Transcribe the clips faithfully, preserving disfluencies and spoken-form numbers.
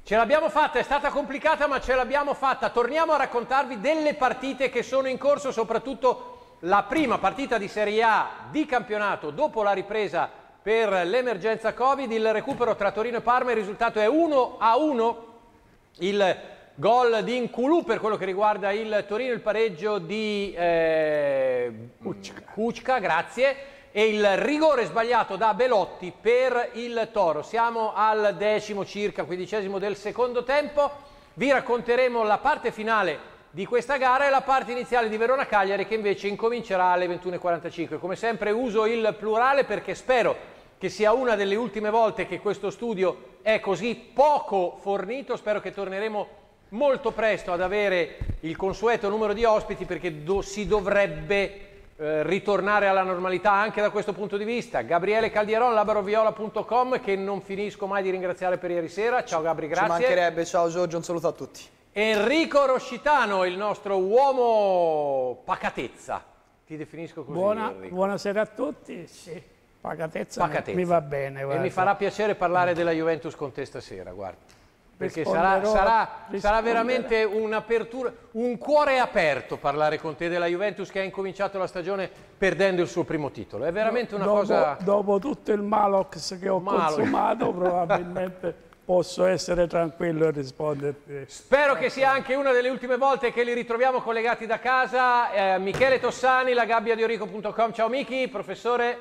Ce l'abbiamo fatta, è stata complicata ma ce l'abbiamo fatta. Torniamo a raccontarvi delle partite che sono in corso, soprattutto la prima partita di Serie A di campionato dopo la ripresa per l'emergenza Covid, il recupero tra Torino e Parma, il risultato è uno a uno, il gol di Nkulù per quello che riguarda il Torino, il pareggio di eh, Kučka, grazie. E il rigore sbagliato da Belotti per il Toro. Siamo al decimo circa, quindicesimo del secondo tempo. Vi racconteremo la parte finale di questa gara e la parte iniziale di Verona-Cagliari, che invece incomincerà alle ventuno e quarantacinque. Come sempre uso il plurale perché spero che sia una delle ultime volte che questo studio è così poco fornito. Spero che torneremo molto presto ad avere il consueto numero di ospiti, perché do- si dovrebbe Eh, ritornare alla normalità anche da questo punto di vista. Gabriele Caldieron, labaroviola punto com, che non finisco mai di ringraziare per ieri sera. Ciao Gabri, grazie. Ci mancherebbe, ciao Giorgio, un saluto a tutti. Enrico Roscitano, il nostro uomo pacatezza. Ti definisco così, Buona, Enrico. Buonasera a tutti, sì, pacatezza, Pacatezza. mi va bene. E guarda. mi farà piacere parlare della Juventus con te stasera, guarda. Perché sarà, Risponderò- sarà, sarà rispondere. veramente un'apertura, un cuore aperto parlare con te della Juventus, che ha incominciato la stagione perdendo il suo primo titolo. È veramente una dopo, cosa... Dopo tutto il Malox che ho Malo. consumato, probabilmente posso essere tranquillo e risponderti. Spero che sia anche una delle ultime volte che li ritroviamo collegati da casa. Eh, Michele Tossani, la gabbia di orico punto com. Ciao Michi, professore.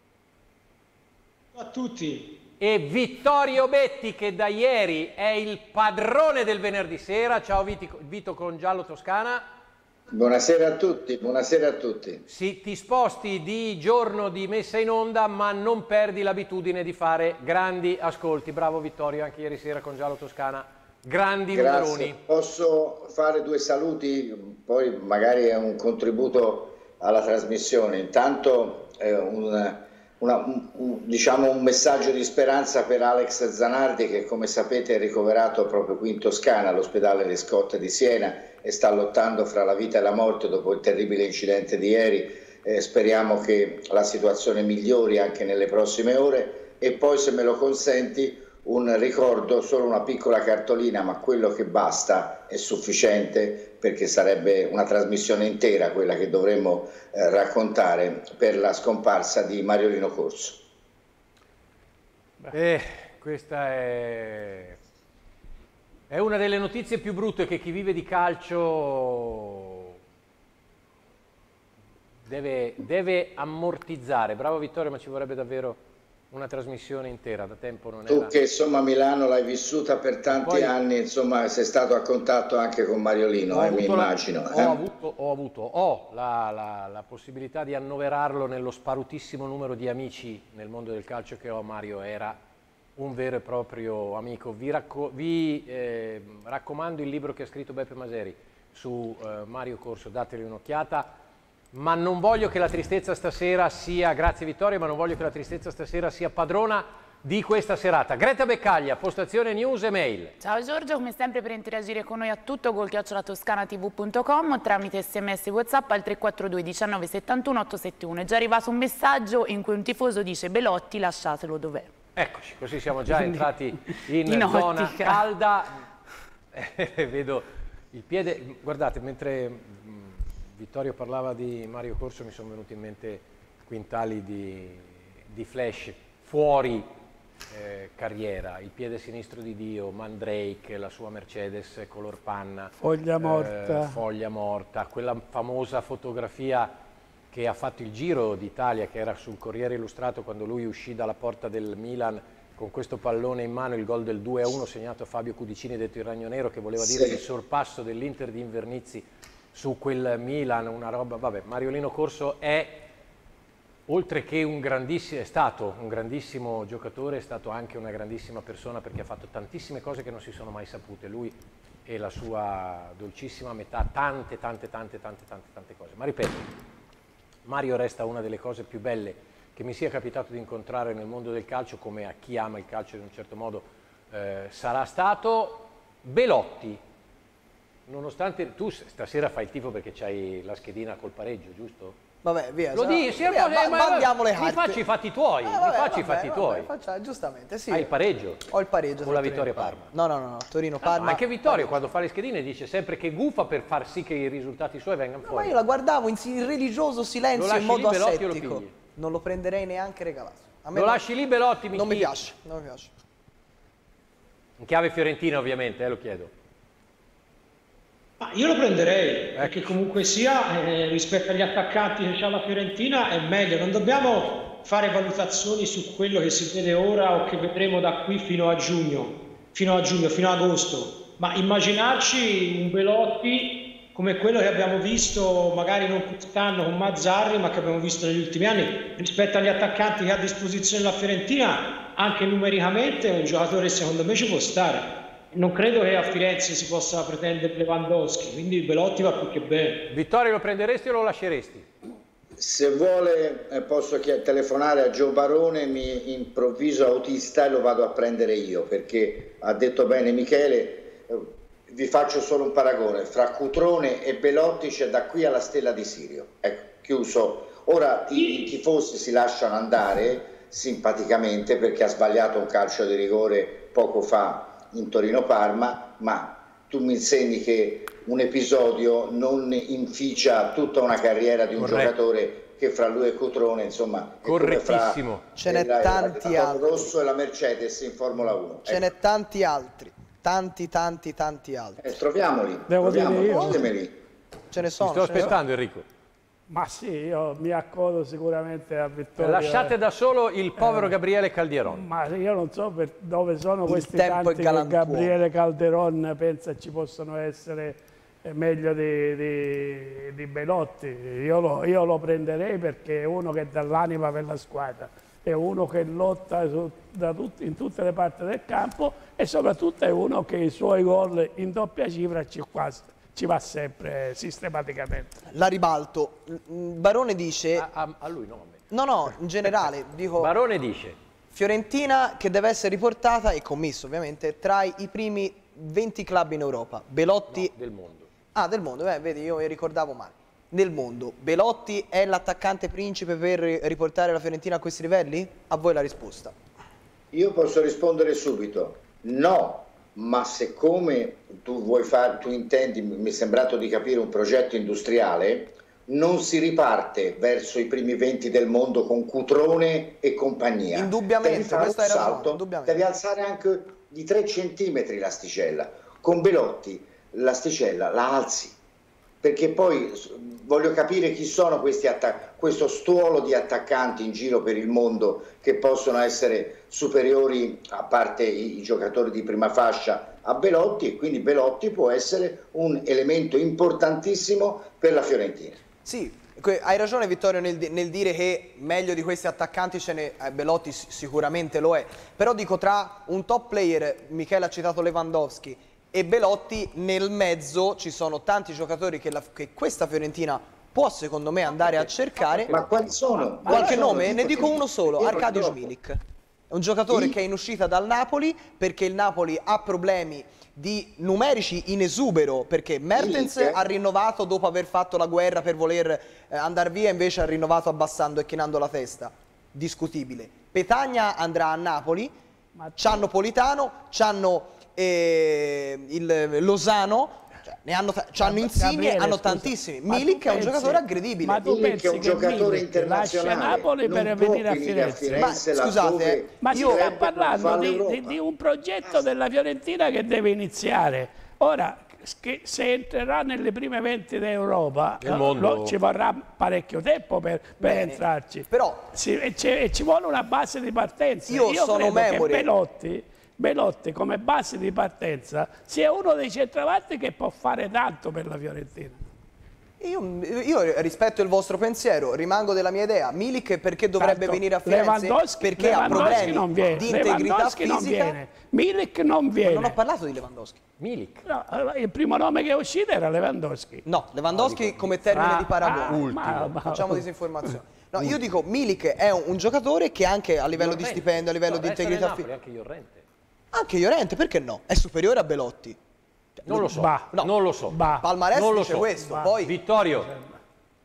Ciao a tutti. E Vittorio Betti, che da ieri è il padrone del venerdì sera. Ciao Viti- Vito con Giallo Toscana. Buonasera a tutti, buonasera a tutti. Sì, ti sposti di giorno di messa in onda, ma non perdi l'abitudine di fare grandi ascolti. Bravo Vittorio, anche ieri sera con Giallo Toscana. Grandi Grazie. numeroni. Posso fare due saluti, poi magari è un contributo alla trasmissione. Intanto eh, un... Una, un, un, diciamo un messaggio di speranza per Alex Zanardi, che come sapete è ricoverato proprio qui in Toscana all'ospedale Le Scotte di Siena e sta lottando fra la vita e la morte dopo il terribile incidente di ieri. Eh, speriamo che la situazione migliori anche nelle prossime ore. E poi, se me lo consenti, un ricordo, solo una piccola cartolina, ma quello che basta è sufficiente, perché sarebbe una trasmissione intera quella che dovremmo eh, raccontare, per la scomparsa di Mariolino Corso. Eh, questa è... è una delle notizie più brutte che chi vive di calcio deve, deve ammortizzare. Bravo Vittorio, ma ci vorrebbe davvero una trasmissione intera, da tempo non era. Tu che insomma Milano l'hai vissuta per tanti Poi, anni, insomma sei stato a contatto anche con Mariolino, eh, mi immagino. La, eh? ho avuto, ho, avuto, ho la, la, la possibilità di annoverarlo nello sparutissimo numero di amici nel mondo del calcio che ho. Mario era un vero e proprio amico. Vi, racco vi eh, raccomando il libro che ha scritto Beppe Maseri su eh, Mario Corso, dateli un'occhiata. Ma non voglio che la tristezza stasera sia, grazie Vittorio, ma non voglio che la tristezza stasera sia padrona di questa serata. Greta Beccaglia, postazione news e mail. Ciao Giorgio, come sempre per interagire con noi a tutto gol chiocciola toscana tv punto com, tramite sms whatsapp al tre quattro due diciannove settantuno ottocentosettantuno. È già arrivato un messaggio in cui un tifoso dice: Belotti, lasciatelo dov'è. Eccoci, così siamo già entrati in, in zona ottica. calda. Eh, vedo il piede, guardate, mentre Vittorio parlava di Mario Corso mi sono venuti in mente quintali di, di flash fuori eh, carriera, il piede sinistro di Dio, Mandrake, la sua Mercedes color panna, Foglia morta. eh, foglia morta, quella famosa fotografia che ha fatto il giro d'Italia, che era sul Corriere Illustrato quando lui uscì dalla porta del Milan con questo pallone in mano, il gol del due a uno segnato a Fabio Cudicini, detto il Ragno Nero, che voleva dire Sì. il sorpasso dell'Inter di Invernizzi su quel Milan, una roba, vabbè. Mariolino Corso è, oltre che un grandissimo, è stato un grandissimo giocatore, è stato anche una grandissima persona, perché ha fatto tantissime cose che non si sono mai sapute, lui e la sua dolcissima metà, tante, tante, tante, tante, tante, tante cose. Ma ripeto, Mario resta una delle cose più belle che mi sia capitato di incontrare nel mondo del calcio, come a chi ama il calcio in un certo modo eh, sarà stato. Belotti, nonostante tu stasera fai il tifo perché c'hai la schedina col pareggio, giusto? Vabbè, via. Lo dici, sì, via, ma, ma, mandiamo le mi carte. facci i fatti tuoi, Eh, mi vabbè, facci i vabbè, fatti vabbè, tuoi. Faccia, giustamente, sì. Hai il pareggio? Ho il pareggio. Con la tra Vittoria Torino e Parma. No, no, no, no. Torino-Parma. No, anche Vittorio quando fa le schedine dice sempre che gufa per far sì che i risultati suoi vengano No, fuori. ma io la guardavo in, in religioso Lo silenzio, lasci in modo lì, Belotti, o lo asettico. pigli? Non lo prenderei neanche regalato. A me Lo non- lasci lì Belotti, mi Non mi schifo. piace, non mi piace. In chiave fiorentina ovviamente, eh, lo chiedo. Ma io lo prenderei, perché comunque sia, eh, rispetto agli attaccanti che c'ha la Fiorentina, è meglio. Non dobbiamo fare valutazioni su quello che si vede ora o che vedremo da qui fino a giugno, fino a giugno, fino a agosto. Ma immaginarci un Belotti come quello che abbiamo visto, magari non quest'anno con Mazzarri, ma che abbiamo visto negli ultimi anni, rispetto agli attaccanti che ha a disposizione la Fiorentina, anche numericamente è un giocatore secondo me ci può stare. Non credo che a Firenze si possa pretendere Lewandowski, quindi Belotti va più che bene. Vittorio, lo prenderesti o lo lasceresti? Se vuole eh, posso telefonare a Gio Barone, mi improvviso autista e lo vado a prendere io, perché ha detto bene Michele, eh, vi faccio solo un paragone, fra Cutrone e Belotti c'è da qui alla Stella di Sirio. Ecco, chiuso. Ora i, i tifosi si lasciano andare simpaticamente perché ha sbagliato un calcio di rigore poco fa in Torino-Parma, ma tu mi insegni che un episodio non inficia tutta una carriera di un Corretto. giocatore che fra lui e Cutrone, insomma, è come fra Correttissimo. Ce n'è la- tanti la- la altri. Rosso e la Mercedes in Formula uno. Ce n'è tanti altri. Tanti, tanti, tanti altri. Eh, troviamoli, Devo dire troviamoli, io? ditemeli. Ce ne Ti sono. sto ce ne sono. aspettando Enrico. Ma sì, io mi accodo sicuramente a Vittorio. Lasciate da solo il povero Gabriele Calderon. Ma io non so per dove sono Il questi tempo è tanti che galantuomo. Gabriele Calderon pensa ci possono essere eh, meglio di, di- di Belotti. Io lo, io lo prenderei perché è uno che dà l'anima per la squadra, è uno che lotta su- da tutti- in tutte le parti del campo e soprattutto è uno che i suoi gol in doppia cifra ci, quasi, ci va sempre sistematicamente. La ribalto. Mm, Barone dice... A, a- a lui no, a me. No, no, in generale, dico... Barone dice, Fiorentina che deve essere riportata, e commesso ovviamente, tra i primi venti club in Europa. Belotti... no, del mondo. Ah, del mondo, eh, vedi, io mi ricordavo male. Nel mondo, Belotti è l'attaccante principe per riportare la Fiorentina a questi livelli? A voi la risposta. Io posso rispondere subito, no, ma siccome tu vuoi fare, tu intendi, mi è sembrato di capire, un progetto industriale, non si riparte verso i primi venti del mondo con Cutrone e compagnia. Indubbiamente, Devi fare questo un hai ragione, salto, indubbiamente. devi alzare anche di tre centimetri l'asticella. Con Belotti l'asticella la alzi, perché poi s- voglio capire chi sono questi attac- questo stuolo di attaccanti in giro per il mondo che possono essere superiori, a parte i, i giocatori di prima fascia, a Belotti, e quindi Belotti può essere un elemento importantissimo per la Fiorentina. Sì, que- hai ragione Vittorio nel, di- nel dire che meglio di questi attaccanti ce n'è, eh, Belotti s- sicuramente lo è, però dico tra un top player, Michele ha citato Lewandowski, e Belotti nel mezzo ci sono tanti giocatori che, la- che questa Fiorentina può secondo me andare a cercare. Ma quali sono? Qualche Quali sono? nome? Ne dico uno solo, Io Arkadiusz purtroppo- Milik. È un giocatore Chi? che è in uscita dal Napoli perché il Napoli ha problemi di numerici in esubero, perché Mertens Milik? ha rinnovato dopo aver fatto la guerra per voler eh, andare via, invece ha rinnovato abbassando e chinando la testa. Discutibile. Petagna andrà a Napoli, c'hanno Politano, c'hanno eh, il Lozano, cioè, ne hanno, ta- c'hanno Insigne, Gabriele, hanno scusa, tantissimi. ma tu Milik è un pensi- giocatore aggredibile. Ma tu Milik pensi è un che giocatore Milik lascia internazionale, Napoli non per può venire a venire a Firenze? Firenze Ma, laddove scusate, Ma si Io- sta fa parlando di, l'Europa. di- di un progetto della Fiorentina che deve iniziare. Ora, che se entrerà nelle prime venti d'Europa, Del no, mondo. no, ci vorrà parecchio tempo per, per Bene, entrarci. però- Ci- e, c'è- e ci vuole una base di partenza. Io sono credo memore. che Belotti, Belotti come base di partenza sia uno dei centravanti che può fare tanto per la Fiorentina. Io, io rispetto il vostro pensiero, rimango della mia idea. Milik perché dovrebbe Tanto venire a Firenze? Lewandowski, Perché ha Lewandowski problemi non viene, di integrità Lewandowski non fisica. viene, Milik non viene. Non ho parlato di Lewandowski. Milik. No, il primo nome che è uscito era Lewandowski. No, Lewandowski come termine Fra- di paragone. Ah, ma- ma- Facciamo disinformazione. No, io dico Milik è un, un giocatore che anche a livello di Llorente. stipendio, a livello No, di resta integrità nel Napoli, fisica. anche Llorente. Anche Llorente, perché no? È superiore a Belotti. Non lo so, Bah. non lo so. Bah. Palmarès Non lo dice so. questo, Ma- poi Vittorio,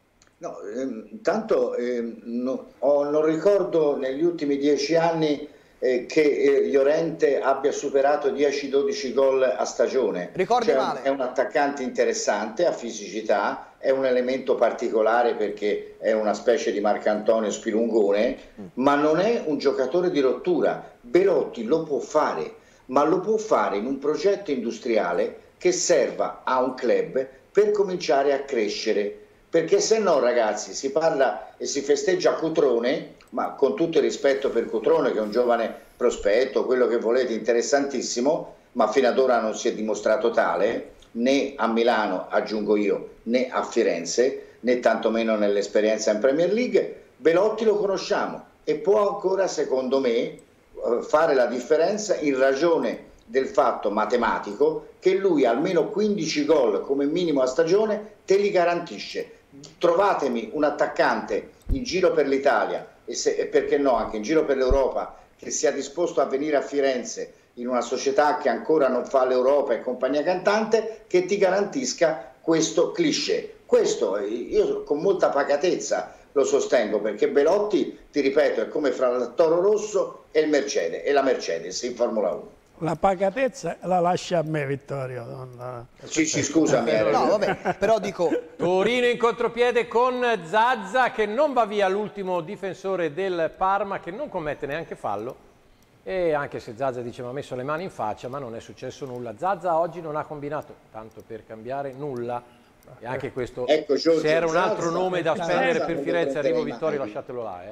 No, ehm, intanto ehm, no, ho, non ricordo negli ultimi dieci anni eh, che eh, Llorente abbia superato dieci dodici gol a stagione. Ricordi cioè, male. È un attaccante interessante, ha fisicità, è un elemento particolare perché è una specie di Marcantonio spilungone, mm. ma non è un giocatore di rottura. Belotti lo può fare, ma lo può fare in un progetto industriale che serva a un club per cominciare a crescere. Perché se no, ragazzi, si parla e si festeggia Cutrone, ma con tutto il rispetto per Cutrone, che è un giovane prospetto, quello che volete, interessantissimo, ma fino ad ora non si è dimostrato tale, né a Milano, aggiungo io, né a Firenze, né tantomeno nell'esperienza in Premier League. Belotti lo conosciamo e può ancora, secondo me, fare la differenza in ragione del fatto matematico che lui almeno quindici gol come minimo a stagione te li garantisce. Trovatemi un attaccante in giro per l'Italia e, se, e perché no anche in giro per l'Europa che sia disposto a venire a Firenze in una società che ancora non fa l'Europa e compagnia cantante, che ti garantisca questo cliché. Questo io con molta pacatezza lo sostengo, perché Belotti, ti ripeto, è come fra il Toro Rosso e il Mercedes e la Mercedes in Formula uno. La pacatezza la lascia a me, Vittorio. Non... Sì, sì, scusami. No, vabbè, però dico... Torino in contropiede con Zaza, che non va via, l'ultimo difensore del Parma, che non commette neanche fallo. E anche se Zaza dice mi ha messo le mani in faccia, ma non è successo nulla. Zaza oggi non ha combinato, tanto per cambiare, nulla. E anche questo, ecco, Giorgio, se era un altro Zaza, nome da spendere Zaza per Firenze, arrivo Vittorio, lasciatelo là.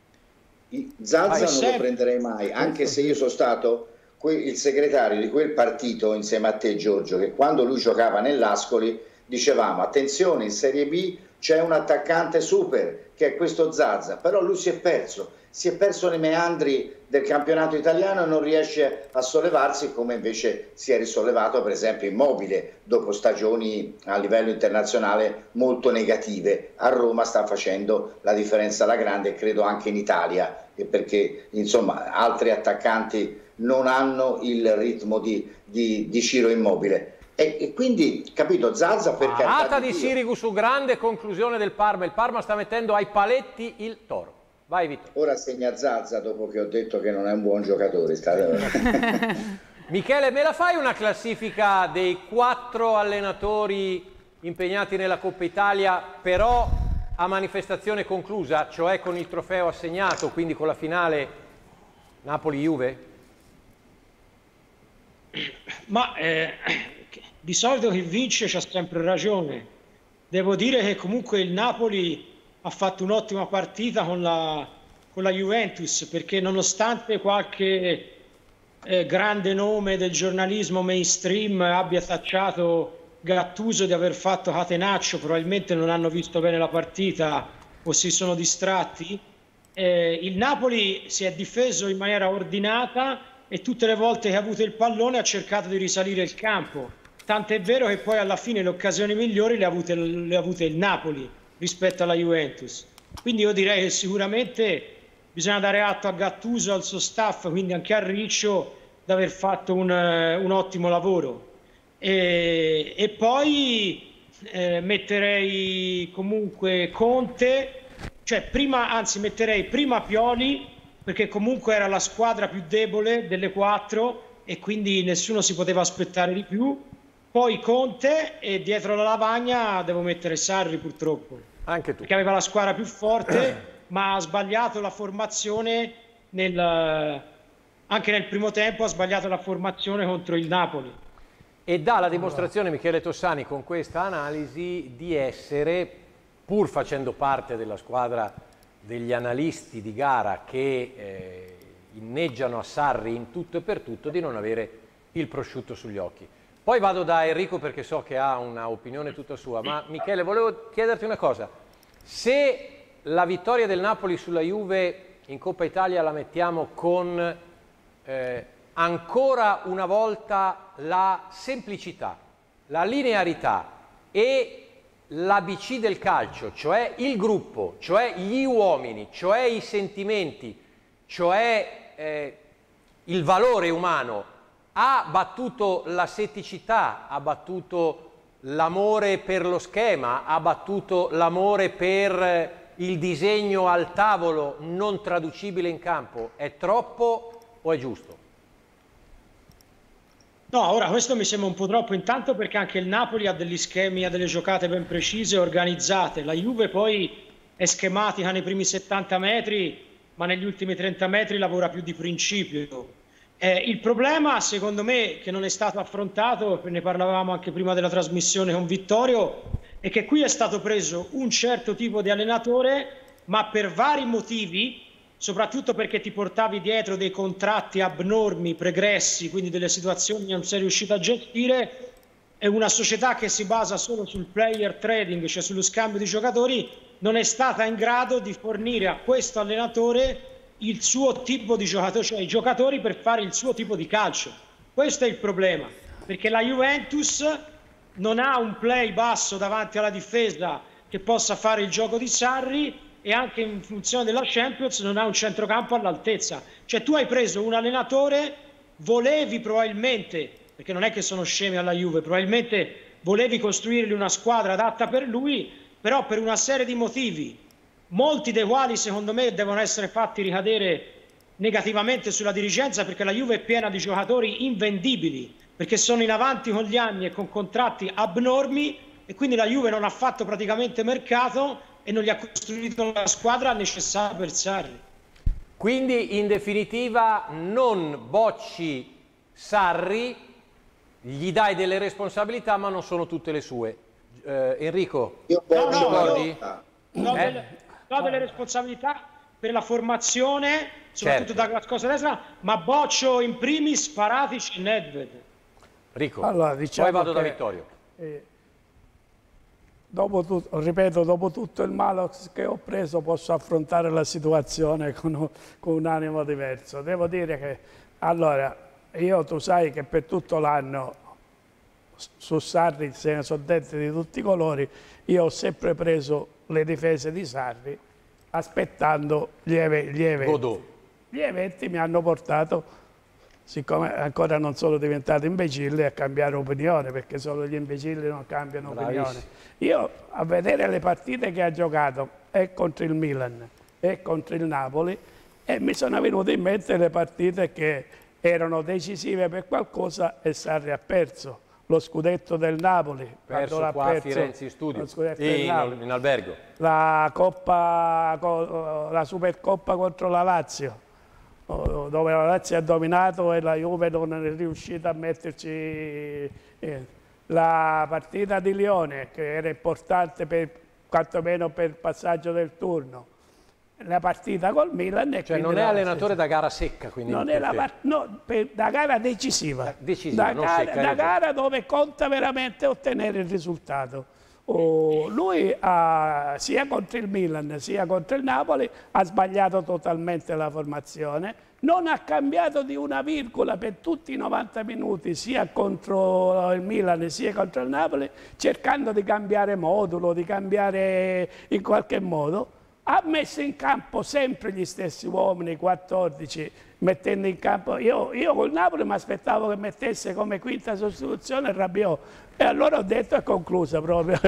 Eh. Zaza non lo prenderei mai, anche se io sono stato il segretario di quel partito insieme a te, Giorgio, che quando lui giocava nell'Ascoli dicevamo attenzione, in Serie B c'è un attaccante super che è questo Zaza, però lui si è perso si è perso nei meandri del campionato italiano e non riesce a sollevarsi, come invece si è risollevato per esempio Immobile dopo stagioni a livello internazionale molto negative. A Roma sta facendo la differenza alla grande, credo anche in Italia, perché insomma altri attaccanti non hanno il ritmo di, di, di Ciro Immobile. E, e quindi, capito, Zaza per Parata di Sirigu su grande conclusione del Parma. Il Parma sta mettendo ai paletti il Toro. Vai Vittorio. Ora segna Zaza dopo che ho detto che non è un buon giocatore. Michele, me la fai una classifica dei quattro allenatori impegnati nella Coppa Italia, però a manifestazione conclusa, cioè con il trofeo assegnato, quindi con la finale Napoli-Juve? Ma eh, di solito chi vince c'ha sempre ragione. Devo dire che comunque il Napoli ha fatto un'ottima partita con la, con la Juventus, perché nonostante qualche eh, grande nome del giornalismo mainstream abbia tacciato Gattuso di aver fatto catenaccio, probabilmente non hanno visto bene la partita o si sono distratti, eh, il Napoli si è difeso in maniera ordinata e tutte le volte che ha avuto il pallone ha cercato di risalire il campo, tant'è vero che poi alla fine le occasioni migliori le ha avute, le ha avute il Napoli rispetto alla Juventus. Quindi io direi che sicuramente bisogna dare atto a Gattuso, al suo staff, quindi anche a Riccio, di aver fatto un, un ottimo lavoro. E, e poi eh, metterei comunque Conte, cioè prima, anzi metterei prima Pioli, perché comunque era la squadra più debole delle quattro e quindi nessuno si poteva aspettare di più. Poi Conte e dietro la lavagna devo mettere Sarri, purtroppo. Anche tu. Perché aveva la squadra più forte, ma ha sbagliato la formazione nel, anche nel primo tempo, ha sbagliato la formazione contro il Napoli. E dà la dimostrazione Michele Tossani con questa analisi di essere, pur facendo parte della squadra degli analisti di gara che eh, inneggiano a Sarri in tutto e per tutto, di non avere il prosciutto sugli occhi. Poi vado da Enrico perché so che ha una opinione tutta sua, ma Michele, volevo chiederti una cosa. Se la vittoria del Napoli sulla Juve in Coppa Italia la mettiamo con eh, ancora una volta la semplicità, la linearità e l'A B C del calcio, cioè il gruppo, cioè gli uomini, cioè i sentimenti, cioè eh, il valore umano, ha battuto la setticità, ha battuto l'amore per lo schema, ha battuto l'amore per il disegno al tavolo non traducibile in campo. È troppo o è giusto? No, ora questo mi sembra un po' troppo, intanto perché anche il Napoli ha degli schemi, ha delle giocate ben precise e organizzate. La Juve poi è schematica nei primi settanta metri, ma negli ultimi trenta metri lavora più di principio. Eh, il problema, secondo me, che non è stato affrontato, ne parlavamo anche prima della trasmissione con Vittorio, è che qui è stato preso un certo tipo di allenatore, ma per vari motivi, soprattutto perché ti portavi dietro dei contratti abnormi, pregressi, quindi delle situazioni che non sei riuscito a gestire. È una società che si basa solo sul player trading, cioè sullo scambio di giocatori, non è stata in grado di fornire a questo allenatore il suo tipo di giocatori, cioè i giocatori per fare il suo tipo di calcio. Questo è il problema, perché la Juventus non ha un play basso davanti alla difesa che possa fare il gioco di Sarri, e anche in funzione della Champions non ha un centrocampo all'altezza. Cioè tu hai preso un allenatore, volevi probabilmente, perché non è che sono scemi alla Juve, probabilmente volevi costruirgli una squadra adatta per lui, però per una serie di motivi, molti dei quali secondo me devono essere fatti ricadere negativamente sulla dirigenza, perché la Juve è piena di giocatori invendibili, perché sono in avanti con gli anni e con contratti abnormi, e quindi la Juve non ha fatto praticamente mercato e non gli ha costruito la squadra necessaria per Sarri. Quindi in definitiva non bocci Sarri, gli dai delle responsabilità ma non sono tutte le sue. Eh, Enrico, io no, no, ricordi? io do, Eh? delle, do delle responsabilità per la formazione, soprattutto Certo. da scorsa destra, ma boccio in primis Paratici e Nedved. Rico, Allora, diciamo poi vado da che, Vittorio. eh, dopo tutto, ripeto, dopo tutto il male che ho preso posso affrontare la situazione con, con un animo diverso. Devo dire che, allora, io tu sai che per tutto l'anno su Sarri se ne sono dette di tutti i colori, io ho sempre preso le difese di Sarri aspettando gli, eve, gli eventi. Godot. Gli eventi mi hanno portato, siccome ancora non sono diventato imbecille, a cambiare opinione, perché solo gli imbecilli non cambiano Bravissimo. opinione. Io a vedere le partite che ha giocato e contro il Milan e contro il Napoli, e mi sono venute in mente le partite che erano decisive per qualcosa e Sarri ha perso. Lo scudetto del Napoli, Perso l'ha qua a perso, Firenze in studio, lo scudetto in, del Napoli. in albergo. La Coppa, la Supercoppa contro la Lazio, dove la Lazio ha dominato e la Juve non è riuscita a metterci. Eh, la partita di Lione, che era importante per, quantomeno per il passaggio del turno. La partita col Milan. E Cioè non è la, allenatore da gara secca, quindi non è la part- no, per, da gara decisiva, decisiva da, non gara, secca, da gara dove conta veramente ottenere il risultato. Oh, lui ha, sia contro il Milan sia contro il Napoli ha sbagliato totalmente la formazione, non ha cambiato di una virgola per tutti i novanta minuti, sia contro il Milan sia contro il Napoli, cercando di cambiare modulo, di cambiare in qualche modo. Ha messo in campo sempre gli stessi uomini, quattordici, mettendo in campo. Io, io col Napoli mi aspettavo che mettesse come quinta sostituzione Rabiot, e allora ho detto è conclusa proprio,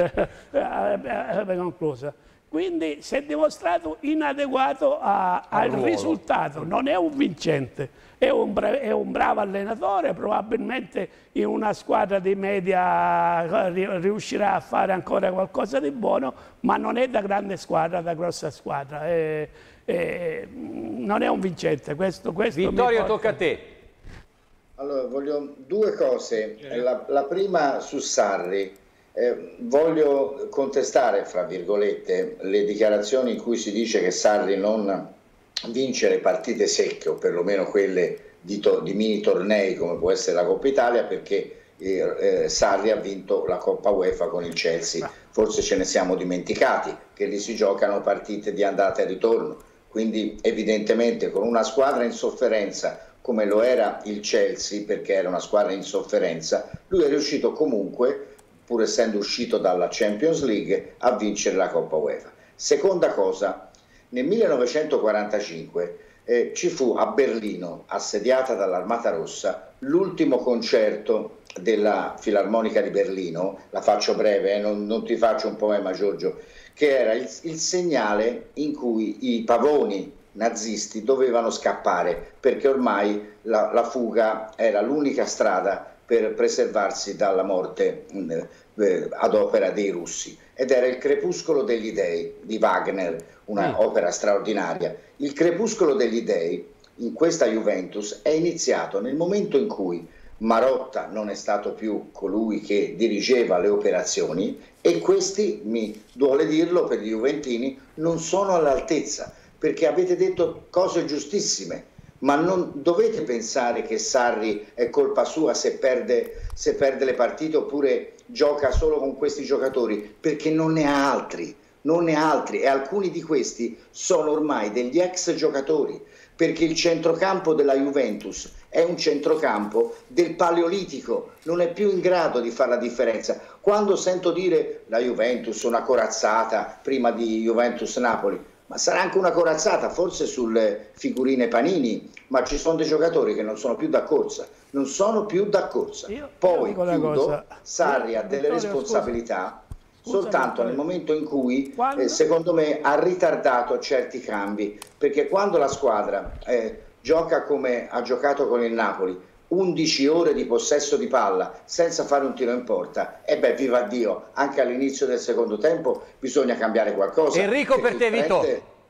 è conclusa. Quindi si è dimostrato inadeguato a, al ruolo. risultato, non è un vincente, è un, bra- è un bravo allenatore, probabilmente in una squadra di media ri- riuscirà a fare ancora qualcosa di buono, ma non è da grande squadra, da grossa squadra, è, è, non è un vincente. Questo, questo Vittorio, mi porta... tocca a te. Allora, voglio due cose. La, la prima su Sarri. Eh, voglio contestare, fra virgolette, le dichiarazioni in cui si dice che Sarri non vince le partite secche, o perlomeno quelle di, to- di mini tornei come può essere la Coppa Italia, perché eh, eh, Sarri ha vinto la Coppa UEFA con il Chelsea. Forse ce ne siamo dimenticati che lì si giocano partite di andata e ritorno, quindi evidentemente con una squadra in sofferenza come lo era il Chelsea, perché era una squadra in sofferenza, lui è riuscito comunque, pur essendo uscito dalla Champions League, a vincere la Coppa UEFA. Seconda cosa, nel millenovecentoquarantacinque eh, ci fu a Berlino, assediata dall'Armata Rossa, l'ultimo concerto della Filarmonica di Berlino, la faccio breve, eh, non, non ti faccio un poema Giorgio, che era il, il segnale in cui i pavoni nazisti dovevano scappare, perché ormai la, la fuga era l'unica strada per preservarsi dalla morte eh, ad opera dei russi. Ed era Il Crepuscolo degli Dei di Wagner, una mm. opera straordinaria. Il Crepuscolo degli Dei in questa Juventus è iniziato nel momento in cui Marotta non è stato più colui che dirigeva le operazioni e questi, mi duole dirlo per gli juventini, non sono all'altezza, perché avete detto cose giustissime, ma non dovete pensare che Sarri è colpa sua se perde, se perde le partite oppure gioca solo con questi giocatori, perché non ne ha altri, non ne ha altri, e alcuni di questi sono ormai degli ex giocatori, perché il centrocampo della Juventus è un centrocampo del Paleolitico, non è più in grado di fare la differenza. Quando sento dire la Juventus una corazzata prima di Juventus-Napoli, ma sarà anche una corazzata forse sulle figurine Panini, ma ci sono dei giocatori che non sono più da corsa, non sono più da corsa. Io, Poi io chiudo, Sarri ha delle Vittorio, responsabilità scusa, soltanto Vittorio. nel momento in cui Quando... eh, secondo me ha ritardato certi cambi, perché quando la squadra eh, gioca come ha giocato con il Napoli, undici ore di possesso di palla senza fare un tiro in porta, e beh, viva Dio, anche all'inizio del secondo tempo bisogna cambiare qualcosa. Enrico, per te, Vito.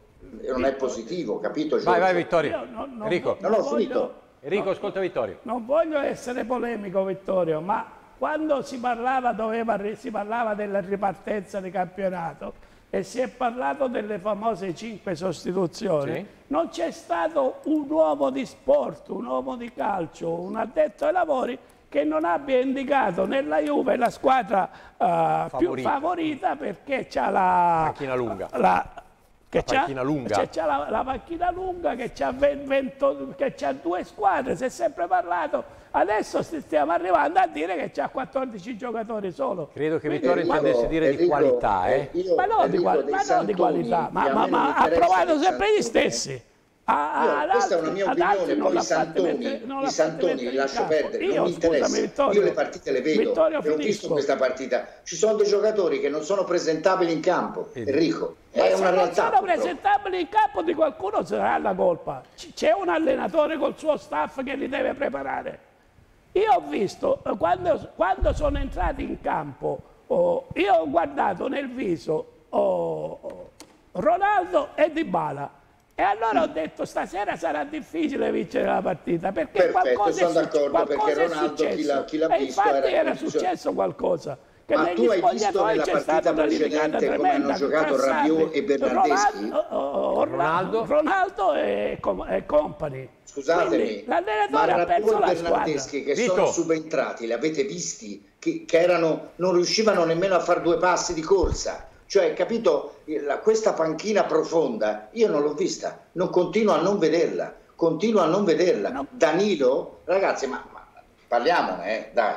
Non è positivo, capito? Giorgio? Vai, vai Vittorio. Io non- non Enrico, vo- Non ho voglio- finito. Enrico, ascolta Vittorio. Non voglio essere polemico, Vittorio, ma quando si parlava, doveva, si parlava della ripartenza di campionato e si è parlato delle famose cinque sostituzioni, Sì. non c'è stato un uomo di sport, un uomo di calcio, un addetto ai lavori che non abbia indicato nella Juve la squadra eh, più Favorita. favorita, perché c'ha la Panchina lunga. la- che La panchina c'ha, lunga. c'è- c'ha la, la panchina lunga che c'ha, vento, che c'ha due squadre, si è sempre parlato, adesso stiamo arrivando a dire che c'ha quattordici giocatori solo. Credo che Quindi, Vittorio ma- intendesse dire di Enrico, qualità, eh. io- ma no, di, Enrico, quali- dei ma no di Santoni, qualità, ma, che a ma- me ma non ha interessa provato dei sempre gli Santoni, eh. stessi. A- Io, ad questa è altri- una mia ad opinione, altri non poi i l'ha fatti Santoni, mettere- non l'ha i fatti Santoni mettere li in lascio campo. perdere, Io, non mi scusami, interessa. Vittorio, Io le partite le vedo, Vittorio, e ho visto finisco. questa partita. Ci sono dei giocatori che non sono presentabili in campo, Vedi. Enrico, Ma è se una non realtà. sono purtroppo. presentabili in campo, di qualcuno sarà la colpa. C- C'è un allenatore col suo staff che li deve preparare. Io ho visto, eh, quando, quando sono entrati in campo, oh, io ho guardato nel viso oh, oh, Ronaldo e Dybala. E allora ho detto, stasera sarà difficile vincere la partita, perché Perfetto, qualcosa, sono è, succe- d'accordo, qualcosa perché è Ronaldo, chi successo. l'ha- chi l'ha e visto infatti era era, in condizione- successo qualcosa. Che Ma negli tu hai visto spogliatoi nella c'è partita stata una litigata precedente come hanno tremenda giocato tra Rabiot Sarri, e Bernardeschi? Ronaldo, oh, Ronaldo? Ronaldo e, com- e company. Scusatemi, Quindi ma l'allenatore ha Rabiot perso e la squadra. Bernardeschi che Vito. sono subentrati, li avete visti? Che, che erano, non riuscivano nemmeno a fare due passi di corsa. Cioè, capito, la- questa panchina profonda, io non l'ho vista, non continuo a non vederla, continuo a non vederla. No. Danilo, ragazzi, ma, ma parliamone, eh, dai.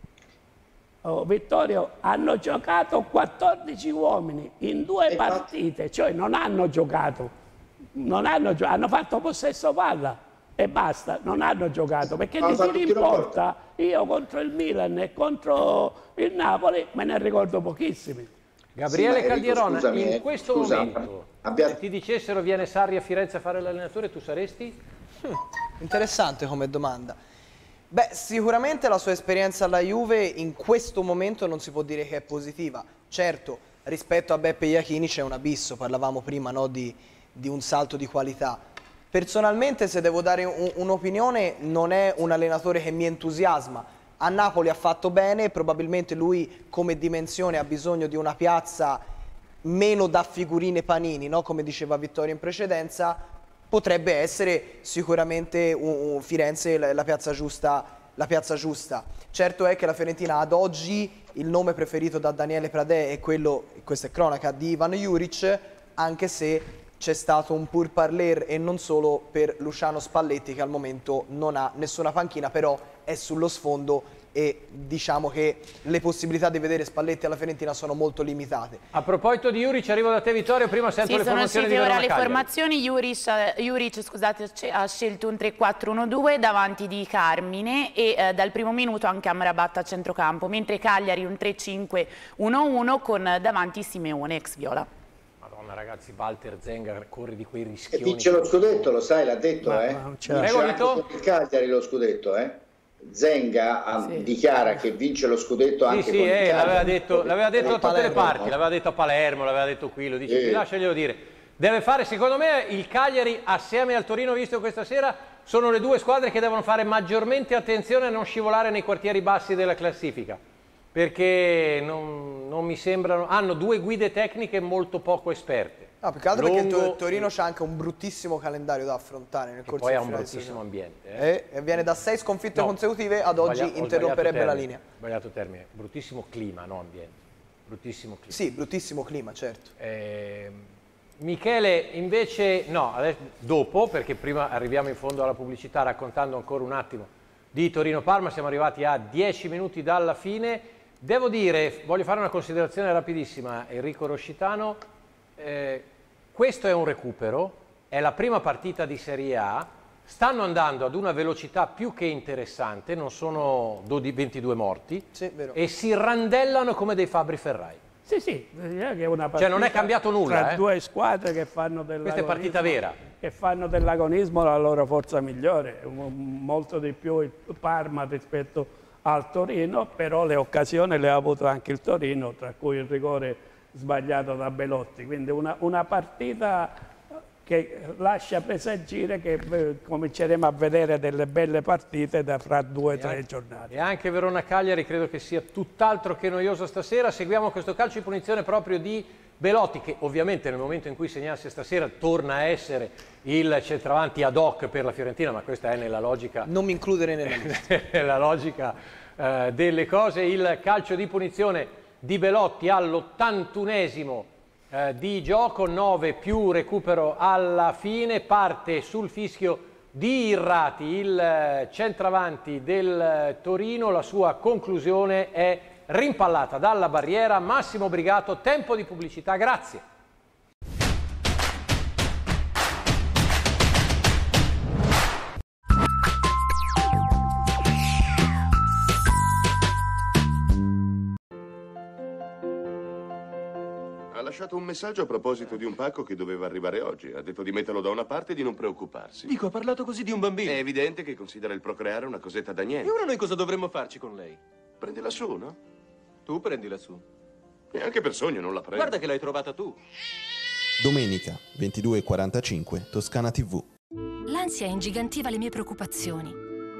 Oh, Vittorio, hanno giocato quattordici uomini in due E infatti- partite, cioè non hanno giocato, non hanno, gio- hanno fatto possesso palla e basta, non hanno giocato, perché Hanno di fatto tiri in tiro in porta io contro il Milan e contro il Napoli me ne ricordo pochissimi. Gabriele Sì, ma Enrico, Caldirona, scusami, in eh, questo scusa, momento, abbia- se ti dicessero viene Sarri a Firenze a fare l'allenatore, tu saresti? Interessante come domanda. Beh, sicuramente la sua esperienza alla Juve in questo momento non si può dire che è positiva. Certo, rispetto a Beppe Iachini c'è un abisso, parlavamo prima, no, di, di un salto di qualità. Personalmente, se devo dare un- un'opinione, non è un allenatore che mi entusiasma. A Napoli ha fatto bene, probabilmente lui come dimensione ha bisogno di una piazza meno da figurine Panini, no? Come diceva Vittorio in precedenza. Potrebbe essere sicuramente un, un Firenze la, la piazza giusta, la piazza giusta. Certo è che la Fiorentina ad oggi il nome preferito da Daniele Pradè è quello, questa è cronaca, di Ivan Juric, anche se c'è stato un pur parler e non solo per Luciano Spalletti, che al momento non ha nessuna panchina, però è sullo sfondo e diciamo che le possibilità di vedere Spalletti alla Fiorentina sono molto limitate. A proposito di Juric, arrivo da te Vittorio, prima sento sì, le formazioni di Verona Verona le Cagliari. formazioni. Juric, Juric scusate, ha scelto un tre quattro uno due davanti di Carmine e eh, dal primo minuto anche Amrabat a centrocampo, mentre Cagliari un tre cinque uno uno con davanti Simeone ex Viola. Madonna ragazzi, Walter Zenga corre di quei E rischioni. vince lo scudetto, lo sai, l'ha detto, Ma- eh? ma non c'è- Vince Prego, anche Vito. con il Cagliari lo scudetto, eh? Zenga ah, Sì. dichiara che vince lo scudetto Sì, anche sì, con il eh, Cagliari. l'aveva detto, l'aveva detto da tutte le Palermo, parti, no? l'aveva detto a Palermo, l'aveva detto qui, lo dice Sì. qui, lasciaglielo dire. Deve fare, secondo me, il Cagliari assieme al Torino, visto questa sera, sono le due squadre che devono fare maggiormente attenzione a non scivolare nei quartieri bassi della classifica, perché non, non mi sembrano, hanno due guide tecniche molto poco esperte. No, più che altro perché il Longo To- Torino c'ha anche un bruttissimo calendario da affrontare nel e corso poi ha del un finale di bruttissimo stagione. ambiente. Eh. Eh, e viene da sei sconfitte No, consecutive, ad ho oggi sbaglia- ho interromperebbe sbagliato la termine, linea. Sbagliato termine, bruttissimo clima, no ambiente, bruttissimo clima. Sì, bruttissimo clima, certo. Eh, Michele invece no, adesso, dopo, perché prima arriviamo in fondo alla pubblicità raccontando ancora un attimo di Torino-Parma, siamo arrivati a dieci minuti dalla fine. Devo dire, voglio fare una considerazione rapidissima, Enrico Roscitano, eh, questo è un recupero, è la prima partita di Serie A, stanno andando ad una velocità più che interessante, non sono dodici, ventidue morti, Sì, vero. e si randellano come dei fabbri ferrai. Sì, sì, direi che è una partita Cioè, non è cambiato nulla, tra eh. due squadre che fanno dell'agonismo. Questa è partita vera. Che fanno dell'agonismo la loro forza migliore, mo- molto di più il Parma rispetto al Torino, però le occasioni le ha avute anche il Torino, tra cui il rigore sbagliato da Belotti. Quindi una, una partita che lascia presagire che eh, cominceremo a vedere delle belle partite da fra due o tre giornate. E anche Verona-Cagliari credo che sia tutt'altro che noioso stasera. Seguiamo questo calcio di punizione proprio di Belotti, che ovviamente nel momento in cui segnasse stasera torna a essere il centravanti ad hoc per la Fiorentina, ma questa è nella logica, Non mi includere nella lista. nella logica eh, delle cose. Il calcio di punizione di Belotti all'ottantunesimo eh, di gioco, nove più recupero alla fine, parte sul fischio di Irrati, il eh, centravanti del eh, Torino, la sua conclusione è rimpallata dalla barriera. Massimo Brigato, tempo di pubblicità, grazie. Ha lasciato un messaggio a proposito di un pacco che doveva arrivare oggi. Ha detto di metterlo da una parte e di non preoccuparsi. Dico, ha parlato così di un bambino. È evidente che considera il procreare una cosetta da niente. E ora noi cosa dovremmo farci con lei? Prendila su, no? Tu prendila su. E anche per sogno non la prendo. Guarda che l'hai trovata tu. Domenica, ventidue e quarantacinque, Toscana tivù. L'ansia ingigantiva le mie preoccupazioni.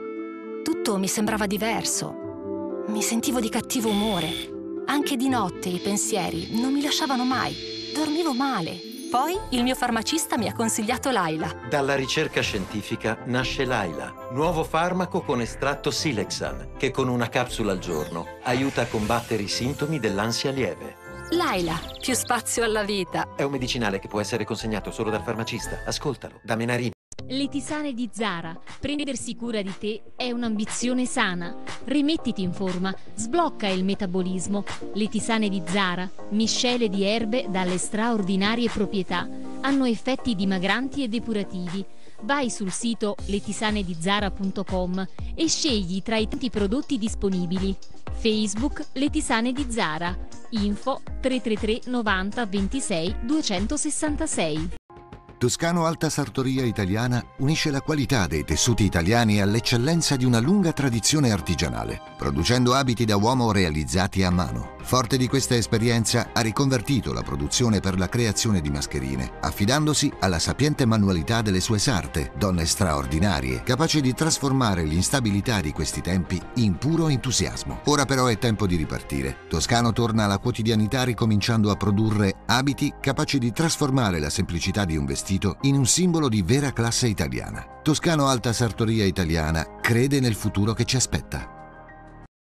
Tutto mi sembrava diverso. Mi sentivo di cattivo umore. Anche di notte i pensieri non mi lasciavano mai. Dormivo male. Poi il mio farmacista mi ha consigliato Laila. Dalla ricerca scientifica nasce Laila, nuovo farmaco con estratto Silexal, che con una capsula al giorno aiuta a combattere i sintomi dell'ansia lieve. Laila, più spazio alla vita. È un medicinale che può essere consegnato solo dal farmacista. Ascoltalo, da Menarib. Le tisane di Zara. Prendersi cura di te è un'ambizione sana. Rimettiti in forma, sblocca il metabolismo. Le tisane di Zara, miscele di erbe dalle straordinarie proprietà, hanno effetti dimagranti e depurativi. Vai sul sito letisanedizara punto com e scegli tra i tanti prodotti disponibili. Facebook Le Tisane di Zara. Info tre tre tre novanta ventisei duecentosessantasei. Toscano Alta Sartoria Italiana unisce la qualità dei tessuti italiani all'eccellenza di una lunga tradizione artigianale, producendo abiti da uomo realizzati a mano. Forte di questa esperienza, ha riconvertito la produzione per la creazione di mascherine, affidandosi alla sapiente manualità delle sue sarte, donne straordinarie, capaci di trasformare l'instabilità di questi tempi in puro entusiasmo. Ora però è tempo di ripartire. Toscano torna alla quotidianità ricominciando a produrre abiti capaci di trasformare la semplicità di un vestito in un simbolo di vera classe italiana. Toscano Alta Sartoria Italiana crede nel futuro che ci aspetta.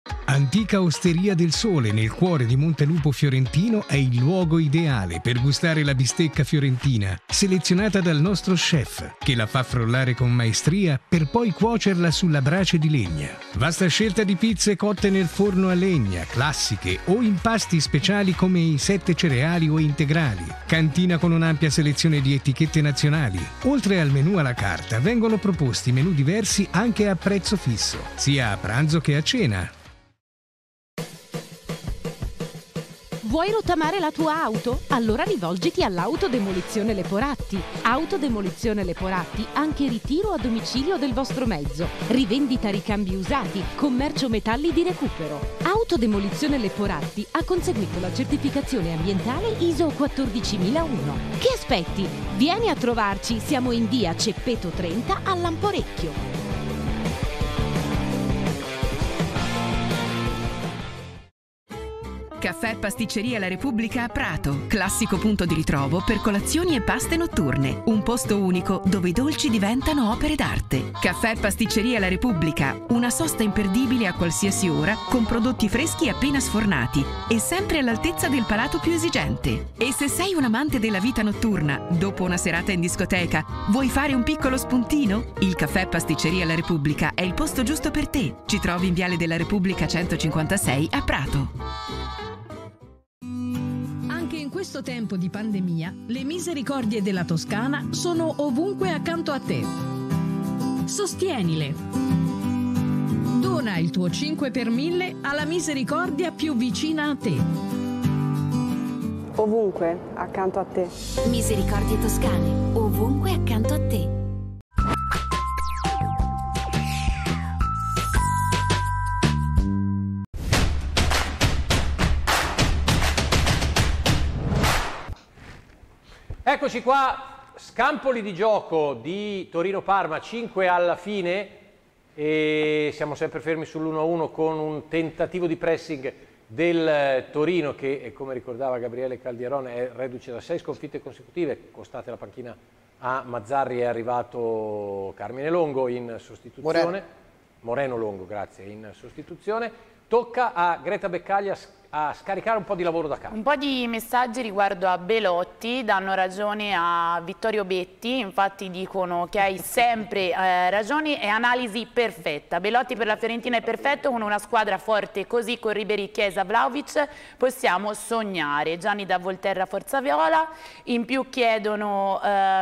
Antica Osteria del Sole nel cuore di Montelupo Fiorentino è il luogo ideale per gustare la bistecca fiorentina, selezionata dal nostro chef, che la fa frollare con maestria per poi cuocerla sulla brace di legna. Vasta scelta di pizze cotte nel forno a legna, classiche o impasti speciali come i sette cereali o integrali. Cantina con un'ampia selezione di etichette nazionali. Oltre al menù alla carta vengono proposti menù diversi anche a prezzo fisso, sia a pranzo che a cena. Vuoi rottamare la tua auto? Allora rivolgiti all'Autodemolizione Leporatti. Autodemolizione Leporatti, anche ritiro a domicilio del vostro mezzo. Rivendita ricambi usati, commercio metalli di recupero. Autodemolizione Leporatti ha conseguito la certificazione ambientale I S O quattordicimilauno. Che aspetti? Vieni a trovarci, siamo in via Ceppeto trenta a Lamporecchio. Caffè Pasticceria La Repubblica a Prato, classico punto di ritrovo per colazioni e paste notturne. Un posto unico dove i dolci diventano opere d'arte. Caffè Pasticceria La Repubblica, una sosta imperdibile a qualsiasi ora, con prodotti freschi appena sfornati e sempre all'altezza del palato più esigente. E se sei un amante della vita notturna, dopo una serata in discoteca, vuoi fare un piccolo spuntino? Il Caffè Pasticceria La Repubblica è il posto giusto per te. Ci trovi in Viale della Repubblica centocinquantasei a Prato. In questo tempo di pandemia, le misericordie della Toscana sono ovunque accanto a te. Sostienile. Dona il tuo cinque per mille alla misericordia più vicina a te. Ovunque accanto a te. Misericordie Toscane, ovunque accanto a te. Eccoci qua, scampoli di gioco di Torino-Parma, cinque alla fine e siamo sempre fermi sull'uno a uno con un tentativo di pressing del Torino che, come ricordava Gabriele Calderone, è reduce da sei sconfitte consecutive, costate la panchina a Mazzarri, è arrivato Carmine Longo in sostituzione, Moreno, Moreno Longo, grazie, in sostituzione, tocca a Greta Beccaglia a scaricare un po' di lavoro da casa. Un po' di messaggi riguardo a Belotti danno ragione a Vittorio Betti, infatti dicono che hai sempre eh, ragioni e analisi perfetta. Belotti per la Fiorentina è perfetto, con una squadra forte così con Ribéry, Chiesa, Vlahovic possiamo sognare. Gianni da Volterra, Forza Viola. In più chiedono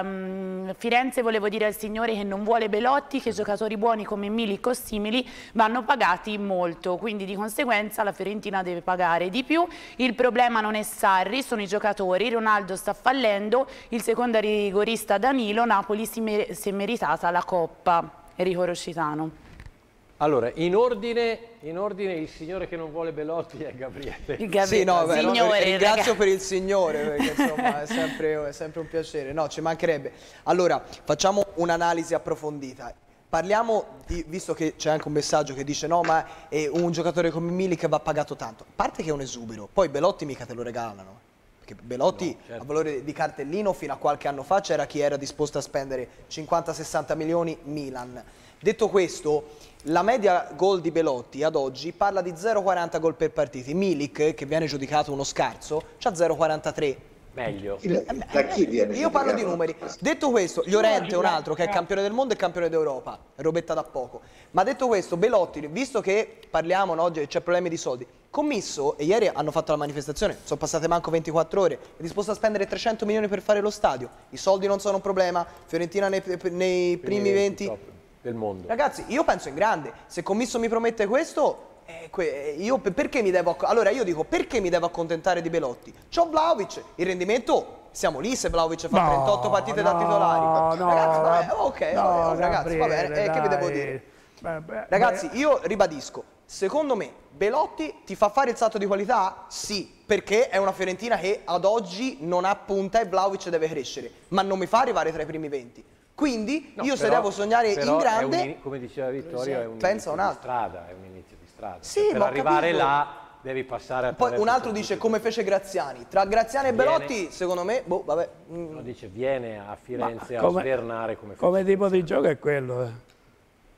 ehm, Firenze, volevo dire al signore che non vuole Belotti, che giocatori buoni come Milik o simili vanno pagati molto, quindi di conseguenza la Fiorentina deve pagare di più. Il problema non è Sarri, sono i giocatori. Ronaldo sta fallendo, il secondo rigorista Danilo, Napoli si, mer si è meritata la Coppa. Enrico Roscitano. Allora, in ordine, in ordine il signore che non vuole Belotti è Gabriele. Gabriele sì, no, beh, signore, ringrazio ragazzi. per il signore, perché insomma è sempre, è sempre un piacere. No, ci mancherebbe. Allora, facciamo un'analisi approfondita. Parliamo di, visto che c'è anche un messaggio che dice no, ma è un giocatore come Milik va pagato tanto. A parte che è un esubero, poi Belotti mica te lo regalano. Perché Belotti no, certo. a valore di cartellino fino a qualche anno fa c'era chi era disposto a spendere cinquanta sessanta milioni Milan. Detto questo, la media gol di Belotti ad oggi parla di zero virgola quaranta gol per partita. Milik, che viene giudicato uno scarso, c'ha zero virgola quarantatré. Meglio. Da chi viene? Io parlo di numeri. Detto questo, Llorente è un altro che è campione del mondo e campione d'Europa, robetta da poco. Ma detto questo, Belotti, visto che parliamo no, oggi c'è problemi di soldi, commisso, e ieri hanno fatto la manifestazione, sono passate manco ventiquattro ore, è disposto a spendere trecento milioni per fare lo stadio. I soldi non sono un problema, Fiorentina nei, nei primi venti del mondo. Ragazzi, io penso in grande, se commisso mi promette questo... Eh, io perché mi devo allora io dico perché mi devo accontentare di Belotti? C'ho Vlahovic, il rendimento siamo lì se Vlahovic fa no, trentotto partite no, da titolari. No, ragazzi, vabbè, ok, no, vabbè, ragazzi, va bene, eh, che vi devo dire? Beh, beh, ragazzi, beh. io ribadisco, secondo me Belotti ti fa fare il salto di qualità? Sì, perché è una Fiorentina che ad oggi non ha punta e Vlahovic deve crescere, ma non mi fa arrivare tra i primi venti. Quindi no, io però, se devo sognare in grande, un, come diceva Vittorio, è un pensa un altro. Di strada, è un inizio di strada. Sì, cioè, per ma arrivare capito. là devi passare Poi un altro dice come fece Graziani. Tra Graziani e Belotti, secondo me, boh, vabbè. No, dice viene a Firenze come, a svernare come Come tipo di gioco è quello? Eh.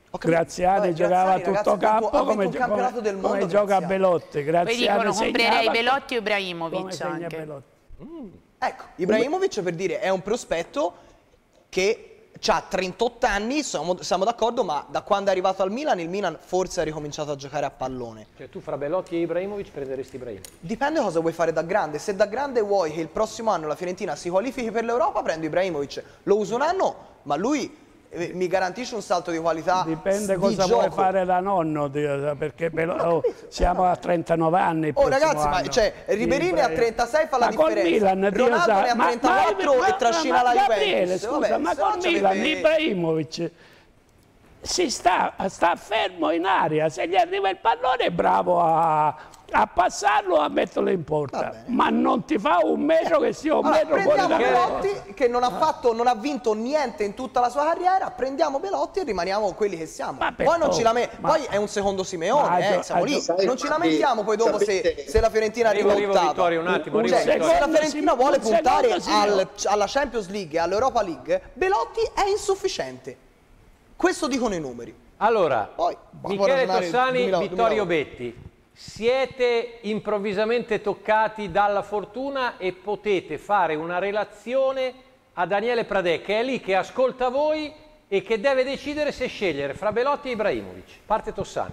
Graziani giocava Graziani, tutto ragazzi, campo ha vinto come, un campionato del mondo, come gioca Graziani. Belotti. Poi dicono Graziani comprerei Belotti o Ibrahimovic come segna anche. Belotti. Mm. Ecco, Ibrahimovic per dire è un prospetto che ha trentotto anni, siamo, siamo d'accordo, ma da quando è arrivato al Milan, il Milan forse ha ricominciato a giocare a pallone. Cioè tu fra Belotti e Ibrahimovic prenderesti Ibrahimovic? Dipende cosa vuoi fare da grande. Se da grande vuoi che il prossimo anno la Fiorentina si qualifichi per l'Europa, prendo Ibrahimovic. Lo uso un anno, ma lui eh, mi garantisce un salto di qualità. Dipende di cosa gioco. vuoi fare da nonno, perché oh, siamo a trentanove anni. Il Oh ragazzi, anno. ma cioè, Ribéry ne ha trentasei, fa la ma col differenza. Milan, Ronaldo sa, ne ha ma, trentaquattro ma, e trascina ma, la Gabriele, Juventus. scusa, Vabbè, ma se no col ci Milan, avrebbe- Ibrahimovic si sta, sta fermo in aria, se gli arriva il pallone è bravo a, a passarlo o a metterlo in porta, ma non ti fa un metro che sia un Allora, metro fuori prendiamo da Belotti che non ha, fatto, non ha vinto niente in tutta la sua carriera, prendiamo Belotti e rimaniamo quelli che siamo. per Poi, non ci favore, lame- ma- poi è un secondo Simeone, ma eh, gio- siamo a lì. gio- Non ci Sapete- lamentiamo poi dopo se, sapete- se la Fiorentina Arrivo, arriva arrivo, ottava. Vittorio, un attimo, Un- arrivo, cioè, Vittorio. se la Fiorentina vuole un secondo puntare Simeone. al- alla Champions League e all'Europa League, Belotti è insufficiente. Questo dicono i numeri. Allora, Poi, Michele ragionare Tossani, duemila Vittorio duemila Betti, siete improvvisamente toccati dalla fortuna e potete fare una relazione a Daniele Pradè, che è lì, che ascolta voi e che deve decidere se scegliere fra Belotti e Ibrahimovic. Parte Tossani.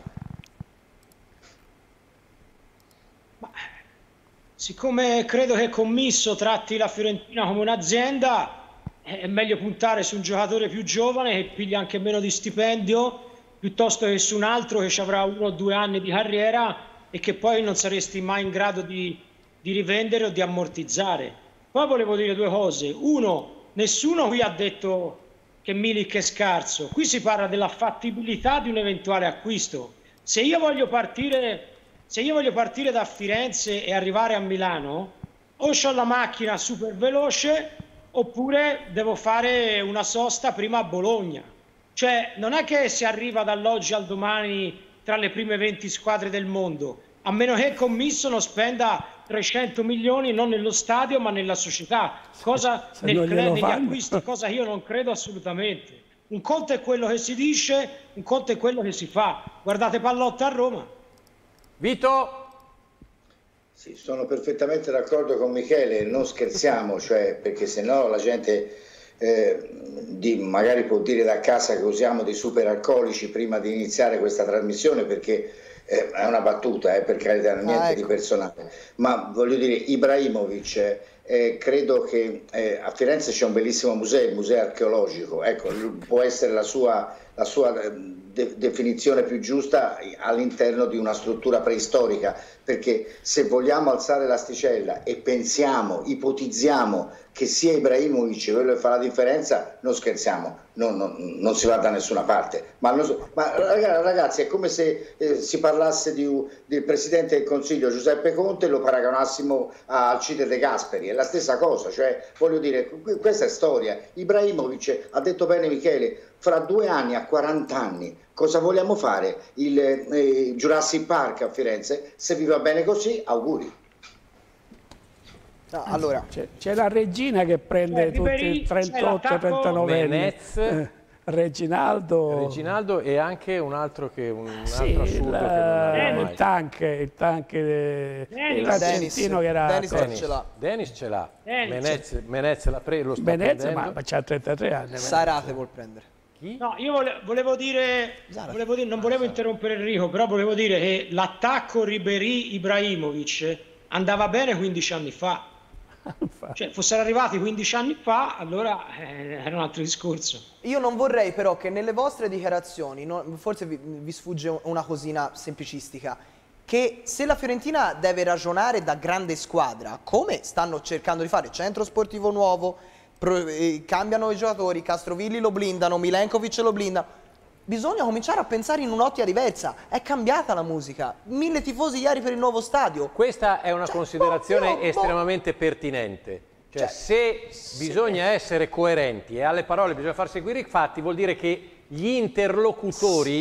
Siccome credo che Commisso tratti la Fiorentina come un'azienda, è meglio puntare su un giocatore più giovane che piglia anche meno di stipendio, piuttosto che su un altro che ci avrà uno o due anni di carriera e che poi non saresti mai in grado di, di rivendere o di ammortizzare. Poi volevo dire due cose. Uno, nessuno qui ha detto che Milik è scarso. Qui si parla della fattibilità di un eventuale acquisto. Se io voglio partire... Se io voglio partire da Firenze e arrivare a Milano, o ho la macchina super veloce oppure devo fare una sosta prima a Bologna. Cioè non è che si arriva dall'oggi al domani tra le prime venti squadre del mondo, a meno che il Commisso non spenda trecento milioni non nello stadio ma nella società, cosa Se nel non club, glielo negli fanno. acquisti, cosa che io non credo assolutamente. Un conto è quello che si dice, un conto è quello che si fa. Guardate Pallotta a Roma. Vito? Sì, sono perfettamente d'accordo con Michele, non scherziamo, cioè, perché sennò la gente eh, di, magari può dire da casa che usiamo dei superalcolici prima di iniziare questa trasmissione, perché eh, è una battuta, eh, per carità, niente Ah, ecco. di personale, ma voglio dire, Ibrahimovic, eh, credo che eh, a Firenze c'è un bellissimo museo, il museo archeologico, ecco, può essere la sua, la sua eh, de- definizione più giusta all'interno di una struttura preistorica, perché se vogliamo alzare l'asticella e pensiamo, ipotizziamo che sia Ibrahimovic quello che fa la differenza, non scherziamo, non, non, non si va da nessuna parte. Ma, non so- ma raga- ragazzi, è come se eh, si parlasse di, un- del Presidente del Consiglio Giuseppe Conte e lo paragonassimo a Alcide De Gasperi, è la stessa cosa, cioè voglio dire, que- questa è storia. Ibrahimovic, ha detto bene Michele, fra due anni a quaranta anni, cosa vogliamo fare? Il eh, Jurassic Park a Firenze? Se vi va bene così, auguri. No, allora, C'è, c'è la regina che prende Eh, tutti Ribéry, i trentotto c'è trentanove anni. Menez. Eh, Reginaldo. Reginaldo e anche un altro che un Sì, altro assurdo il, che non arriva il mai. tank, il tank de- Dennis. il argentino che era Dennis Dennis ce l'ha. Dennis ce l'ha. Dennis. Menez, Menez l'ha preso, lo sta Venezia, prendendo. ma, ma c'ha trentatré anni. Sarate vuol prendere. Chi? No, io vole- volevo dire, Zara. volevo dire, non volevo interrompere Enrico, però volevo dire che l'attacco Ribéry-Ibrahimovic andava bene quindici anni fa. Cioè, fossero arrivati quindici anni fa, allora eh, era un altro discorso. Io non vorrei però che nelle vostre dichiarazioni, non- forse vi, vi sfugge una cosina semplicistica, che se la Fiorentina deve ragionare da grande squadra, come stanno cercando di fare, centro sportivo nuovo, pro- eh, cambiano i giocatori, Castrovilli lo blindano, Milenkovic lo blindano, bisogna cominciare a pensare in un'ottica diversa. È cambiata la musica, mille tifosi ieri per il nuovo stadio. Questa è una Cioè, considerazione boh, boh, estremamente pertinente. Cioè, Cioè, se bisogna essere coerenti e alle parole bisogna far seguire i fatti, vuol dire che gli interlocutori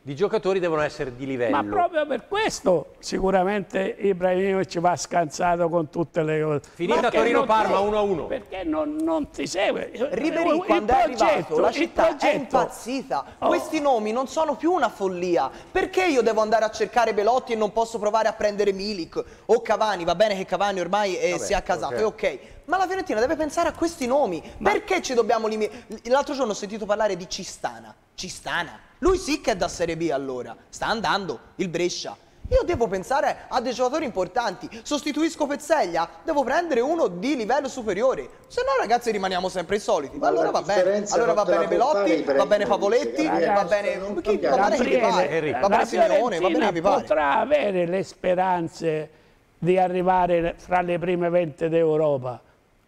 di giocatori devono essere di livello. Ma proprio per questo sicuramente Ibrahimovic va scansato con tutte le cose. Finita Torino-Parma uno a uno. Perché non, non ti segue. Ribéry, quando è arrivato, la città progetto... è impazzita. Oh. Questi nomi non sono più una follia. Perché io devo andare a cercare Belotti e non posso provare a prendere Milik o Cavani? Va bene che Cavani ormai eh, si è accasato, okay. è ok. Ma la Fiorentina deve pensare a questi nomi. Ma... Perché ci dobbiamo limitare? L'altro giorno ho sentito parlare di Cistana. Cistana. Lui sì che è da Serie B allora. Sta andando il Brescia. Io devo pensare a dei giocatori importanti. Sostituisco Pezzeglia, devo prendere uno di livello superiore. Se no ragazzi rimaniamo sempre i soliti. Ma allora va bene. Allora va bene Belotti, va bene Pavoletti, va bene chi va bene che pare. Va bene Simeone, va bene che pare. Potrà avere le speranze di arrivare fra le prime venti d'Europa.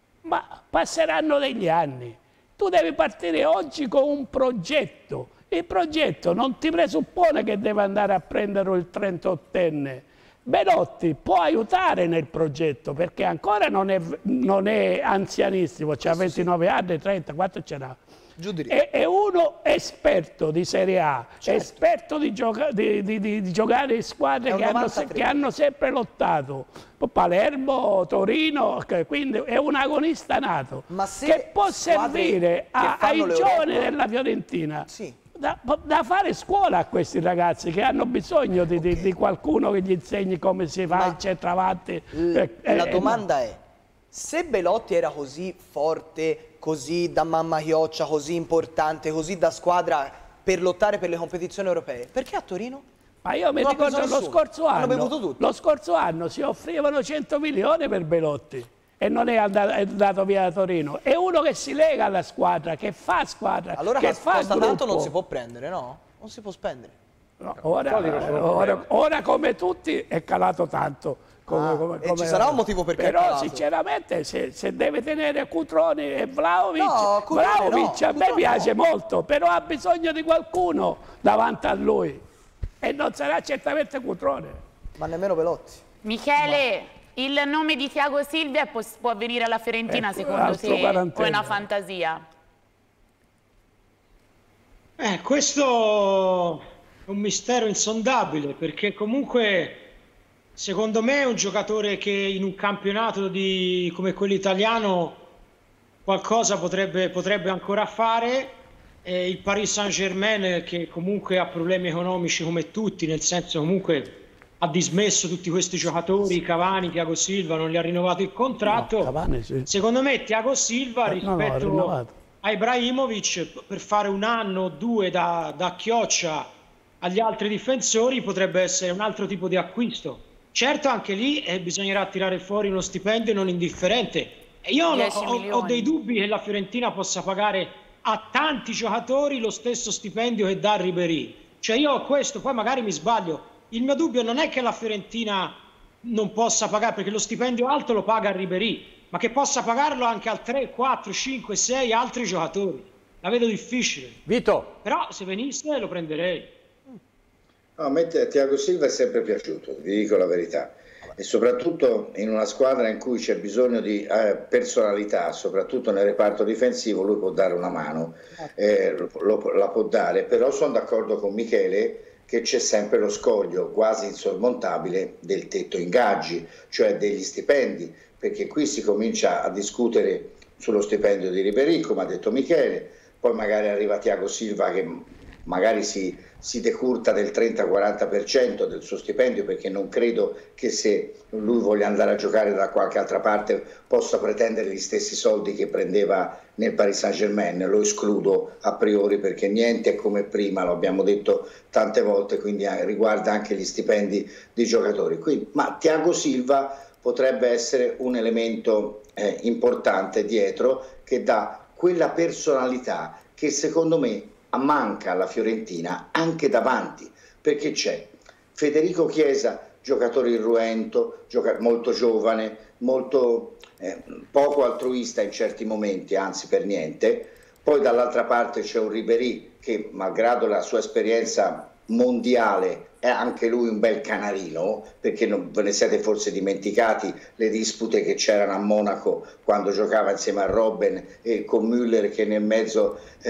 Ma passeranno degli anni. Tu devi partire oggi con un progetto. Il progetto non ti presuppone che deve andare a prendere il trentottenne. Belotti può aiutare nel progetto perché ancora non è, non è anzianissimo, ha ventinove anni, trenta, quanto ce n'ha? È, è uno esperto di Serie A, certo. esperto di, gioca di, di, di, di giocare in squadre che hanno, che hanno sempre lottato. Palermo, Torino, quindi è un agonista nato Ma se che può servire a, ai giovani della Fiorentina. Sì. Da, da fare scuola a questi ragazzi che hanno bisogno di, okay. di, di qualcuno che gli insegni come si fa il centravanti. Eh, la eh, domanda no. è, se Belotti era così forte, così da mamma chioccia, così importante, così da squadra per lottare per le competizioni europee, perché a Torino? Ma io mi ricordo lo scorso anno, lo scorso anno si offrivano cento milioni per Belotti. E non è andato, è andato via da Torino. È uno che si lega alla squadra, che fa squadra, allora che fa costa tanto non si può prendere, no? Non si può spendere. No, ora, ora, ora come tutti è calato tanto. Come, ah, come, e come ci sarà un motivo perché però è calato. Sinceramente se, se deve tenere Cutrone e Vlahovic, no, Vlahovic no, a me piace no. molto, però ha bisogno di qualcuno davanti a lui. E non sarà certamente Cutrone. Ma nemmeno Belotti. Michele... Ma... Il nome di Thiago Silva può, può venire alla Fiorentina ecco, secondo te o è una fantasia? Eh, questo è un mistero insondabile perché comunque secondo me è un giocatore che in un campionato di, come quello italiano qualcosa potrebbe, potrebbe ancora fare. Eh, il Paris Saint-Germain che comunque ha problemi economici come tutti, nel senso comunque... ha dismesso tutti questi giocatori, Cavani, Thiago Silva, non gli ha rinnovato il contratto. No, Cavani, sì. Secondo me Thiago Silva rispetto no, no, a Ibrahimovic per fare un anno o due da, da chioccia agli altri difensori potrebbe essere un altro tipo di acquisto. Certo anche lì eh, bisognerà tirare fuori uno stipendio non indifferente. E io ho, ho, ho dei dubbi che la Fiorentina possa pagare a tanti giocatori lo stesso stipendio che dà Ribéry. Cioè io ho questo, poi magari mi sbaglio. Il mio dubbio non è che la Fiorentina non possa pagare, perché lo stipendio alto lo paga Ribéry, ma che possa pagarlo anche al tre, quattro, cinque, sei altri giocatori. La vedo difficile. Vito. Però se venisse lo prenderei. No, a me Thiago Silva è sempre piaciuto, vi dico la verità. E soprattutto in una squadra in cui c'è bisogno di eh, personalità, soprattutto nel reparto difensivo, lui può dare una mano, eh, lo, lo, la può dare. Però sono d'accordo con Michele che c'è sempre lo scoglio quasi insormontabile del tetto ingaggi, cioè degli stipendi, perché qui si comincia a discutere sullo stipendio di Ribéry, come ha detto Michele, poi magari arriva Thiago Silva che magari si, si decurta del trenta quaranta per cento del suo stipendio, perché non credo che se lui voglia andare a giocare da qualche altra parte possa pretendere gli stessi soldi che prendeva nel Paris Saint-Germain. Lo escludo a priori perché niente è come prima, lo abbiamo detto tante volte, quindi riguarda anche gli stipendi dei giocatori. Quindi, ma Thiago Silva potrebbe essere un elemento eh, importante dietro, che dà quella personalità che secondo me manca alla Fiorentina anche davanti, perché c'è Federico Chiesa, giocatore irruento, gioca molto giovane, molto eh, poco altruista in certi momenti, anzi per niente. Poi dall'altra parte c'è un Ribéry che, malgrado la sua esperienza mondiale, è anche lui un bel canarino, perché non ve ne siete forse dimenticati le dispute che c'erano a Monaco quando giocava insieme a Robben e con Müller che nel mezzo eh,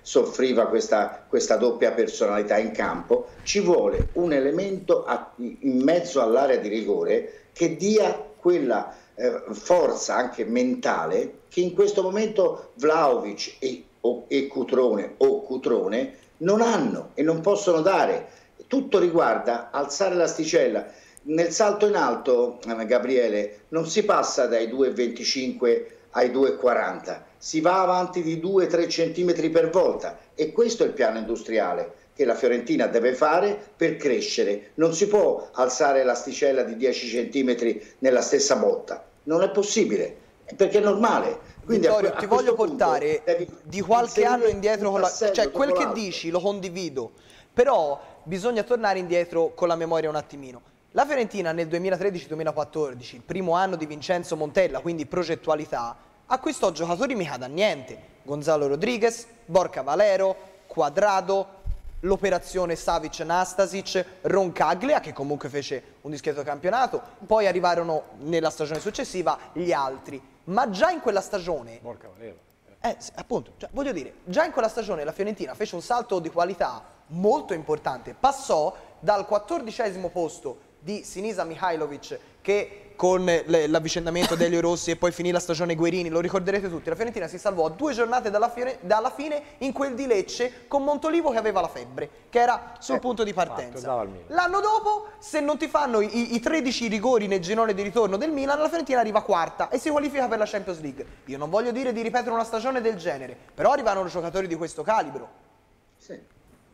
soffriva questa, questa doppia personalità in campo. Ci vuole un elemento a, in mezzo all'area di rigore che dia quella eh, forza anche mentale che in questo momento Vlahovic e, o, e Cutrone o Cutrone non hanno e non possono dare. Tutto riguarda alzare l'asticella. Nel salto in alto, eh, Gabriele, non si passa dai due virgola venticinque ai due virgola quaranta, si va avanti di due tre centimetri per volta, e questo è il piano industriale che la Fiorentina deve fare per crescere. Non si può alzare l'asticella di dieci centimetri nella stessa botta, non è possibile, perché è normale. Quindi Vittorio, a, a ti voglio punto portare di qualche anno indietro, con la, cioè quel che dici lo condivido, però bisogna tornare indietro con la memoria un attimino. La Fiorentina nel duemilatredici duemilaquattordici, il primo anno di Vincenzo Montella, quindi progettualità, acquistò giocatori mica da niente: Gonzalo Rodriguez, Borca Valero, Quadrado, l'operazione Savic-Nastasic, Roncaglia, che comunque fece un discreto campionato, poi arrivarono nella stagione successiva gli altri. Ma già in quella stagione, Borca Valero. eh, appunto, cioè, voglio dire, già in quella stagione la Fiorentina fece un salto di qualità molto importante, passò dal quattordicesimo posto di Sinisa Mihajlovic, che con l'avvicendamento degli Rossi e poi finì la stagione Guerini, lo ricorderete tutti, la Fiorentina si salvò a due giornate dalla, fiere, dalla fine in quel di Lecce con Montolivo che aveva la febbre, che era sul eh, punto di partenza. L'anno dopo, se non ti fanno i, i tredici rigori nel girone di ritorno del Milan, la Fiorentina arriva quarta e si qualifica per la Champions League. Io non voglio dire di ripetere una stagione del genere, però arrivano giocatori di questo calibro. Sì.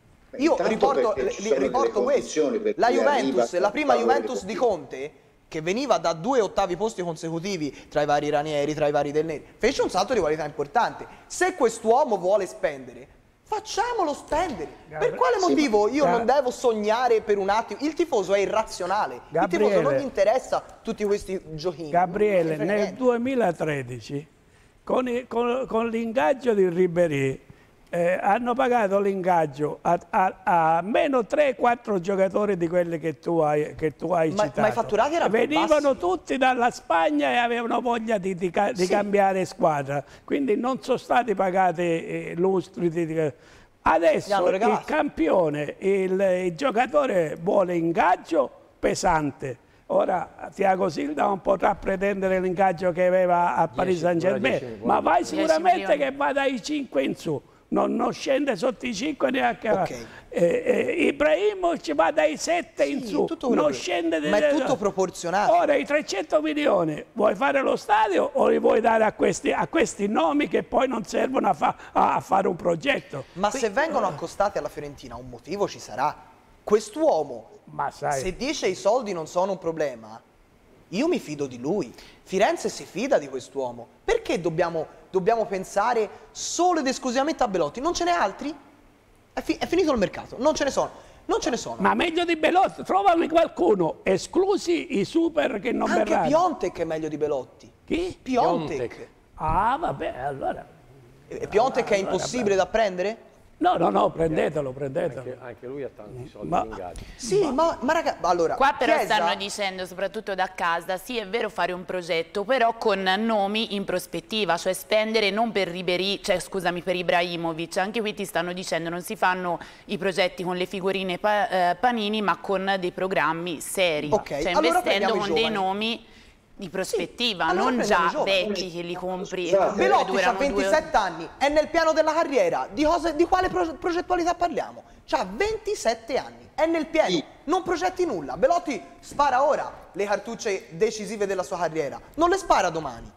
Io riporto, riporto questo, la Juventus, la prima Juventus di Conte, che veniva da due ottavi posti consecutivi tra i vari Ranieri, tra i vari Del Neri, fece un salto di qualità importante. Se quest'uomo vuole spendere, facciamolo spendere. Per quale motivo io non devo sognare per un attimo? Il tifoso è irrazionale, Gabriele, il tifoso non gli interessa tutti questi giochini. Gabriele, nel duemilatredici, con, con, con l'ingaggio di Ribéry, Eh, hanno pagato l'ingaggio a, a, a meno tre quattro giocatori di quelli che tu hai, che tu hai ma, citato. Ma i fatturati erano venivano bassi. tutti dalla Spagna e avevano voglia di, di, di sì. cambiare squadra, quindi non sono stati pagati eh, lustri. Di, adesso il campione, il, il giocatore vuole ingaggio pesante. Ora Thiago Silva non potrà pretendere l'ingaggio che aveva a Paris Saint-Germain, ma vai sicuramente che va dai cinque in su. Non, non scende sotto i cinque neanche. Okay. Eh, eh, Ibrahimovic va dai sette sì, in su, non scende. Ma è tutto proporzionato. Ora i trecento milioni vuoi fare lo stadio o li vuoi dare a questi, a questi nomi che poi non servono a, fa, a, a fare un progetto? Ma Qui, se vengono accostati alla Fiorentina un motivo ci sarà. Quest'uomo, se dice i soldi non sono un problema, io mi fido di lui. Firenze si fida di quest'uomo. Perché dobbiamo, dobbiamo pensare solo ed esclusivamente a Belotti? Non ce n'è altri? È, fi è finito il mercato, non ce ne sono. Non ce ne sono. Ma meglio di Belotti, trovami qualcuno, esclusi i super che non Anche verranno. Anche Piontek è meglio di Belotti. Chi? Piontek. Piontek. Ah, vabbè, allora. E Piontek allora, è impossibile allora, da prendere? No, no, no, prendetelo, prendetelo. Anche, anche lui ha tanti soldi ma, ingaggi. Sì, ma, ma, ma raga, allora... Qua però Chiesa... stanno dicendo, soprattutto da casa, sì è vero fare un progetto, però con nomi in prospettiva, cioè spendere non per Ribéry, cioè scusami, per Ibrahimovic. Anche qui ti stanno dicendo non si fanno i progetti con le figurine pa, eh, panini, ma con dei programmi seri. Okay, cioè allora investendo con dei nomi di prospettiva, sì, allora non già vecchi che li compri. Scusate, Belotti ha ventisette due... anni, è nel piano della carriera, di, cosa, di quale pro progettualità parliamo? C'ha ventisette anni, è nel piano, sì. non progetti nulla. Belotti spara ora le cartucce decisive della sua carriera, non le spara domani.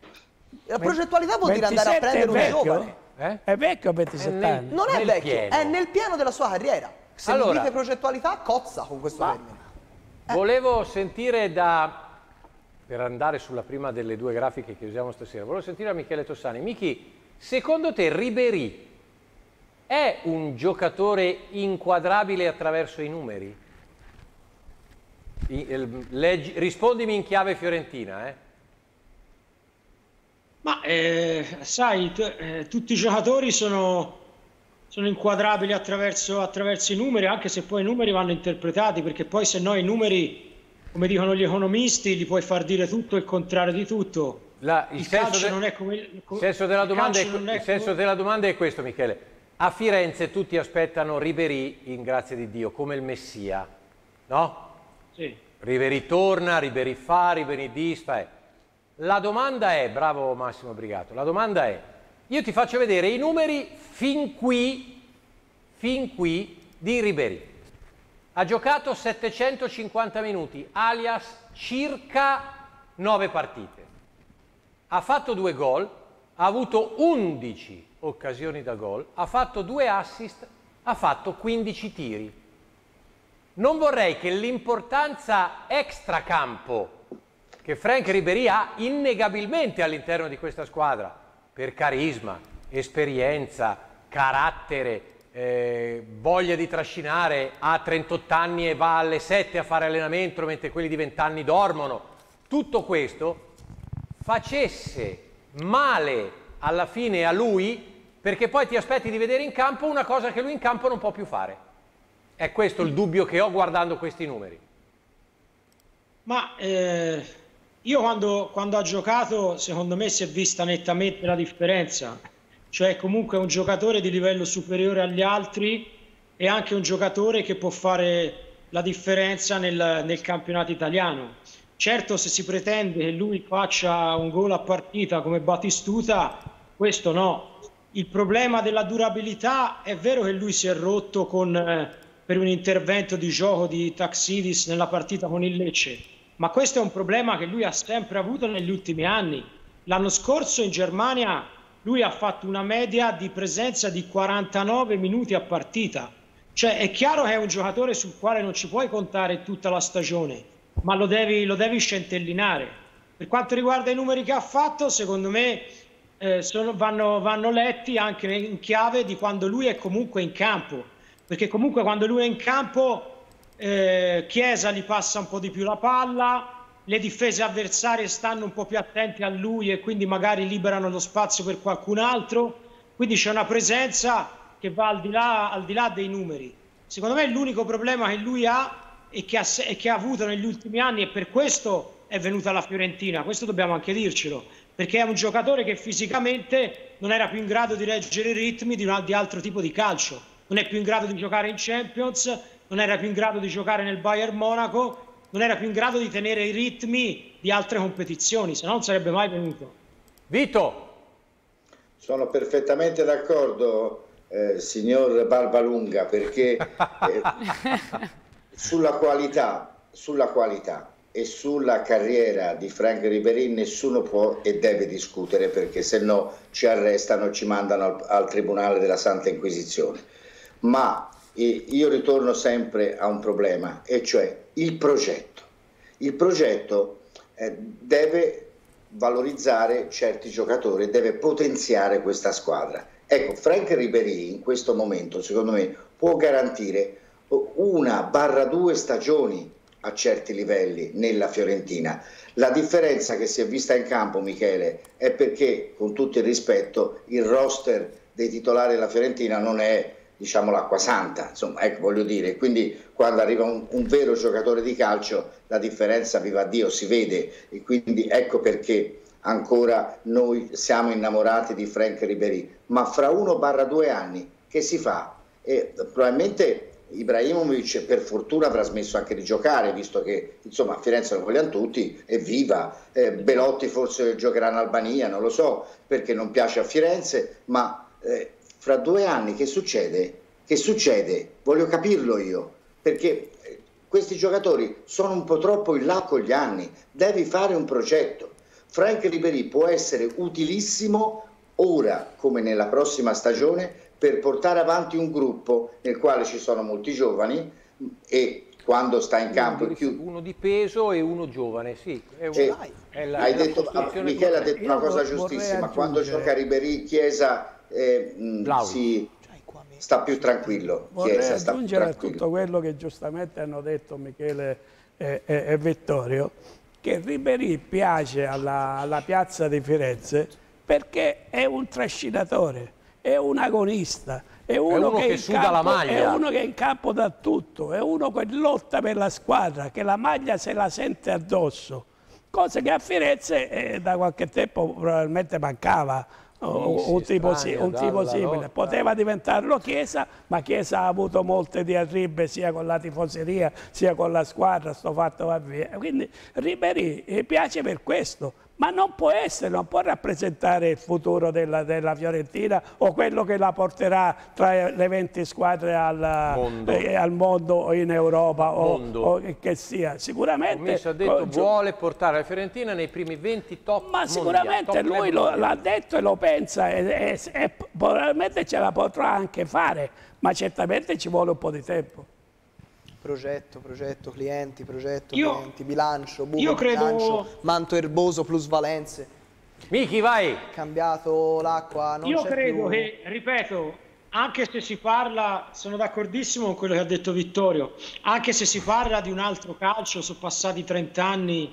La progettualità vuol dire andare a prendere un giovane. Eh? È vecchio a ventisette è anni? Non è vecchio, pieno. è nel piano della sua carriera. Se allora, mi dite progettualità, cozza con questo ma, termine. Eh. Volevo sentire da... per andare sulla prima delle due grafiche che usiamo stasera, volevo sentire da Michele Tossani. Michi, secondo te Ribéry è un giocatore inquadrabile attraverso i numeri? I, leggi, rispondimi in chiave fiorentina. Eh. Ma eh, sai, eh, tutti i giocatori sono, sono inquadrabili attraverso, attraverso i numeri, anche se poi i numeri vanno interpretati, perché poi se no i numeri... come dicono gli economisti, gli puoi far dire tutto e il contrario di tutto. La, il, il senso calcio de, non è come... il senso, della domanda, è, è il senso della domanda è questo, Michele. A Firenze tutti aspettano Ribéry, in grazia di Dio, come il Messia, no? Sì. Ribéry torna, Ribéry fa, Ribéry disfa. Eh. La domanda è, bravo Massimo Brigato, la domanda è, io ti faccio vedere i numeri fin qui, fin qui di Ribéry. Ha giocato settecentocinquanta minuti, alias circa nove partite. Ha fatto due gol, ha avuto undici occasioni da gol, ha fatto due assist, ha fatto quindici tiri. Non vorrei che l'importanza extracampo che Franck Ribéry ha innegabilmente all'interno di questa squadra, per carisma, esperienza, carattere, eh, voglia di trascinare, ha trentotto anni e va alle sette a fare allenamento mentre quelli di venti anni dormono, tutto questo facesse male alla fine a lui, perché poi ti aspetti di vedere in campo una cosa che lui in campo non può più fare. È questo il dubbio che ho guardando questi numeri. Ma eh, io quando, quando ha giocato, secondo me si è vista nettamente la differenza. Cioè comunque è un giocatore di livello superiore agli altri e anche un giocatore che può fare la differenza nel, nel campionato italiano. Certo, se si pretende che lui faccia un gol a partita come Batistuta, questo no. Il problema della durabilità è vero che lui si è rotto con, eh, per un intervento di gioco di Taxidis nella partita con il Lecce, ma questo è un problema che lui ha sempre avuto negli ultimi anni. L'anno scorso in Germania lui ha fatto una media di presenza di quarantanove minuti a partita. Cioè è chiaro che è un giocatore sul quale non ci puoi contare tutta la stagione, ma lo devi, lo devi scentellinare. Per quanto riguarda i numeri che ha fatto, secondo me eh, sono, vanno, vanno letti anche in chiave di quando lui è comunque in campo, perché comunque quando lui è in campo eh, Chiesa gli passa un po' di più la palla, le difese avversarie stanno un po' più attenti a lui e quindi magari liberano lo spazio per qualcun altro, quindi c'è una presenza che va al di là, al di là dei numeri. Secondo me l'unico problema che lui ha e che ha, e che ha avuto negli ultimi anni, e per questo è venuta alla Fiorentina, questo dobbiamo anche dircelo, perché è un giocatore che fisicamente non era più in grado di reggere i ritmi di, una, di altro tipo di calcio, non è più in grado di giocare in Champions, non era più in grado di giocare nel Bayern Monaco, non era più in grado di tenere i ritmi di altre competizioni, se no non sarebbe mai venuto. Vito! Sono perfettamente d'accordo, eh, signor Barbalunga, perché eh, sulla qualità, sulla qualità e sulla carriera di Franck Ribéry nessuno può e deve discutere, perché se no ci arrestano e ci mandano al, al Tribunale della Santa Inquisizione. Ma eh, io ritorno sempre a un problema, e cioè il progetto. Il progetto eh, deve valorizzare certi giocatori, deve potenziare questa squadra. Ecco, Franck Ribéry in questo momento, secondo me, può garantire una barra due stagioni a certi livelli nella Fiorentina. La differenza che si è vista in campo, Michele, è perché, con tutto il rispetto, il roster dei titolari della Fiorentina non è, diciamo, l'acqua santa, insomma, ecco, voglio dire, quindi quando arriva un, un vero giocatore di calcio la differenza, viva Dio, si vede, e quindi ecco perché ancora noi siamo innamorati di Franck Ribéry. Ma fra uno barra due anni che si fa? E probabilmente Ibrahimovic per fortuna avrà smesso anche di giocare, visto che insomma a Firenze lo vogliano tutti, evviva, eh, Belotti forse giocherà in Albania, non lo so, perché non piace a Firenze, ma eh, fra due anni che succede? Che succede? Voglio capirlo io, perché questi giocatori sono un po' troppo in là con gli anni, devi fare un progetto. Franck Ribéry può essere utilissimo ora come nella prossima stagione per portare avanti un gruppo nel quale ci sono molti giovani e quando sta in campo uno di, uno di peso e uno giovane, sì. È un, è la, hai è detto, Michele ha detto una cosa giustissima, quando gioca Ribéry Chiesa eh, mh, si sta più tranquillo. Vorrei Chiesa aggiungere sta più tranquillo. a tutto quello che giustamente hanno detto Michele e, e, e Vittorio, che Ribéry piace alla, alla piazza di Firenze perché è un trascinatore, è un agonista, è uno, è uno che, che in suda campo, la maglia, è uno che in campo dà tutto, è uno che lotta per la squadra, che la maglia se la sente addosso, cosa che a Firenze eh, da qualche tempo probabilmente mancava O, un tipo, sì, un tipo simile. Poteva diventarlo Chiesa, ma Chiesa ha avuto molte diatribe sia con la tifoseria sia con la squadra, sto fatto va via. Quindi Ribéry piace per questo, ma non può essere, non può rappresentare il futuro della, della Fiorentina o quello che la porterà tra le venti squadre al mondo, eh, al mondo o in Europa o, o che sia. Sicuramente ha detto vuole portare la Fiorentina nei primi venti top ma mondiali, sicuramente top lui l'ha detto e lo pensa e, e, e probabilmente ce la potrà anche fare, ma certamente ci vuole un po' di tempo. Progetto, progetto, clienti, progetto, io, clienti, bilancio, buco, io credo... bilancio, manto erboso, plusvalenze. Miki, vai! Cambiato l'acqua, non Io c'è credo più... che, ripeto, anche se si parla, sono d'accordissimo con quello che ha detto Vittorio, anche se si parla di un altro calcio, sono passati trenta anni,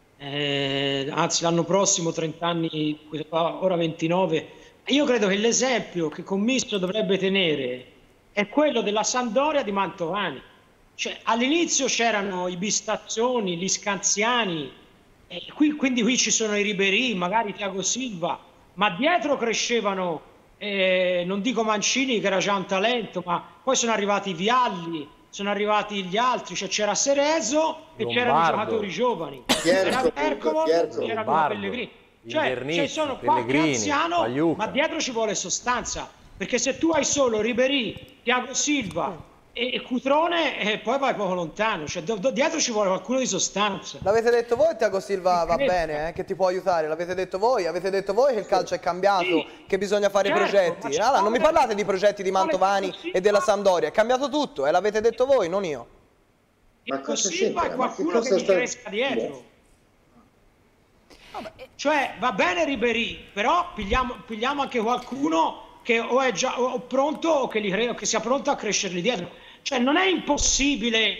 eh, anzi l'anno prossimo trenta anni, ora ventinove, io credo che l'esempio che Commisso dovrebbe tenere è quello della Sampdoria di Mantovani. Cioè, all'inizio c'erano i Bistazzoni, gli Scanziani, eh, qui, quindi qui ci sono i Ribéry, magari Thiago Silva, ma dietro crescevano, eh, non dico Mancini che era già un talento, ma poi sono arrivati i Vialli, sono arrivati gli altri, cioè c'era Cerezo e c'erano i giocatori giovani, c'era Bercomo, c'era Pellegrini, cioè ci sono qualche anziano, ma dietro ci vuole sostanza, perché se tu hai solo Ribéry, Thiago Silva e Cutrone e poi vai poco lontano, cioè do, do, dietro ci vuole qualcuno di sostanza. L'avete detto voi Thiago Silva va bene, eh, che ti può aiutare, l'avete detto voi, avete detto voi che il calcio è cambiato, sì, che bisogna fare certo, progetti. Allora, non mi parlate di progetti di Mantovani e della Sampdoria, è cambiato tutto e l'avete detto voi, non io. Ma cosa Silva è qualcuno che mi sta... cresca dietro. Vabbè. Cioè va bene Ribéry, però pigliamo, pigliamo anche qualcuno che o è già o pronto o che, li cre... che sia pronto a crescerli dietro. Cioè non è impossibile,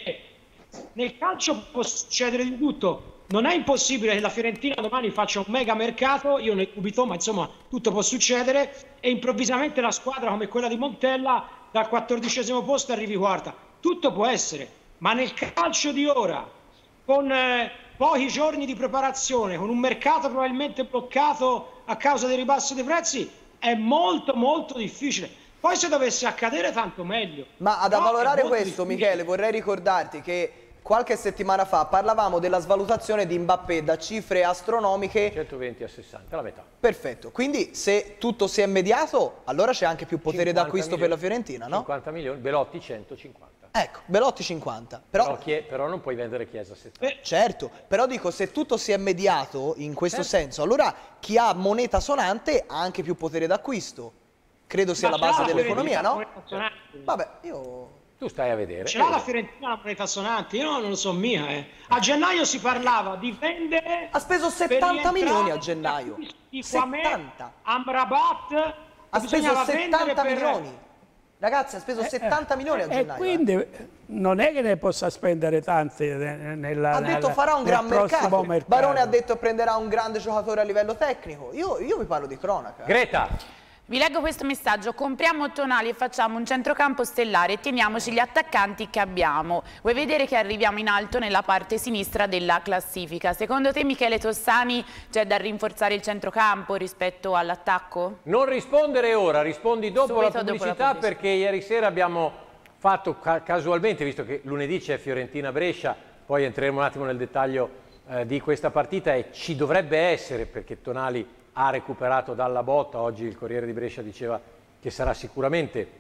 nel calcio può succedere di tutto, non è impossibile che la Fiorentina domani faccia un mega mercato, io ne dubito, ma insomma tutto può succedere, e improvvisamente la squadra come quella di Montella dal quattordicesimo posto arrivi quarta. Tutto può essere, ma nel calcio di ora, con eh, pochi giorni di preparazione, con un mercato probabilmente bloccato a causa del ribasso dei prezzi, è molto molto difficile. Poi se dovesse accadere tanto meglio. Ma ad avvalorare no, questo, Michele, vorrei ricordarti che qualche settimana fa parlavamo della svalutazione di Mbappé da cifre astronomiche. centoventi a sessanta, la metà. Perfetto, quindi se tutto si è mediato, allora c'è anche più potere d'acquisto per la Fiorentina, no? cinquanta milioni, Belotti centocinquanta. Ecco, Belotti cinquanta. Però, però, chi è, però non puoi vendere Chiesa a settanta. Eh, certo, però dico, se tutto si è mediato in questo certo. senso, allora chi ha moneta sonante ha anche più potere d'acquisto. Credo sia ma la base dell'economia, no? Vabbè, io... Tu stai a vedere. Ce l'ha la Fiorentina la moneta sonante? Io non lo so mica, eh. A gennaio si parlava di vendere... Ha speso settanta milioni a gennaio. settanta. Amrabat. Ha speso settanta milioni. Ragazzi, ha speso eh, settanta milioni a gennaio. E quindi eh. non è che ne possa spendere tanti nella... Ha detto nel, farà un gran mercato. mercato. Barone ha detto prenderà un grande giocatore a livello tecnico. Io, io vi parlo di cronaca. Greta. Vi leggo questo messaggio: compriamo Tonali e facciamo un centrocampo stellare e teniamoci gli attaccanti che abbiamo. Vuoi vedere che arriviamo in alto nella parte sinistra della classifica? Secondo te, Michele Tossani, c'è da rinforzare il centrocampo rispetto all'attacco? Non rispondere ora, rispondi dopo, la pubblicità, dopo la pubblicità, perché ieri sera abbiamo fatto ca casualmente, visto che lunedì c'è Fiorentina-Brescia, poi entreremo un attimo nel dettaglio eh, di questa partita, e ci dovrebbe essere, perché Tonali ha recuperato dalla botta. Oggi il Corriere di Brescia diceva che sarà sicuramente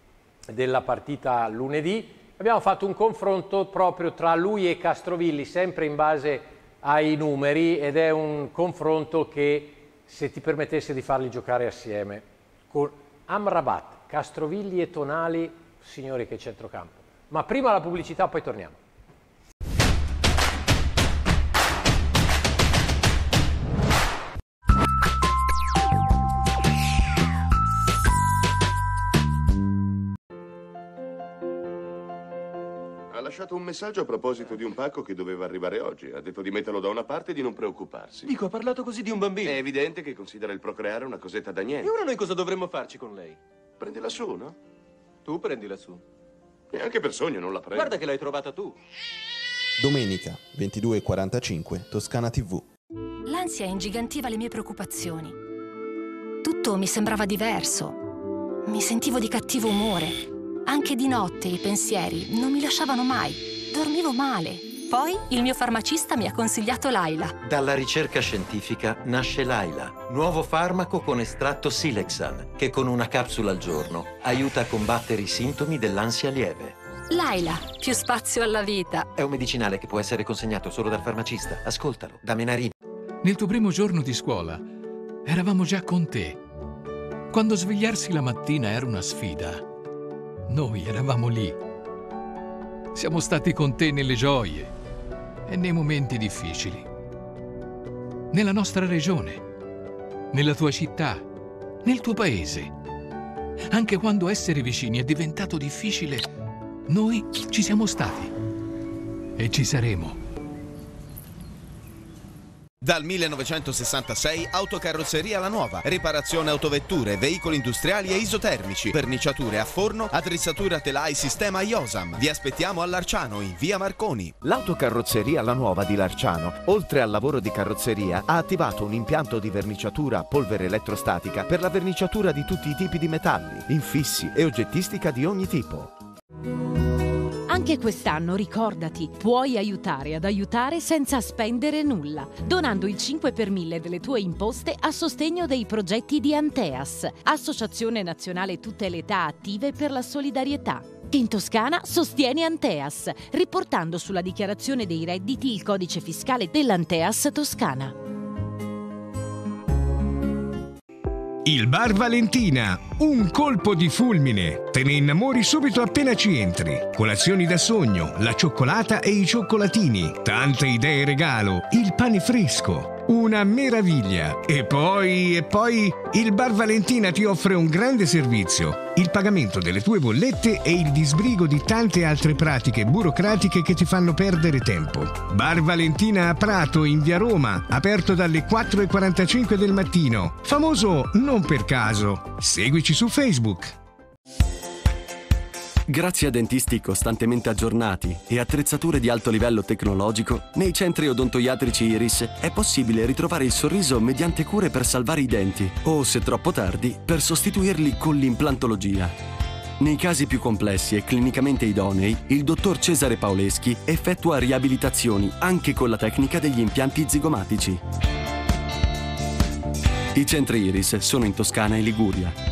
della partita lunedì. Abbiamo fatto un confronto proprio tra lui e Castrovilli, sempre in base ai numeri, ed è un confronto che, se ti permettesse di farli giocare assieme, con Amrabat, Castrovilli e Tonali, signori che centrocampo. Ma prima la pubblicità, poi torniamo. Ha lasciato un messaggio a proposito di un pacco che doveva arrivare oggi. Ha detto di metterlo da una parte e di non preoccuparsi. Dico, ha parlato così di un bambino. È evidente che considera il procreare una cosetta da niente. E ora noi cosa dovremmo farci con lei? Prendila su, no? Tu prendila su. E anche per sogno non la prendo. Guarda che l'hai trovata tu. Domenica, ventidue e quarantacinque, Toscana tivù. L'ansia ingigantiva le mie preoccupazioni. Tutto mi sembrava diverso. Mi sentivo di cattivo umore. Anche di notte i pensieri non mi lasciavano mai. Dormivo male. Poi il mio farmacista mi ha consigliato Laila. Dalla ricerca scientifica nasce Laila, nuovo farmaco con estratto Silexan, che con una capsula al giorno aiuta a combattere i sintomi dell'ansia lieve. Laila, più spazio alla vita. È un medicinale che può essere consegnato solo dal farmacista. Ascoltalo, da Menarini. Nel tuo primo giorno di scuola eravamo già con te. Quando svegliarsi la mattina era una sfida, noi eravamo lì. Siamo stati con te nelle gioie e nei momenti difficili. Nella nostra regione, nella tua città, nel tuo paese. Anche quando essere vicini è diventato difficile, noi ci siamo stati e ci saremo. Dal millenovecentosessantasei Autocarrozzeria La Nuova, riparazione autovetture, veicoli industriali e isotermici, verniciature a forno, attrezzatura telai sistema Iosam. Vi aspettiamo a Larciano in via Marconi. L'Autocarrozzeria La Nuova di Larciano, oltre al lavoro di carrozzeria, ha attivato un impianto di verniciatura a polvere elettrostatica per la verniciatura di tutti i tipi di metalli, infissi e oggettistica di ogni tipo. Anche quest'anno ricordati, puoi aiutare ad aiutare senza spendere nulla, donando il cinque per mille delle tue imposte a sostegno dei progetti di Anteas, Associazione Nazionale Tutte le Età Attive per la Solidarietà. In Toscana sostieni Anteas, riportando sulla dichiarazione dei redditi il codice fiscale dell'Anteas Toscana. Il Bar Valentina, un colpo di fulmine. Te ne innamori subito appena ci entri. Colazioni da sogno, la cioccolata e i cioccolatini, tante idee regalo, il pane fresco. Una meraviglia. E poi, e poi, il Bar Valentina ti offre un grande servizio, il pagamento delle tue bollette e il disbrigo di tante altre pratiche burocratiche che ti fanno perdere tempo. Bar Valentina a Prato, in via Roma, aperto dalle quattro e quarantacinque del mattino. Famoso non per caso. Seguici su Facebook. Grazie a dentisti costantemente aggiornati e attrezzature di alto livello tecnologico, nei centri odontoiatrici Iris è possibile ritrovare il sorriso mediante cure per salvare i denti o, se troppo tardi, per sostituirli con l'implantologia. Nei casi più complessi e clinicamente idonei, il dottor Cesare Paoleschi effettua riabilitazioni anche con la tecnica degli impianti zigomatici. I centri Iris sono in Toscana e Liguria.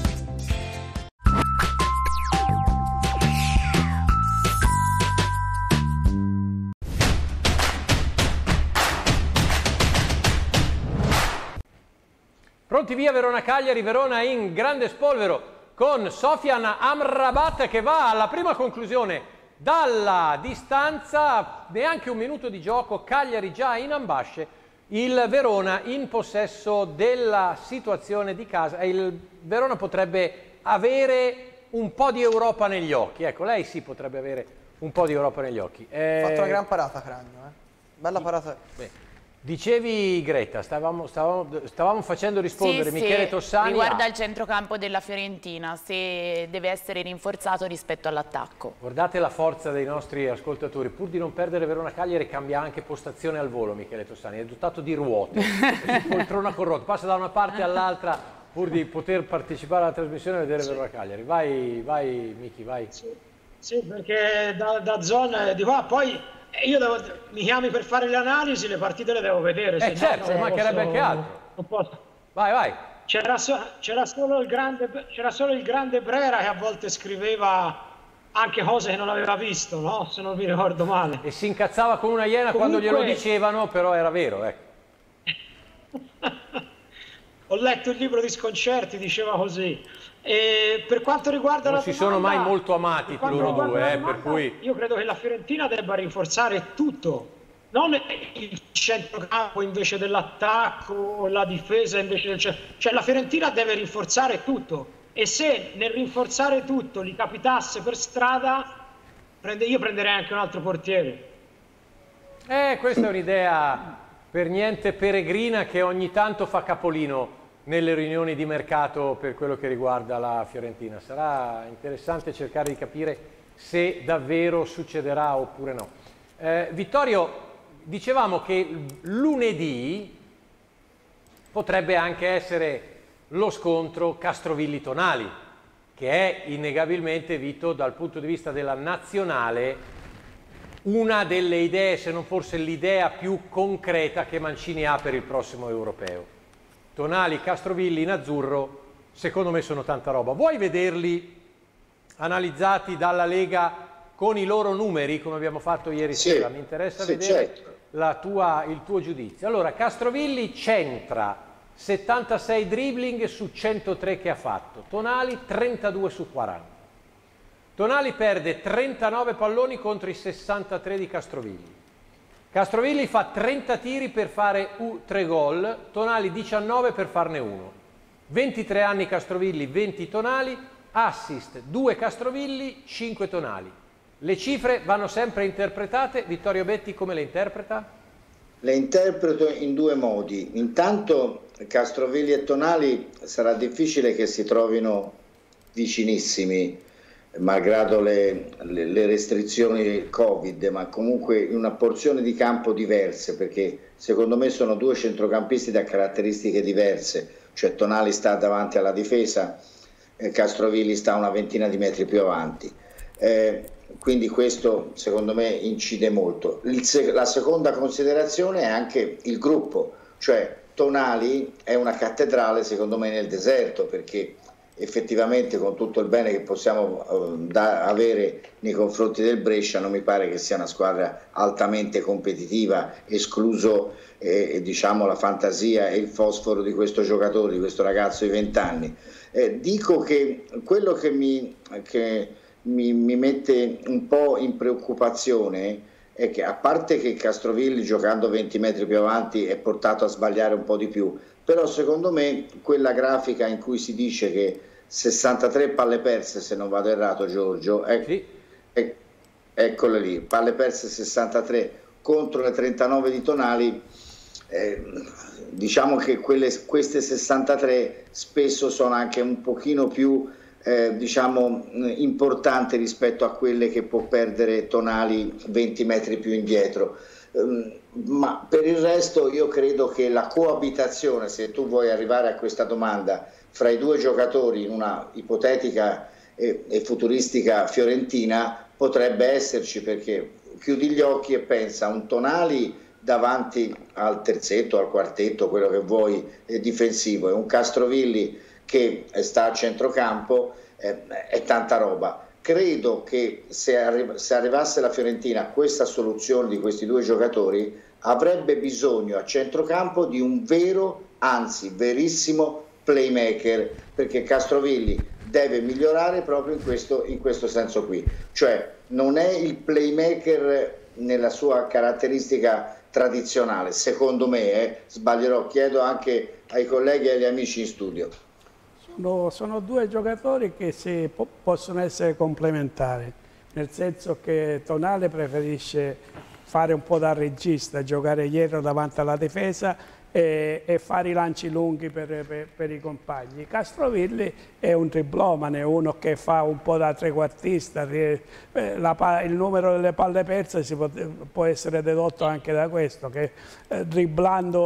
Pronti via Verona Cagliari, Verona in grande spolvero con Sofian Amrabat che va alla prima conclusione dalla distanza, neanche un minuto di gioco, Cagliari già in ambasce, il Verona in possesso della situazione di casa, il Verona potrebbe avere un po' di Europa negli occhi, ecco, lei sì potrebbe avere un po' di Europa negli occhi. Ha eh... fatto una gran parata Cragno, eh? Bella parata. Beh. Dicevi Greta, stavamo, stavamo, stavamo facendo rispondere sì, Michele sì, Tossani. Riguarda a... il centrocampo della Fiorentina, se deve essere rinforzato rispetto all'attacco. Guardate la forza dei nostri ascoltatori, pur di non perdere Verona Cagliari cambia anche postazione al volo Michele Tossani, è dotato di ruote, poltrona con ruote, passa da una parte all'altra pur di poter partecipare alla trasmissione e vedere sì. Verona Cagliari. Vai, vai Michi, vai. Sì, sì perché da, da zona di qua poi... Io devo, mi chiami per fare le analisi, le partite le devo vedere. Eh se certo, no, mancherebbe anche altro. Non posso. Vai, vai. C'era so, solo il grande, c'era solo il grande Brera che a volte scriveva anche cose che non aveva visto, no? Se non mi ricordo male. E si incazzava con una iena Comunque... quando glielo dicevano, però era vero, ecco. Ho letto il libro di sconcerti, diceva così. E per quanto riguarda non la si domanda, sono mai molto amati loro due, eh, per cui... Io credo che la Fiorentina debba rinforzare tutto, non il centrocampo invece dell'attacco, la difesa invece del centro. Cioè la Fiorentina deve rinforzare tutto e se nel rinforzare tutto gli capitasse per strada, prende... io prenderei anche un altro portiere. Eh, questa è un'idea per niente peregrina che ogni tanto fa capolino nelle riunioni di mercato per quello che riguarda la Fiorentina. Sarà interessante cercare di capire se davvero succederà oppure no. Eh, Vittorio, dicevamo che lunedì potrebbe anche essere lo scontro Castrovilli-Tonali, che è innegabilmente, Vito, dal punto di vista della nazionale, una delle idee, se non forse l'idea più concreta che Mancini ha per il prossimo europeo. Tonali, Castrovilli in azzurro, secondo me sono tanta roba. Vuoi vederli analizzati dalla Lega con i loro numeri, come abbiamo fatto ieri sì, sera? Mi interessa sì, vedere certo. la tua, il tuo giudizio. Allora, Castrovilli centra settantasei dribbling su centotré che ha fatto, Tonali trentadue su quaranta. Tonali perde trentanove palloni contro i sessantatré di Castrovilli. Castrovilli fa trenta tiri per fare tre gol, Tonali diciannove per farne uno. ventitré anni Castrovilli, venti Tonali, assist due Castrovilli, cinque Tonali. Le cifre vanno sempre interpretate. Vittorio Betti come le interpreta? Le interpreto in due modi. Intanto Castrovilli e Tonali sarà difficile che si trovino vicinissimi, malgrado le, le, le restrizioni Covid, ma comunque in una porzione di campo diverse, perché secondo me sono due centrocampisti da caratteristiche diverse, cioè Tonali sta davanti alla difesa, eh, Castrovilli sta una ventina di metri più avanti, eh, quindi questo secondo me incide molto. Il, la seconda considerazione è anche il gruppo, cioè Tonali è una cattedrale secondo me nel deserto, perché effettivamente con tutto il bene che possiamo uh, da, avere nei confronti del Brescia non mi pare che sia una squadra altamente competitiva, escluso eh, diciamo la fantasia e il fosforo di questo giocatore, di questo ragazzo di venti anni. Eh, dico che quello che, mi, che mi, mi mette un po' in preoccupazione è che, a parte che Castrovilli giocando venti metri più avanti è portato a sbagliare un po' di più, però secondo me quella grafica in cui si dice che sessantatré palle perse, se non vado errato Giorgio, è, sì. è, eccole lì, palle perse sessantatré contro le trentanove di Tonali, eh, diciamo che quelle, queste sessantatré spesso sono anche un pochino più eh, diciamo importanti rispetto a quelle che può perdere Tonali venti metri più indietro. Ma per il resto io credo che la coabitazione, se tu vuoi arrivare a questa domanda, fra i due giocatori in una ipotetica e, e futuristica Fiorentina potrebbe esserci, perché chiudi gli occhi e pensa a un Tonali davanti al terzetto, al quartetto, quello che vuoi, eh, difensivo, e un Castrovilli che sta a centrocampo, eh, è tanta roba. Credo che se, arri se arrivasse la Fiorentina a questa soluzione di questi due giocatori, avrebbe bisogno a centrocampo di un vero, anzi verissimo playmaker, perché Castrovilli deve migliorare proprio in questo, in questo senso qui. Cioè non è il playmaker nella sua caratteristica tradizionale, secondo me, eh, sbaglierò, chiedo anche ai colleghi e agli amici in studio. No, sono due giocatori che si po possono essere complementari, nel senso che Tonali preferisce fare un po' da regista, giocare dietro davanti alla difesa e, e fare i lanci lunghi per, per, per i compagni. Castrovilli è un triplomane, uno che fa un po' da trequartista, la, il numero delle palle perse si può, può essere dedotto anche da questo, che eh, dribblando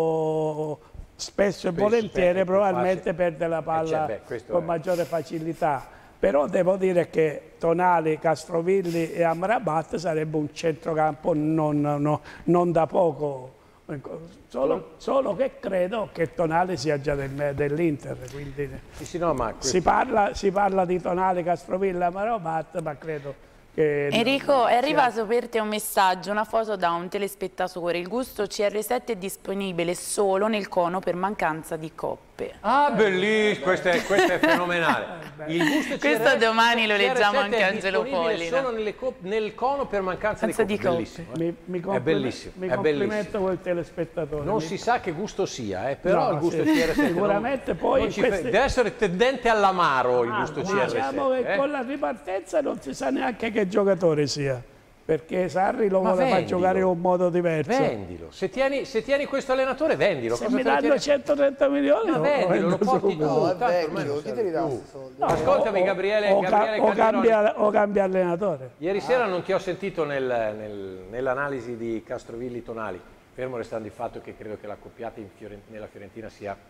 o spesso e volentieri probabilmente perde la palla eh, beh, con è... maggiore facilità. Però devo dire che Tonali, Castrovilli e Amrabat sarebbe un centrocampo non, no, non da poco, solo, solo che credo che Tonali sia già del, dell'Inter, quindi sì, sì, no, ma questo... si, parla, si parla di Tonali, Castrovilli e Amrabat, ma credo che... Enrico, è arrivato per te un messaggio, una foto da un telespettatore. Il gusto C R sette è disponibile solo nel cono per mancanza di coppe. Ah, bellissimo, questo è, questo è fenomenale. Il gusto questo C R sette, domani lo leggiamo anche a Angelo Pollina. Solo nelle nel cono per mancanza Senza di coppe. Bellissimo, eh? mi, mi è bellissimo. Mi è complimento bellissimo. col telespettatore. Non mi... si sa che gusto sia, eh, però no, il gusto sì, C R sette sicuramente non, poi non ci queste... deve essere tendente all'amaro il gusto ah, C R sette. Diciamo che eh? con la ripartenza non si sa neanche che giocatore sia, perché Sarri lo Ma vuole far vendilo, giocare in un modo diverso. Vendilo, se tieni, se tieni questo allenatore vendilo. Se cosa mi te lo danno tieni? centotrenta milioni Ma lo vendilo, lo porti tu. No, Tanto è ormai vecchio, non chi te serve li dà più. questi soldi? No, ascoltami o, Gabriele, o, Gabriele o, Calderoni. cambia, o cambia allenatore. Ieri sera non ti ho sentito nel, nel, nell'analisi di Castrovilli Tonali, fermo restando il fatto che credo che la coppiata in Fiorent nella Fiorentina sia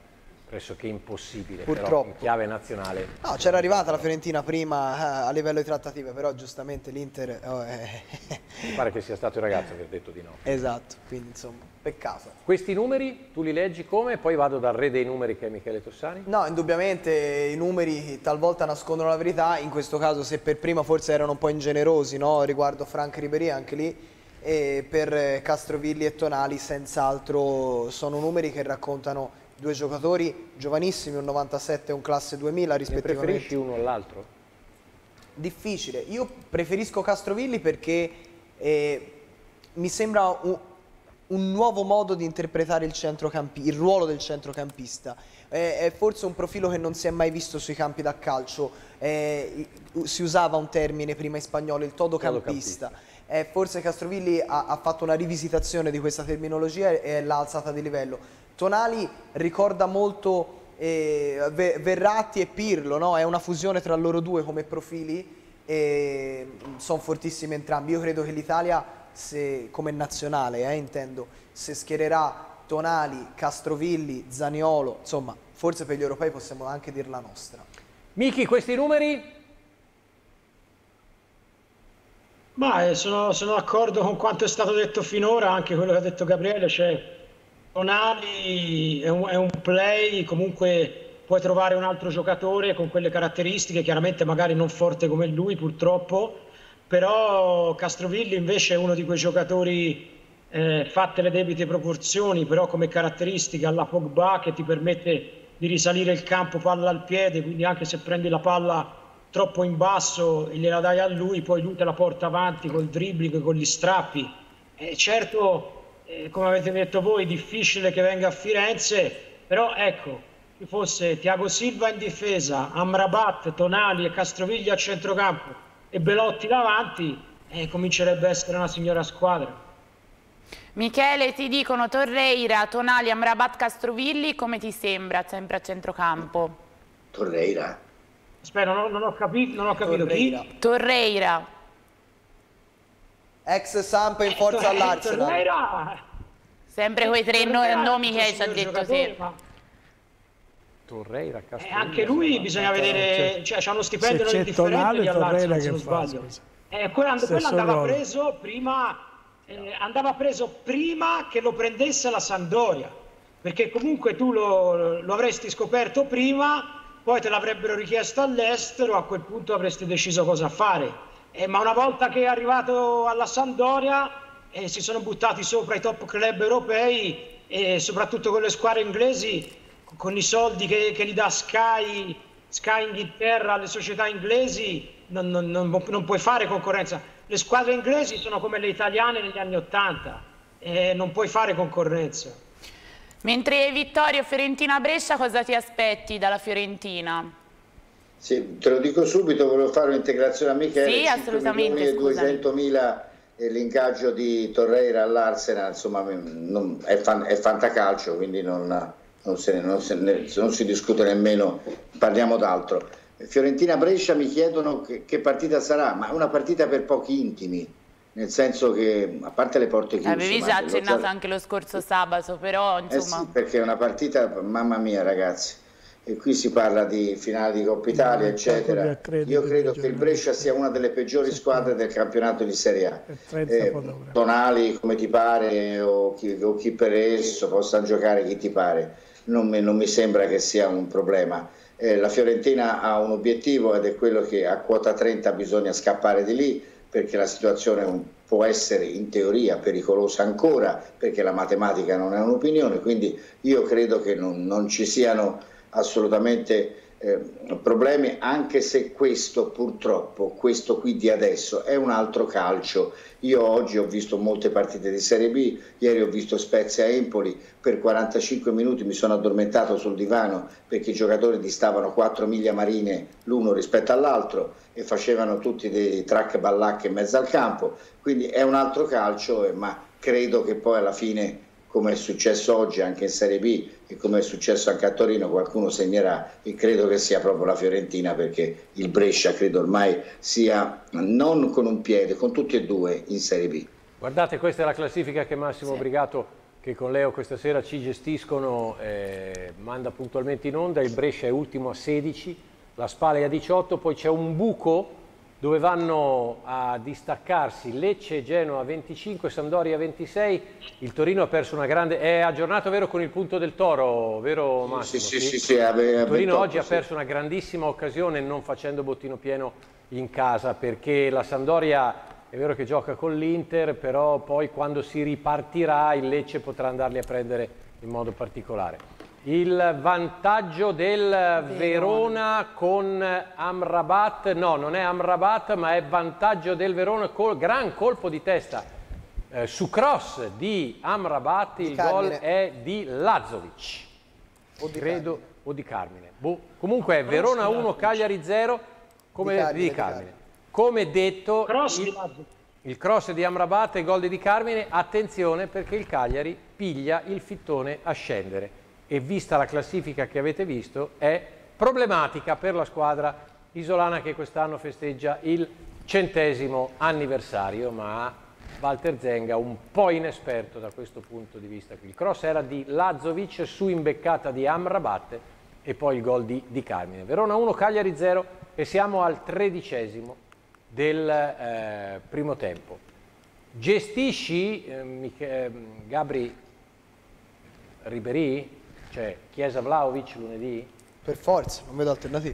pressoché impossibile, Purtroppo. però in chiave nazionale. No, c'era arrivata la Fiorentina prima eh, a livello di trattative, però giustamente l'Inter... Oh, eh. Mi pare che sia stato il ragazzo che ha detto di no. Esatto, quindi insomma, peccato. Questi numeri tu li leggi come? Poi vado dal re dei numeri che è Michele Tossani? No, indubbiamente i numeri talvolta nascondono la verità, in questo caso se per prima forse erano un po' ingenerosi, no? Riguardo Franck Ribéry anche lì, e per Castrovilli e Tonali senz'altro sono numeri che raccontano due giocatori giovanissimi, un novantasette e un classe duemila rispettivamente. Ne preferisci uno all'altro? Difficile, io preferisco Castrovilli perché eh, mi sembra un, un nuovo modo di interpretare il centrocampi, il ruolo del centrocampista. Eh, è forse un profilo che non si è mai visto sui campi da calcio, eh, si usava un termine prima in spagnolo, il todocampista. Eh, forse Castrovilli ha, ha fatto una rivisitazione di questa terminologia e l'ha alzata di livello. Tonali ricorda molto eh, Verratti e Pirlo, no? È una fusione tra loro due come profili e sono fortissimi entrambi. Io credo che l'Italia, come nazionale eh, intendo, se schiererà Tonali, Castrovilli, Zaniolo, insomma, forse per gli europei possiamo anche dir la nostra. Miki, questi numeri? Ma eh, sono, sono d'accordo con quanto è stato detto finora, anche quello che ha detto Gabriele, cioè Tonali è un, è un play, comunque puoi trovare un altro giocatore con quelle caratteristiche, chiaramente magari non forte come lui purtroppo, però Castrovilli invece è uno di quei giocatori eh, fatte le debite proporzioni, però come caratteristiche alla Pogba, che ti permette di risalire il campo palla al piede, quindi anche se prendi la palla troppo in basso e gliela dai a lui, poi lui te la porta avanti col dribbling, con gli strappi. Eh, certo, Eh, come avete detto voi, difficile che venga a Firenze, però ecco, ci fosse Thiago Silva in difesa, Amrabat, Tonali e Castrovilli a centrocampo e Belotti davanti, eh, comincerebbe a essere una signora squadra. Michele, ti dicono Torreira, Tonali, Amrabat, Castrovilli, come ti sembra sempre a centrocampo? Torreira. Aspetta, non, non ho capito, non ho capito Torreira. chi? Torreira. Ex Samp in forza Eh, all'Arsenal. Torreira. Sempre quei tre no- Torreira, nomi che hai signor già detto giocatore, te. ma- Torreira, Eh, Castrovilli. anche lui bisogna vedere, cioè c'ha uno stipendio non se c'è indifferente Tonali, di all'Arsenal, Torreira se non che fa, sbaglio. scusa. Eh, quello, Stesso quello andava ruolo. preso prima, eh, andava preso prima che lo prendesse la Sampdoria, perché comunque tu lo, lo avresti scoperto prima, poi te l'avrebbero richiesto all'estero, a quel punto avresti deciso cosa fare. Eh, ma una volta che è arrivato alla Sampdoria eh, si sono buttati sopra i top club europei e soprattutto con le squadre inglesi, con i soldi che, che gli dà Sky, Sky Inghilterra alle società inglesi, non, non, non, non puoi fare concorrenza. Le squadre inglesi sono come le italiane negli anni Ottanta, eh, non puoi fare concorrenza. Mentre Vittorio, Fiorentina-Brescia, cosa ti aspetti dalla Fiorentina? Sì, te lo dico subito, volevo fare un'integrazione a Michele. Sì, assolutamente, e duecentomila e l'ingaggio di Torreira all'Arsenal, insomma, non, è, fan, è fantacalcio, quindi non, non, se, non, se, non si discute nemmeno, parliamo d'altro. Fiorentina-Brescia mi chiedono che, che partita sarà, ma è una partita per pochi intimi, nel senso che, a parte le porte chiuse... Avevi già accennato anche lo scorso sabato, però insomma... Eh sì, perché è una partita, mamma mia ragazzi, e qui si parla di finale di Coppa Italia, eccetera. Io credo che il Brescia sia una delle peggiori squadre del campionato di Serie A. Eh, Tonali, come ti pare, o chi, o chi per esso, possano giocare chi ti pare, non mi, non mi sembra che sia un problema. Eh, la Fiorentina ha un obiettivo ed è quello che a quota trenta bisogna scappare di lì, perché la situazione può essere in teoria pericolosa ancora, perché la matematica non è un'opinione, quindi io credo che non, non ci siano assolutamente eh, problemi, anche se questo purtroppo, questo qui di adesso è un altro calcio. Io oggi ho visto molte partite di Serie B, ieri ho visto Spezia Empoli, per quarantacinque minuti mi sono addormentato sul divano perché i giocatori distavano quattro miglia marine l'uno rispetto all'altro e facevano tutti dei track ballacche in mezzo al campo, quindi è un altro calcio, eh, ma credo che poi alla fine, come è successo oggi anche in Serie B e come è successo anche a Torino, qualcuno segnerà, e credo che sia proprio la Fiorentina, perché il Brescia credo ormai sia non con un piede, con tutti e due in Serie B. Guardate, questa è la classifica che Massimo Sì. Brigato che con Leo questa sera ci gestiscono, eh, manda puntualmente in onda. Il Brescia è ultimo a sedici, la Spal è a diciotto, poi c'è un buco dove vanno a distaccarsi Lecce e Genoa a venticinque, Sampdoria a ventisei. Il Torino ha perso una grande... È aggiornato, vero, con il punto del Toro, vero Massimo? Sì, sì, sì, sì, aveva il Torino ventotto, oggi ha sì. perso una grandissima occasione non facendo bottino pieno in casa, perché la Sampdoria è vero che gioca con l'Inter, però poi quando si ripartirà il Lecce potrà andarli a prendere in modo particolare. Il vantaggio del Verona con Amrabat, no, non è Amrabat, ma è vantaggio del Verona col gran colpo di testa eh, su cross di Amrabat. Il gol è di Lazovic, o di credo, Carmine. o di Carmine. Boh. Comunque è Verona uno, Cagliari zero, come di Carmine. Di Carmine. Come detto, cross il, il cross di Amrabat e il gol di Di Carmine. Attenzione, perché il Cagliari piglia il fittone a scendere. E vista la classifica che avete visto, è problematica per la squadra isolana che quest'anno festeggia il centesimo anniversario, ma Walter Zenga un po' inesperto da questo punto di vista. Il cross era di Lazovic su imbeccata di Amrabat e poi il gol di Di Carmine. Verona uno, Cagliari zero e siamo al tredicesimo del eh, primo tempo. Gestisci, eh, Mich- Gabri, Ribéry? Cioè, Chiesa-Vlahovic lunedì? Per forza, non vedo alternative.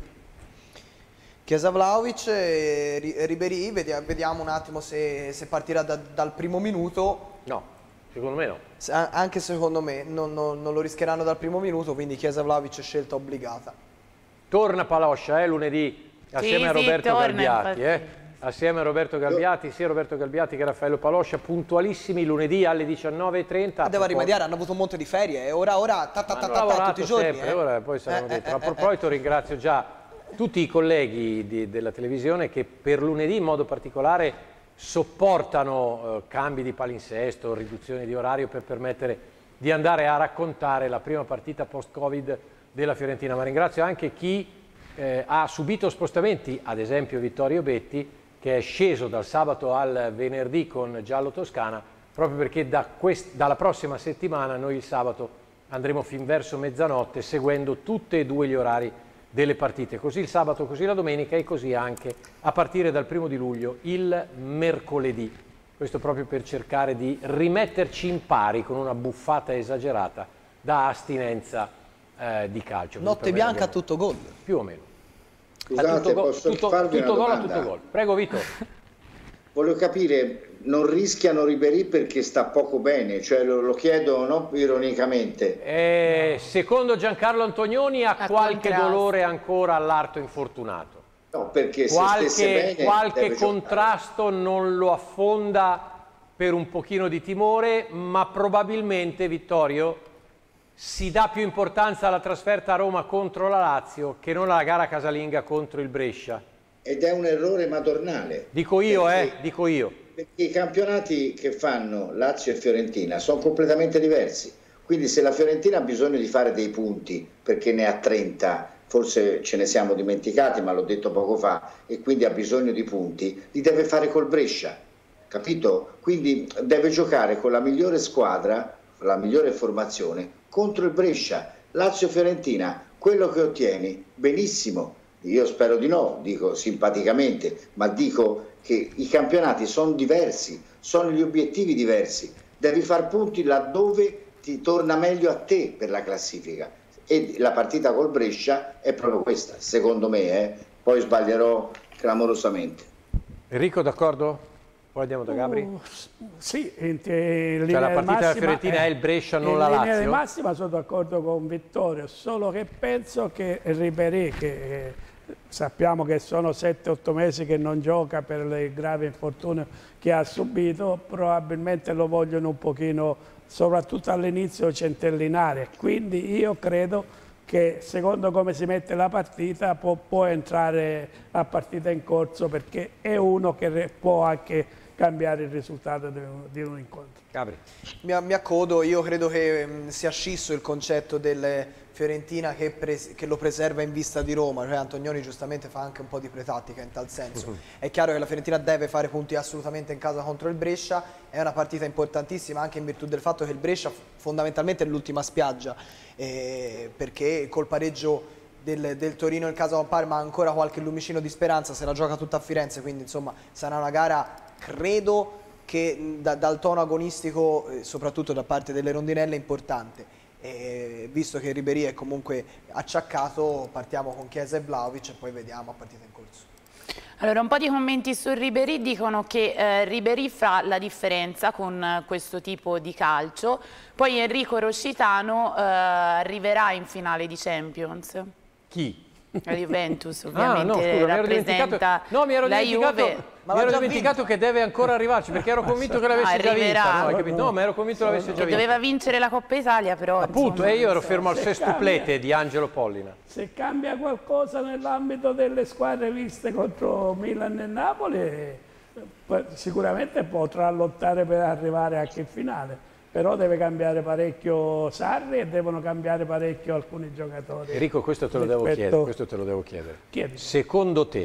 Chiesa-Vlahovic e Ribéry, vediamo, vediamo un attimo se, se partirà da, dal primo minuto. No, secondo me no. Se, anche secondo me non, non, non lo rischieranno dal primo minuto, quindi Chiesa-Vlahovic è scelta obbligata. Torna Paloscia eh, lunedì assieme sì, a Roberto sì, torna, Galbiati. Eh. Assieme a Roberto Galbiati, sia Roberto Galbiati che Raffaello Paloscia, puntualissimi lunedì alle diciannove e trenta. Devo rimediare, hanno avuto un monte di ferie e ora, ora ta, ta, ta, ta, ta, tutti i giorni. Sempre, eh. ora poi saranno eh, detto. eh, A eh, proposito, eh. ringrazio già tutti i colleghi di, della televisione che per lunedì in modo particolare sopportano eh, cambi di palinsesto, riduzioni di orario per permettere di andare a raccontare la prima partita post-Covid della Fiorentina. Ma ringrazio anche chi eh, ha subito spostamenti, ad esempio Vittorio Betti, che è sceso dal sabato al venerdì con Giallo Toscana, proprio perché da quest- dalla prossima settimana noi il sabato andremo fin verso mezzanotte seguendo tutti e due gli orari delle partite, così il sabato, così la domenica e così anche a partire dal primo di luglio il mercoledì. Questo proprio per cercare di rimetterci in pari con una buffata esagerata da astinenza eh, di calcio. Notte bianca a tutto gol. Più o meno. Scusate, tutto go- posso tutto, farvi tutto una gol a domanda? tutto gol. Prego Vito. Voglio capire, non rischiano Ribéry perché sta poco bene, cioè lo, lo chiedo non ironicamente. Eh, secondo Giancarlo Antonioni ha A qualche contrasto. dolore ancora all'arto infortunato. No, perché se Qualche, stesse bene qualche deve contrasto non lo affonda per un pochino di timore, ma probabilmente, Vittorio, si dà più importanza alla trasferta a Roma contro la Lazio che non alla gara casalinga contro il Brescia. Ed è un errore madornale. Dico io, perché, eh, dico io. Perché i campionati che fanno Lazio e Fiorentina sono completamente diversi. Quindi se la Fiorentina ha bisogno di fare dei punti, perché ne ha trenta, forse ce ne siamo dimenticati, ma l'ho detto poco fa, e quindi ha bisogno di punti, li deve fare col Brescia, capito? Quindi deve giocare con la migliore squadra, la migliore formazione, contro il Brescia. Lazio-Fiorentina, quello che ottieni, benissimo. Io spero di no, dico simpaticamente, ma dico che i campionati sono diversi, sono gli obiettivi diversi. Devi far punti laddove ti torna meglio a te per la classifica. E la partita col Brescia è proprio questa, secondo me, eh. Poi sbaglierò clamorosamente. Enrico, d'accordo? Poi andiamo da Gabri. Uh, sì, in te, in cioè la partita della massima, Fiorentina è il Brescia, non la Lazio. In linea Lazio? di massima sono d'accordo con Vittorio, solo che penso che Ribéry, che eh, sappiamo che sono sette otto mesi che non gioca per il grave infortunio che ha subito, probabilmente lo vogliono un pochino, soprattutto all'inizio, centellinare. Quindi io credo che secondo come si mette la partita può, può entrare a partita in corso, perché è uno che può anche cambiare il risultato di un, di un incontro. Gabri. Mi, mi accodo, io credo che mh, sia scisso il concetto del Fiorentina che, che lo preserva in vista di Roma, cioè Antonioni giustamente fa anche un po' di pretattica in tal senso. Uh-huh. È chiaro che la Fiorentina deve fare punti assolutamente in casa contro il Brescia, è una partita importantissima anche in virtù del fatto che il Brescia fondamentalmente è l'ultima spiaggia, eh, perché col pareggio Del, del Torino in casa con Parma ancora qualche lumicino di speranza, se la gioca tutta a Firenze, quindi insomma sarà una gara, credo che da, dal tono agonistico, eh, soprattutto da parte delle rondinelle, importante. E visto che Ribéry è comunque acciaccato, partiamo con Chiesa e Vlahovic e poi vediamo a partita in corso. Allora, un po' di commenti su Ribéry dicono che eh, Ribéry fa la differenza con eh, questo tipo di calcio, poi Enrico Roscitano eh, arriverà in finale di Champions. Chi? La Juventus ovviamente ah, no, scusa, rappresenta no, mi ero la dimenticato, Juve. Ma mi ero dimenticato che deve ancora arrivarci, perché ero convinto che l'avesse già vinta. No, hai capito? No, ma ero convinto l'avesse già vinta. Doveva vincere la Coppa Italia, però. Appunto, e io ero fermo al sesttuplete di Angelo Pollina. Se cambia qualcosa nell'ambito delle squadre viste contro Milan e Napoli, sicuramente potrà lottare per arrivare anche in finale. Però deve cambiare parecchio Sarri e devono cambiare parecchio alcuni giocatori. Enrico, questo te lo devo chiedere. Questo te lo devo chiedere. Chiedi. Secondo te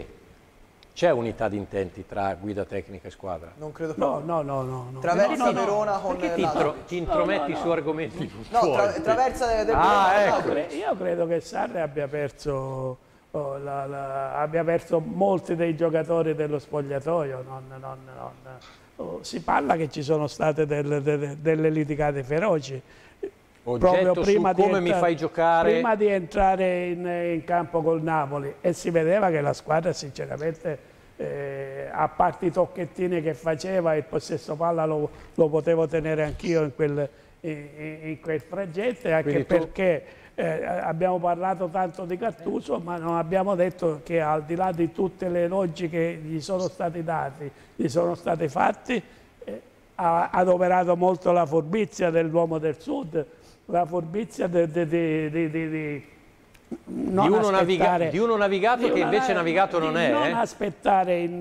c'è unità di intenti tra guida tecnica e squadra? Non credo no, no, no, no, no. Traversa no, no, Verona no. con Perché ti, intro, ti intrometti no, no, no. su argomenti no, tra, traversa del ah, ecco. no, io credo che Sarri abbia perso oh, la, la, abbia perso molti dei giocatori dello spogliatoio. Non, non, non, oh, si parla che ci sono state delle, delle, delle litigate feroci. Oggetto proprio prima su come di entrare, mi fai giocare. Prima di entrare in, in campo col Napoli, e si vedeva che la squadra sinceramente, eh, a parte i tocchettini che faceva, il possesso palla lo, lo potevo tenere anch'io in quel, in, in quel frangente, anche tu... perché eh, abbiamo parlato tanto di Gattuso, ma non abbiamo detto che al di là di tutte le elogi che gli sono stati dati, gli sono stati fatti, eh, ha adoperato molto la furbizia dell'uomo del Sud, la furbizia di, di, di, di, di, di, non di, uno naviga, di uno navigato di che una, invece navigato non è. Non eh? aspettare, in,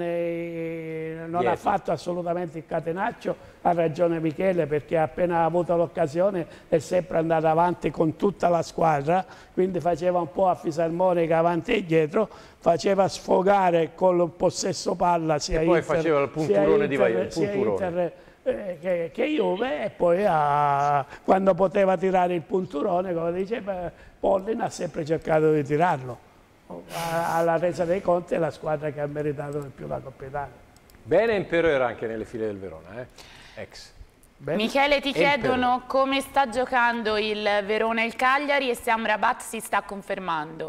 eh, non Dietro. ha fatto assolutamente il catenaccio, ha ragione Michele, perché appena ha avuto l'occasione è sempre andato avanti con tutta la squadra, quindi faceva un po' a fisarmonica avanti e dietro, faceva sfogare col possesso palla sia e poi Inter, faceva il punturone di Valle, sia Inter eh, che, che Juve, e poi ha, quando poteva tirare il punturone, come diceva Pollin, ha sempre cercato di tirarlo. Alla resa dei conti è la squadra che ha meritato di più la Coppa Italia. Bene, Impero era anche nelle file del Verona, eh? ex. Bene. Michele, ti chiedono come sta giocando il Verona e il Cagliari e se Amrabat si sta confermando.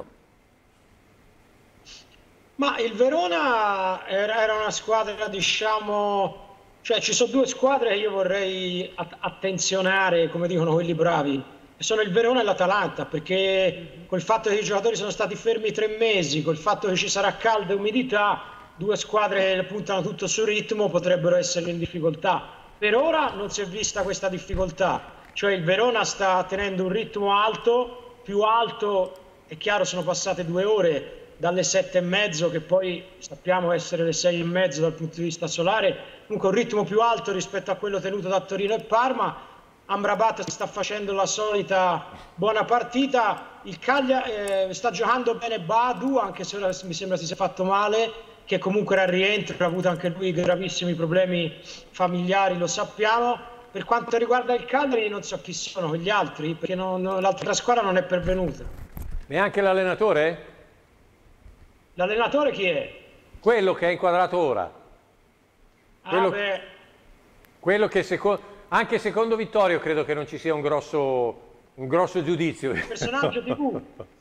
Ma il Verona era, era una squadra, diciamo, cioè ci sono due squadre che io vorrei attenzionare, come dicono quelli bravi, sono il Verona e l'Atalanta, perché col fatto che i giocatori sono stati fermi tre mesi, col fatto che ci sarà caldo e umidità, due squadre che puntano tutto sul ritmo potrebbero essere in difficoltà. Per ora non si è vista questa difficoltà, cioè il Verona sta tenendo un ritmo alto, più alto, è chiaro, sono passate due ore dalle sette e mezzo, che poi sappiamo essere le sei e mezzo dal punto di vista solare, comunque un ritmo più alto rispetto a quello tenuto da Torino e Parma. Amrabat sta facendo la solita buona partita, il Cagliari eh, sta giocando bene Badu, anche se ora mi sembra si sia fatto male, che comunque era al rientro, ha avuto anche lui gravissimi problemi familiari, lo sappiamo. Per quanto riguarda il Cagliari non so chi sono gli altri, perché l'altra squadra non è pervenuta. Neanche l'allenatore? L'allenatore chi è? Quello che è inquadrato ora. Quello, ah, beh. quello che secondo, anche secondo Vittorio credo che non ci sia un grosso, un grosso giudizio. Il personaggio tivù.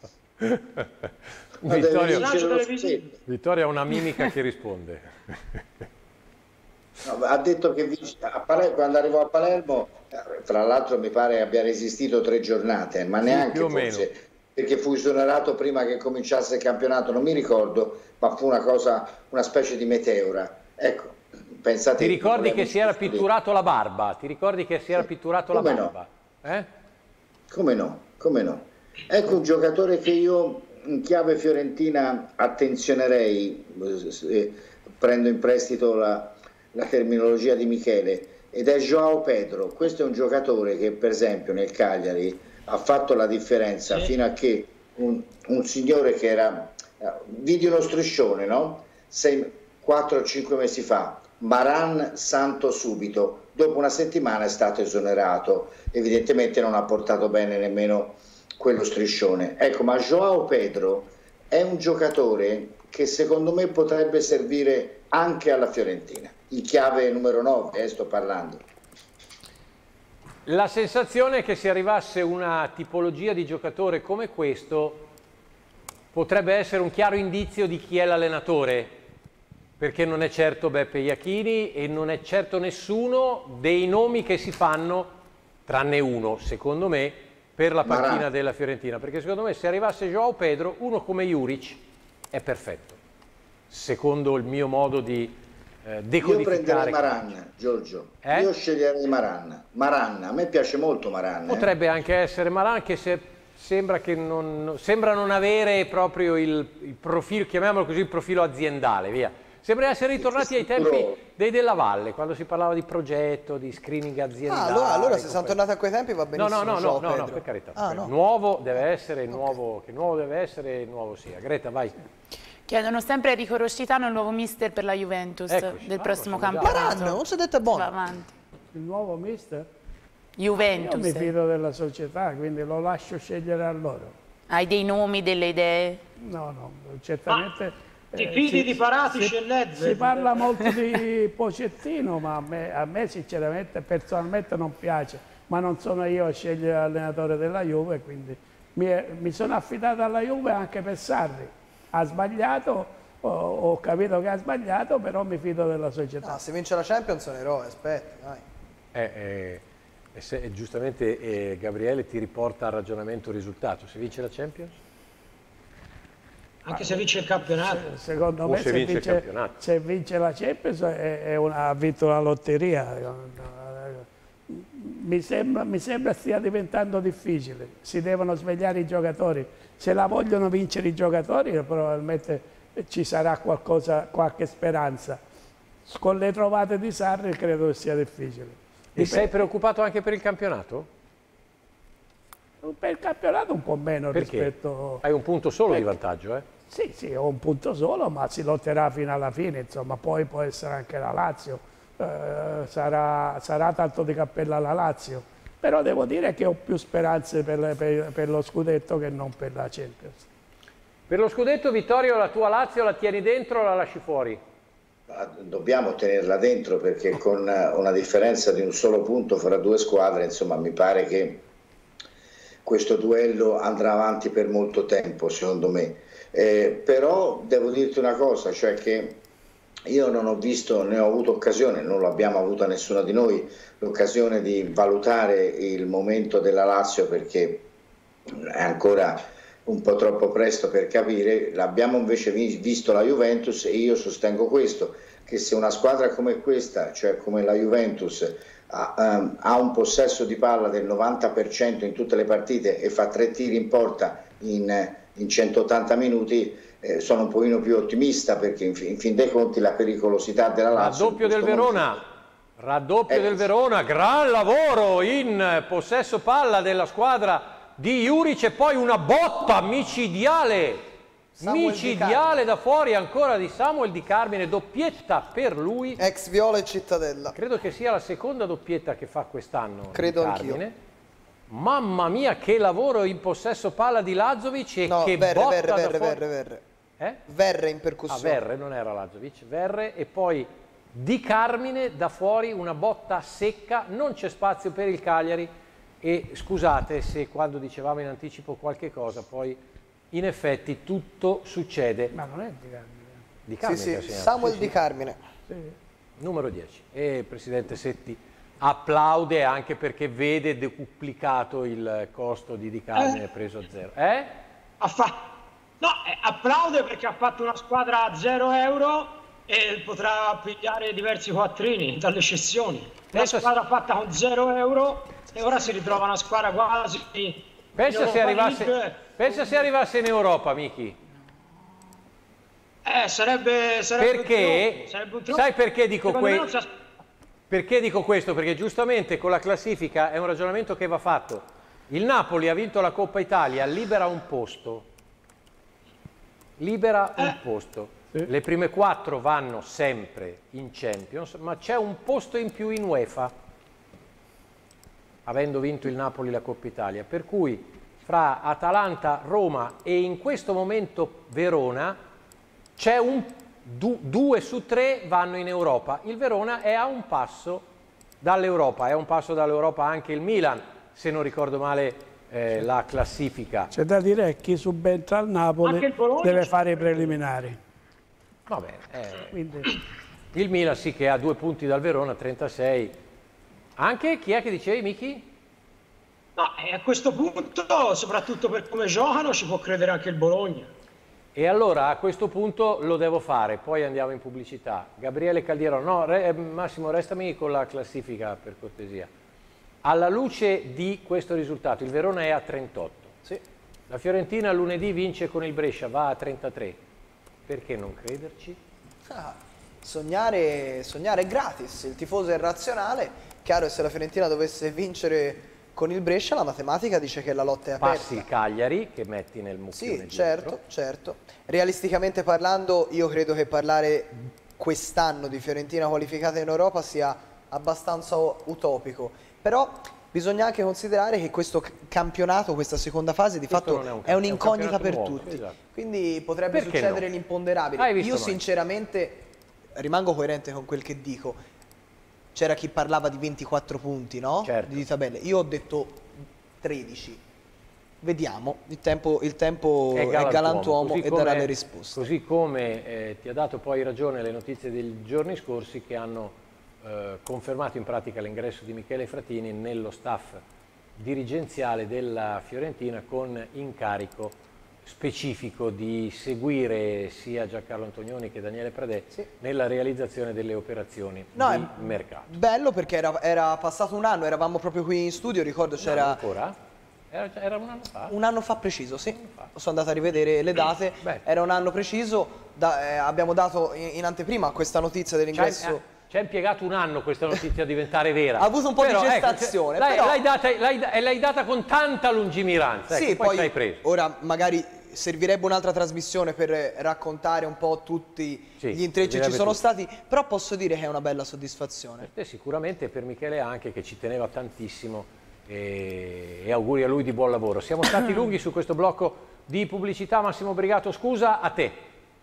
Vittorio, Vittorio ha una mimica che risponde. No, ha detto che a Palermo, quando arrivò a Palermo, tra l'altro mi pare abbia resistito tre giornate, ma neanche più o forse, meno. Perché fu esonerato prima che cominciasse il campionato, non mi ricordo, ma fu una cosa, una specie di meteora. Ecco, pensate. Ti ricordi che si era pitturato la barba? Ti ricordi che si era pitturato la barba? No? Eh? Come no? Come no? Ecco un giocatore che io in chiave fiorentina attenzionerei, eh, prendo in prestito la, la terminologia di Michele, ed è João Pedro. Questo è un giocatore che per esempio nel Cagliari ha fatto la differenza, sì, fino a che un, un signore che era, vidi uno striscione, no? quattro o cinque mesi fa, Maran Santo subito, dopo una settimana è stato esonerato, evidentemente non ha portato bene nemmeno quello striscione. Ecco, ma João Pedro è un giocatore che secondo me potrebbe servire anche alla Fiorentina, in chiave numero nove, eh, sto parlando. La sensazione è che se arrivasse una tipologia di giocatore come questo potrebbe essere un chiaro indizio di chi è l'allenatore, perché non è certo Beppe Iachini e non è certo nessuno dei nomi che si fanno, tranne uno, secondo me, per la panchina Maran. della Fiorentina, perché secondo me se arrivasse João Pedro, uno come Juric è perfetto, secondo il mio modo di eh, decodificare. Io prenderei Maran, Giorgio, eh? io sceglierei Maran. Maran, a me piace molto Maran. Potrebbe eh? anche essere Maran, che se, sembra, che non, sembra non avere proprio il, il profilo, chiamiamolo così, il profilo aziendale, via. Sembra essere ritornati ai tempi dei Della Valle, quando si parlava di progetto, di screening aziendale. Ah, allora, allora se sono tornati a quei tempi va benissimo. No, no, no, no, no, per carità. Ah, no. Nuovo deve essere, okay. nuovo, che nuovo deve essere, nuovo sia. Greta, vai. Chiedono sempre Enrico Roscitano, il nuovo mister per la Juventus. Eccoci. Del ah, prossimo campionato. Maran, non si è detto buono. Va avanti. Il nuovo mister? Juventus. Io mi fido della società, quindi lo lascio scegliere a loro. Hai dei nomi, delle idee? No, no, certamente... Ah. Ti fidi eh, di Paratici e Nedved? Si parla molto di Pochettino, ma a me, a me sinceramente, personalmente non piace, ma non sono io a scegliere l'allenatore della Juve, quindi mi, è, mi sono affidato alla Juve anche per Sarri. Ha sbagliato, ho, ho capito che ha sbagliato, però mi fido della società. Ah, se vince la Champions sono eroe, aspetta, dai. Eh, eh, e se, giustamente eh, Gabriele ti riporta al ragionamento risultato, se vince la Champions? Anche se vince il campionato. Secondo o me se, se, vince, vince, il campionato. se vince la Champions è, è una, ha vinto la lotteria. Mi sembra, mi sembra stia diventando difficile. Si devono svegliare i giocatori. Se la vogliono vincere i giocatori probabilmente ci sarà qualcosa, qualche speranza. Con le trovate di Sarri credo che sia difficile. E Dip sei preoccupato anche per il campionato? Per il campionato un po' meno. Perché? Rispetto... Hai un punto solo Perché? di vantaggio, eh? Sì, sì, ho un punto solo, ma si lotterà fino alla fine, insomma, poi può essere anche la Lazio, eh, sarà, sarà tanto di cappella la Lazio, però devo dire che ho più speranze per, per, per lo scudetto che non per la Champions. Per lo scudetto, Vittorio, la tua Lazio la tieni dentro o la lasci fuori? Dobbiamo tenerla dentro perché con una differenza di un solo punto fra due squadre, insomma, mi pare che questo duello andrà avanti per molto tempo, secondo me. Eh, però devo dirti una cosa, cioè che io non ho visto, né ho avuto occasione, non l'abbiamo avuta nessuno di noi, l'occasione di valutare il momento della Lazio perché è ancora un po' troppo presto per capire. L'abbiamo invece visto la Juventus e io sostengo questo, che se una squadra come questa, cioè come la Juventus, ha, um, ha un possesso di palla del novanta per cento in tutte le partite e fa tre tiri in porta in, in centottanta minuti, eh, sono un pochino più ottimista perché in, in fin dei conti la pericolosità della Lazio... Raddoppio del Verona, momento... raddoppio eh, del Verona, gran lavoro in possesso palla della squadra di Juric e poi una botta micidiale, Samuel micidiale da fuori ancora di Samuel Di Carmine, doppietta per lui. Ex Viola e Cittadella. Credo che sia la seconda doppietta che fa quest'anno. Credo anch'io. Mamma mia che lavoro in possesso palla di Lazovic e no, che Verre, botta Verre, da Verre, fuori. Verre, Verre. Eh? Verre in percussione. Ah, Verre, non era Lazovic, Verre e poi Di Carmine da fuori, una botta secca, non c'è spazio per il Cagliari. E scusate se quando dicevamo in anticipo qualche cosa, poi in effetti tutto succede. Ma non è Di Carmine. Di Carmine sì, sì, Samuel sì, Di Carmine. Sì. Numero dieci. E il presidente Setti applaude anche perché vede decuplicato il costo di Di Carmine eh? preso a zero. Eh? Ha fa... No, eh, applaude perché ha fatto una squadra a zero euro e potrà pigliare diversi quattrini dalle cessioni. Una Penso squadra si... fatta con zero euro e ora si ritrova una squadra quasi... Pensa se, arrivasse, pensa se arrivasse in Europa, Miki. Eh, sarebbe, sarebbe perché, un trionfo, sarebbe un trionfo. sai perché dico, que si... perché dico questo? Perché giustamente con la classifica è un ragionamento che va fatto. Il Napoli ha vinto la Coppa Italia, libera un posto, libera eh. un posto. Le prime quattro vanno sempre in Champions, ma c'è un posto in più in UEFA, avendo vinto il Napoli la Coppa Italia, per cui fra Atalanta, Roma e in questo momento Verona c'è un du, due su tre vanno in Europa. Il Verona è a un passo dall'Europa, è a un passo dall'Europa anche il Milan, se non ricordo male eh, la classifica. C'è da dire che chi subentra al Napoli deve fare i preliminari. Va bene, eh, Quindi... il Milan sì che ha due punti dal Verona, trentasei. Anche chi è che dicevi, Miki? No, e a questo punto, soprattutto per come giocano, ci può credere anche il Bologna. E allora a questo punto lo devo fare, poi andiamo in pubblicità. Gabriele Caldiero, no, re, Massimo, restami con la classifica per cortesia. Alla luce di questo risultato, il Verona è a trentotto. Sì. La Fiorentina lunedì vince con il Brescia, va a trentatré. Perché non crederci? Ah, sognare, sognare è gratis, il tifoso è razionale. Chiaro che se la Fiorentina dovesse vincere con il Brescia, la matematica dice che la lotta è aperta. Passi il Cagliari che metti nel mucchione. Sì, certo, certo. Realisticamente parlando, io credo che parlare quest'anno di Fiorentina qualificata in Europa sia abbastanza utopico. Però bisogna anche considerare che questo campionato, questa seconda fase, di questo fatto è, è un'incognita un per nuovo, tutti. Esatto. Quindi potrebbe Perché succedere no? l'imponderabile. Io mai? sinceramente rimango coerente con quel che dico. C'era chi parlava di ventiquattro punti, no? Certo. Di tabelle. Io ho detto tredici. Vediamo, il tempo, il tempo è galantuomo, è galantuomo e come, darà le risposte. Così come eh, ti ha dato poi ragione le notizie dei giorni scorsi che hanno eh, confermato in pratica l'ingresso di Michele Fratini nello staff dirigenziale della Fiorentina con incarico specifico di seguire sia Giancarlo Antonioni che Daniele Pradè sì. nella realizzazione delle operazioni no, di mercato. Bello perché era, era passato un anno, eravamo proprio qui in studio, ricordo c'era... ancora? Era, era un anno fa? Un anno fa preciso, sì. Fa. Sono andato a rivedere le date, Beh. era un anno preciso, da, eh, abbiamo dato in, in anteprima questa notizia dell'ingresso... Ci ha impiegato un anno questa notizia a diventare vera. Ha avuto un po' però, di gestazione. Ecco, però... l'hai data, l'hai data con tanta lungimiranza. Sì, ecco, poi, poi preso. Ora magari servirebbe un'altra trasmissione per raccontare un po' tutti sì, gli intrecci che ci sono tutto. stati, però posso dire che è una bella soddisfazione. Per te sicuramente, per Michele anche, che ci teneva tantissimo e, e auguri a lui di buon lavoro. Siamo stati lunghi su questo blocco di pubblicità. Massimo Brigato, scusa, a te.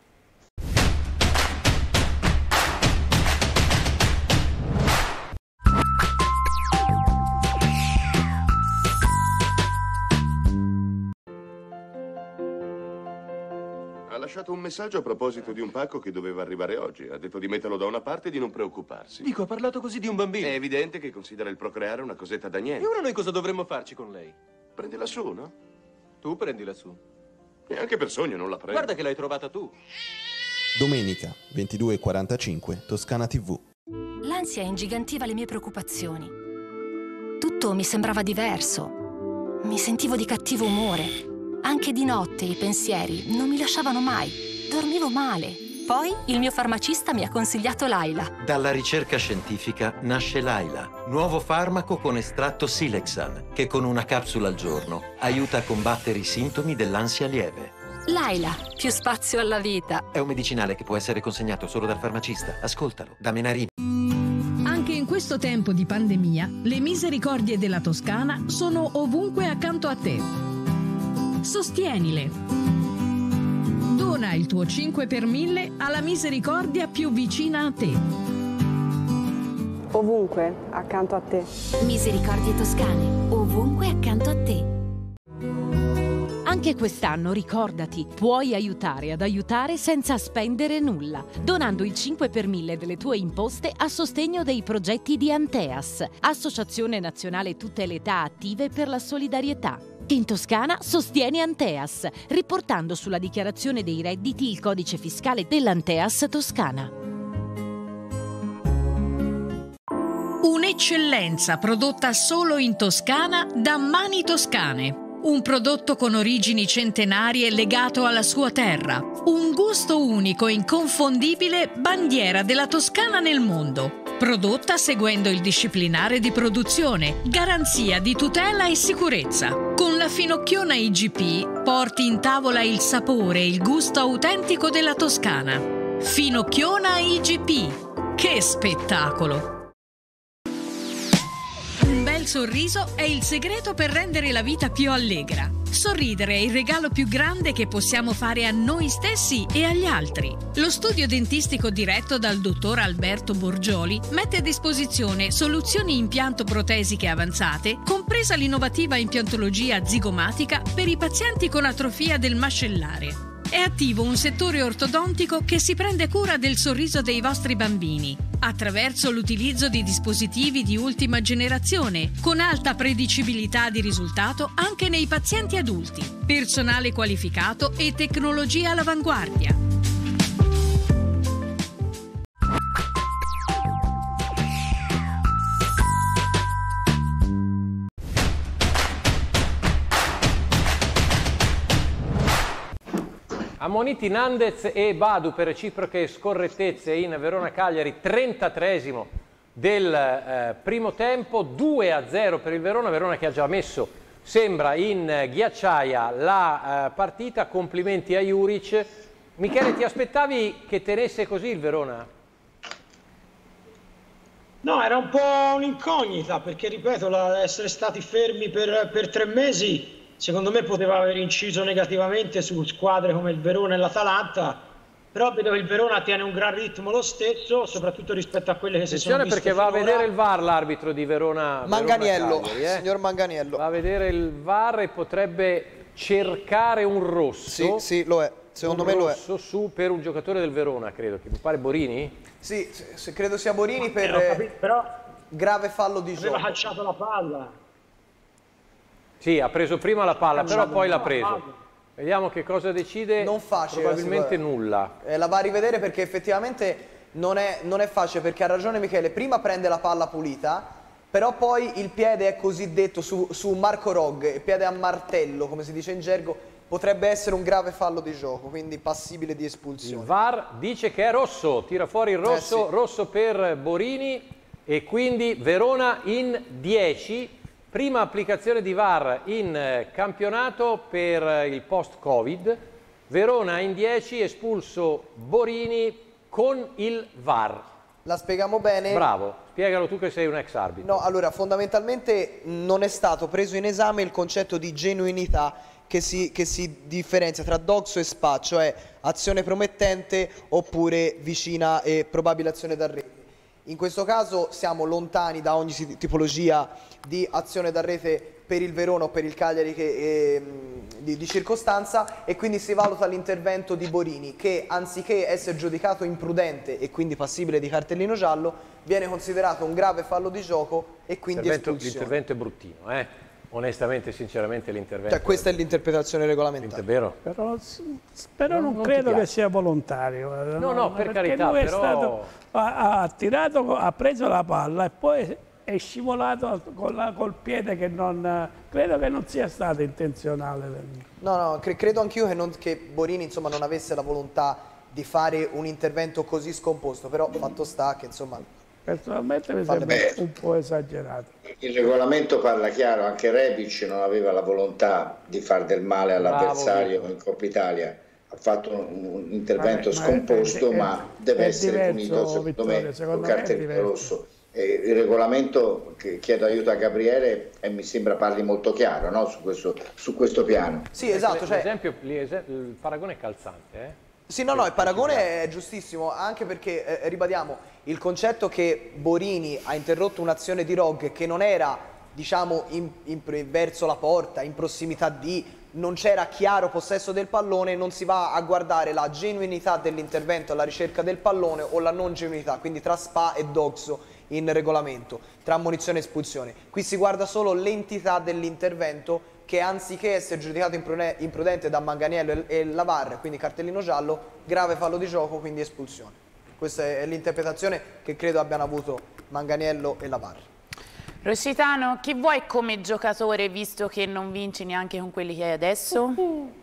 Ha lasciato un messaggio a proposito di un pacco che doveva arrivare oggi. Ha detto di metterlo da una parte e di non preoccuparsi. Dico, ha parlato così di un bambino. È evidente che considera il procreare una cosetta da niente. E ora noi cosa dovremmo farci con lei? Prendila su, no? Tu prendila su. E anche per sogno non la prendo. Guarda che l'hai trovata tu. Domenica, ventidue e quarantacinque, Toscana tivù. L'ansia ingigantiva le mie preoccupazioni. Tutto mi sembrava diverso. Mi sentivo di cattivo umore. Anche di notte i pensieri non mi lasciavano mai. Dormivo male. Poi il mio farmacista mi ha consigliato Laila. Dalla ricerca scientifica nasce Laila, nuovo farmaco con estratto Silexan, che con una capsula al giorno aiuta a combattere i sintomi dell'ansia lieve. Laila, più spazio alla vita. È un medicinale che può essere consegnato solo dal farmacista. Ascoltalo, da Menarib. Anche in questo tempo di pandemia, le misericordie della Toscana sono ovunque accanto a te. Sostienile. Dona il tuo cinque per mille alla misericordia più vicina a te. Ovunque accanto a te. Misericordie Toscane, ovunque accanto a te. Anche quest'anno ricordati, puoi aiutare ad aiutare senza spendere nulla, donando il cinque per mille delle tue imposte a sostegno dei progetti di Anteas, Associazione Nazionale Tutte le Età Attive per la Solidarietà. In Toscana sostieni Anteas, riportando sulla dichiarazione dei redditi il codice fiscale dell'Anteas Toscana. Un'eccellenza prodotta solo in Toscana da Mani Toscane. un prodotto con origini centenarie legato alla sua terra, un gusto unico e inconfondibile, bandiera della Toscana nel mondo. Prodotta seguendo il disciplinare di produzione, garanzia di tutela e sicurezza. Con la Finocchiona I G P porti in tavola il sapore e il gusto autentico della Toscana. Finocchiona I G P. Che spettacolo! Un bel sorriso è il segreto per rendere la vita più allegra. Sorridere è il regalo più grande che possiamo fare a noi stessi e agli altri. Lo studio dentistico diretto dal dottor Alberto Borgioli mette a disposizione soluzioni impianto protesiche avanzate, compresa l'innovativa impiantologia zigomatica per i pazienti con atrofia del mascellare. È attivo un settore ortodontico che si prende cura del sorriso dei vostri bambini, attraverso l'utilizzo di dispositivi di ultima generazione, con alta predicibilità di risultato anche nei pazienti adulti, personale qualificato e tecnologia all'avanguardia. Ammoniti Nandez e Badu per reciproche scorrettezze in Verona-Cagliari, trentatreesimo del eh, primo tempo, due a zero per il Verona, Verona che ha già messo, sembra, in ghiacciaia la eh, partita. Complimenti a Juric. Michele, ti aspettavi che tenesse così il Verona? No, era un po' un'incognita, perché ripeto, la, essere stati fermi per, per tre mesi secondo me poteva aver inciso negativamente su squadre come il Verona e l'Atalanta, però vedo che il Verona tiene un gran ritmo lo stesso, soprattutto rispetto a quelle che si sono viste perché va finora. a vedere il V A R l'arbitro di Verona. Manganiello, Verona Cagliari, eh? signor Manganiello. Va a vedere il V A R e potrebbe cercare un rosso. Sì, sì, lo è. Secondo me lo è. Rosso su per un giocatore del Verona, credo, che mi pare Borini? Sì, se credo sia Borini per eh, capito, però grave fallo di gioco. Aveva calciato la palla. Sì, ha preso prima la palla, però poi l'ha preso. Vediamo che cosa decide. Non facile. Probabilmente nulla. Eh, la va a rivedere perché effettivamente non è, non è facile, perché ha ragione Michele. Prima prende la palla pulita, però poi il piede è cosiddetto su, su Marco Rog, il piede a martello, come si dice in gergo, potrebbe essere un grave fallo di gioco, quindi passibile di espulsione. Il V A R dice che è rosso, tira fuori il rosso, eh sì. Rosso per Borini e quindi Verona in dieci. Prima applicazione di V A R in campionato per il post-Covid. Verona in dieci, espulso Borini con il V A R. La spieghiamo bene? Bravo, spiegalo tu che sei un ex arbitro. No, allora, fondamentalmente non è stato preso in esame il concetto di genuinità che si, che si differenzia tra doxo e spa, cioè azione promettente oppure vicina e probabile azione da rete. In questo caso siamo lontani da ogni tipologia di azione da rete per il Verona o per il Cagliari che, eh, di, di circostanza, e quindi si valuta l'intervento di Borini che, anziché essere giudicato imprudente e quindi passibile di cartellino giallo, viene considerato un grave fallo di gioco e quindi espulsione. L'intervento è bruttino, eh? Onestamente, sinceramente l'intervento... Cioè questa è l'interpretazione regolamentare. È vero? Però, però non, non credo che sia volontario. No, no, no, per carità, lui è però... stato, ha, ha tirato, ha preso la palla e poi è scivolato con la, col piede che non... Credo che non sia stato intenzionale. No, no, cre credo anch'io che, non, che Borini insomma non avesse la volontà di fare un intervento così scomposto, però fatto sta che insomma... Personalmente mi sembra Beh, un po' esagerato. Il regolamento parla chiaro, anche Rebic non aveva la volontà di far del male all'avversario in Coppa Italia. Ha fatto un, un intervento Vabbè, scomposto, ma, è, ma è, deve è essere diverso, punito, secondo Vittorio, me, secondo con cartellino rosso. E il regolamento, che chiedo aiuto a Gabriele, e mi sembra parli molto chiaro, no? su, questo, su questo piano. Sì, esatto. Cioè... L'esempio, il paragone è calzante, eh? Sì, no, no, il paragone è giustissimo, anche perché, eh, ribadiamo, il concetto che Borini ha interrotto un'azione di Rog che non era, diciamo, in, in, verso la porta, in prossimità di, non c'era chiaro possesso del pallone, non si va a guardare la genuinità dell'intervento alla ricerca del pallone o la non genuinità, quindi tra spa e doxo in regolamento, tra ammonizione e espulsione. Qui si guarda solo l'entità dell'intervento che, anziché essere giudicato imprudente da Manganiello e la V A R, quindi cartellino giallo, grave fallo di gioco, quindi espulsione. Questa è l'interpretazione che credo abbiano avuto Manganiello e la V A R. Roscitano, chi vuoi come giocatore visto che non vinci neanche con quelli che hai adesso?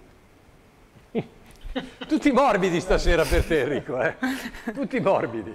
Tutti morbidi stasera per te, Enrico, eh? Tutti morbidi.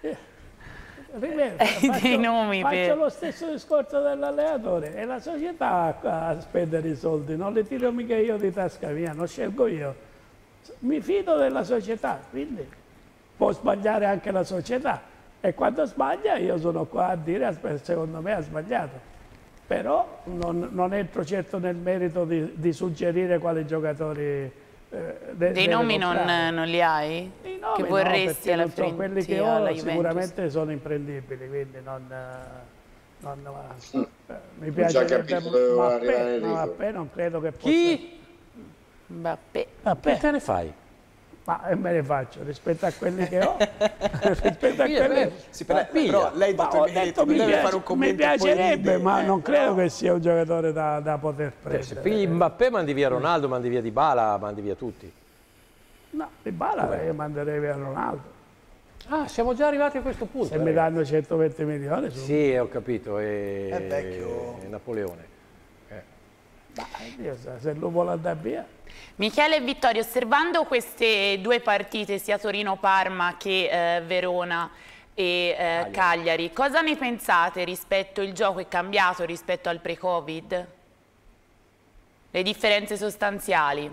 Ripeto, faccio, dei nomi faccio per... lo stesso discorso dell'allenatore, è la società a, a spendere i soldi, non li tiro mica io di tasca mia, non scelgo io. Mi fido della società, quindi può sbagliare anche la società e quando sbaglia io sono qua a dire secondo me ha sbagliato. Però non, non entro certo nel merito di, di suggerire quali giocatori... Eh, de, Dei nomi non, non li hai? Nomi che vorresti no, alla so, quelli Fiorentina, che ho alla sicuramente Juventus? sono imprendibili, quindi non, non, Mm. eh, mi Non già piace capito dove voleva arrivare Mbappé, no, Enrico. Mbappé non credo che possa. Chi? Mbappé. Mbappé. Che te ne fai? Ma eh, me ne faccio rispetto a quelli che ho. rispetto a Piglia, quelli... beh, Sì, però, però lei Ma detto ho i meriti, detto, non mi, deve piace- fare un mi commento poi piacerebbe, ride, ma eh. non credo che sia un giocatore da, da poter Eh, prendere. se pigli Mbappé mandi via Ronaldo, mandi via Dybala, mandi via tutti. No, Dybala io manderei via Ronaldo. Ah, siamo già arrivati a questo punto. Se eh, mi ragazzi. danno centoventi milioni su. Sì, ho capito, è, È vecchio. è Napoleone. Eh. Ma Dio sa, se lui vuole andare via. Michele e Vittorio, osservando queste due partite, sia Torino-Parma che eh, Verona e eh, Cagliari, cosa ne pensate rispetto il gioco è cambiato rispetto al pre-Covid? Le differenze sostanziali?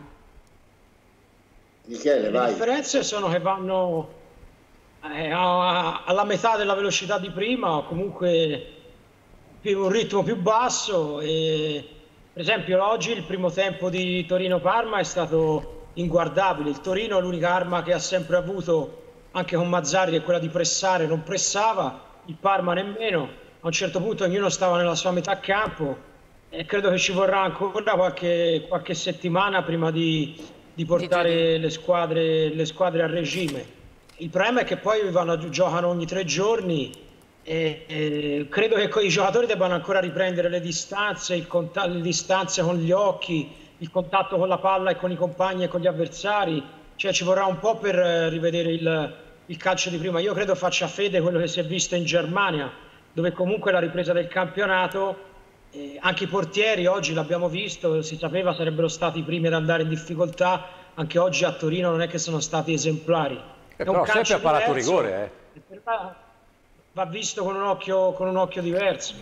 Michele, Le vai. differenze sono che vanno eh, a- alla metà della velocità di prima, o comunque più- un ritmo più basso. E, per esempio, oggi il primo tempo di Torino-Parma è stato inguardabile. Il Torino è l'unica arma che ha sempre avuto, anche con Mazzarri, che è quella di pressare, non pressava, il Parma nemmeno. A un certo punto ognuno stava nella sua metà campo e credo che ci vorrà ancora qualche, qualche settimana prima di, di portare le squadre, le squadre a regime. Il problema è che poi vanno, giocano ogni tre giorni e, e credo che i giocatori debbano ancora riprendere le distanze, il contatto, le distanze con gli occhi, il contatto con la palla e con i compagni e con gli avversari. Cioè ci vorrà un po' per eh, rivedere il, il calcio di prima. Io credo faccia fede quello che si è visto in Germania, dove comunque la ripresa del campionato, eh, anche i portieri oggi l'abbiamo visto, si sapeva sarebbero stati i primi ad andare in difficoltà, anche oggi a Torino non è che sono stati esemplari. Eh, però sempre ha parato rigore, eh. Per me va visto con un occhio, con un occhio diverso.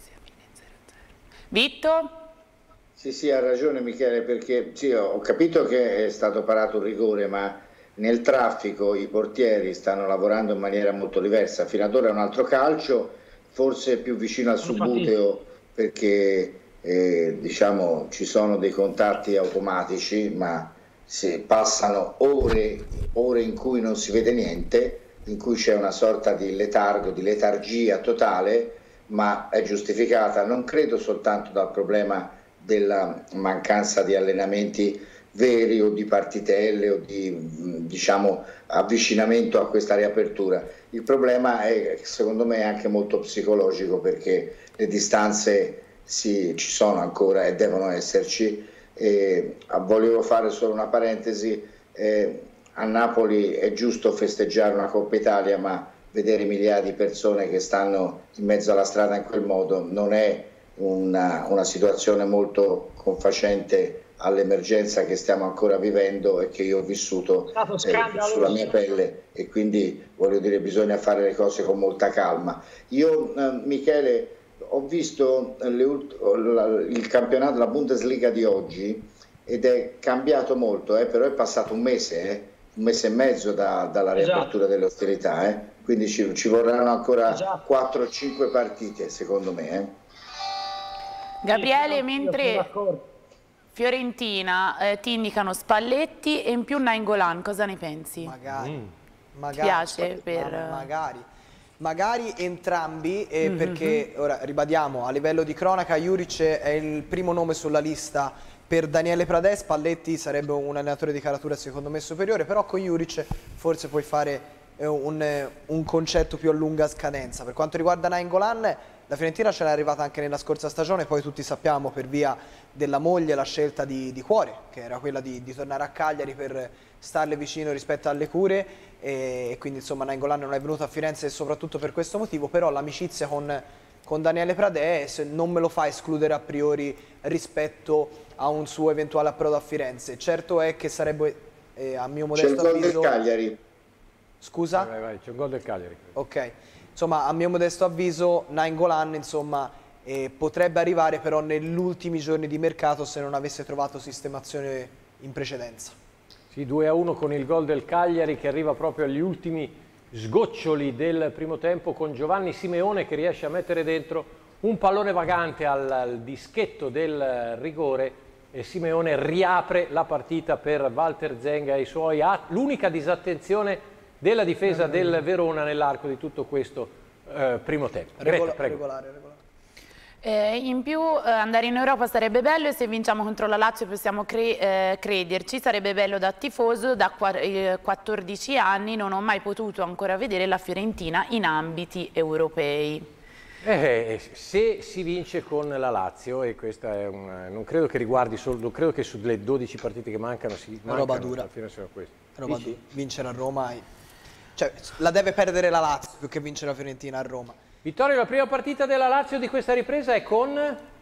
Vitto? Sì, sì, ha ragione Michele, perché sì, ho capito che è stato parato un rigore, ma nel traffico i portieri stanno lavorando in maniera molto diversa. Fino ad ora è un altro calcio, forse più vicino al subbuteo, perché eh, diciamo ci sono dei contatti automatici, ma si passano ore, ore in cui non si vede niente, in cui c'è una sorta di letargo, di letargia totale, ma è giustificata non credo soltanto dal problema della mancanza di allenamenti veri o di partitelle o di diciamo avvicinamento a questa riapertura. Il problema è secondo me anche molto psicologico, perché le distanze sì, ci sono ancora e devono esserci. E volevo fare solo una parentesi, eh, a Napoli è giusto festeggiare una Coppa Italia, ma vedere migliaia di persone che stanno in mezzo alla strada in quel modo non è una, una situazione molto confacente all'emergenza che stiamo ancora vivendo e che io ho vissuto eh, sulla mia pelle, e quindi voglio dire bisogna fare le cose con molta calma. Io eh, Michele ho visto le, il campionato, la Bundesliga di oggi, ed è cambiato molto, eh, però è passato un mese, eh, un mese e mezzo da, dalla riapertura esatto. delle ostilità, eh, quindi ci, ci vorranno ancora esatto. quattro o cinque partite secondo me. Eh. Gabriele, sì, mentre Fiorentina eh, ti indicano Spalletti e in più Nainggolan, cosa ne pensi? Magari, mm. magari ti piace per... ma, magari. Magari entrambi, eh, mm-hmm. perché ora ribadiamo, a livello di cronaca Juric è il primo nome sulla lista per Daniele Pradè, Spalletti sarebbe un allenatore di caratura secondo me superiore, però con Juric forse puoi fare eh, un, un concetto più a lunga scadenza. Per quanto riguarda Nainggolan, la Fiorentina ce l'è arrivata anche nella scorsa stagione, poi tutti sappiamo per via della moglie la scelta di, di cuore, che era quella di, di tornare a Cagliari per starle vicino rispetto alle cure, e, e quindi insomma Nainggolan non è venuto a Firenze soprattutto per questo motivo, però l'amicizia con, con Daniele Pradè, se non me lo fa escludere a priori rispetto a un suo eventuale approdo a Firenze. Certo è che sarebbe, eh, a mio modesto avviso... C'è il gol avviso... del Cagliari. Scusa? Vai, vai, c'è un gol del Cagliari. Ok. Insomma, a mio modesto avviso, Nainggolan, insomma, eh, potrebbe arrivare però negli ultimi giorni di mercato se non avesse trovato sistemazione in precedenza. Sì, due a uno con il gol del Cagliari che arriva proprio agli ultimi sgoccioli del primo tempo con Giovanni Simeone che riesce a mettere dentro un pallone vagante al, al dischetto del rigore e Simeone riapre la partita per Walter Zenga e i suoi. L'unica disattenzione della difesa del Verona nell'arco di tutto questo eh, primo tempo. Regola, Greta, prego. Regolare, regolare. Eh, in più eh, andare in Europa sarebbe bello e se vinciamo contro la Lazio possiamo cre eh, crederci, sarebbe bello da tifoso. Da eh, quattordici anni non ho mai potuto ancora vedere la Fiorentina in ambiti europei. Eh, se si vince con la Lazio, e questa è una, non credo che riguardi solo, non credo che sulle dodici partite che mancano si mancano, roba dura, alla fine sono queste. Roba dura. Vincere a Roma, e... cioè la deve perdere la Lazio più che vincere la Fiorentina a Roma. Vittorio, la prima partita della Lazio di questa ripresa è con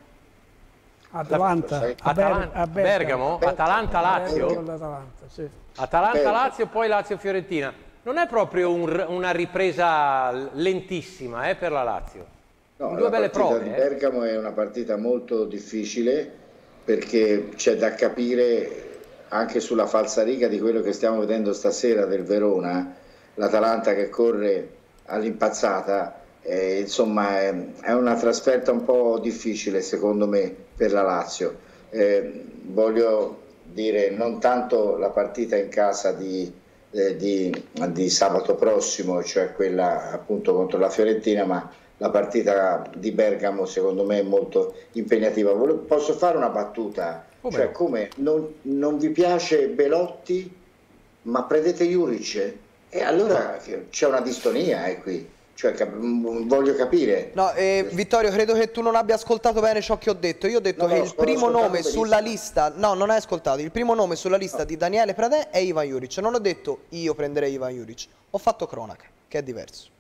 Atalanta, la... a, Ber a Bergamo, Atalanta-Lazio, sì. Atalanta-Lazio, poi Lazio-Fiorentina. Non è proprio un, una ripresa lentissima eh, per la Lazio. No, due belle prove. di eh. Bergamo è una partita molto difficile perché c'è da capire anche sulla falsariga di quello che stiamo vedendo stasera del Verona, l'Atalanta che corre all'impazzata. Eh, insomma è, è una trasferta un po' difficile secondo me per la Lazio. Eh, voglio dire non tanto la partita in casa di, eh, di, di sabato prossimo, cioè quella appunto contro la Fiorentina, ma la partita di Bergamo secondo me è molto impegnativa. Volevo, posso fare una battuta? Come? Cioè come non, non vi piace Belotti ma prendete Juric? E allora c'è una distonia eh, qui. Cioè, cap voglio capire. No, eh, Vittorio, credo che tu non abbia ascoltato bene ciò che ho detto. Io ho detto no, che no, il primo nome benissimo. sulla lista, no, non hai ascoltato, il primo nome sulla lista no. di Daniele Pradè è Ivan Juric. Non ho detto io prenderei Ivan Juric, ho fatto cronaca, che è diverso.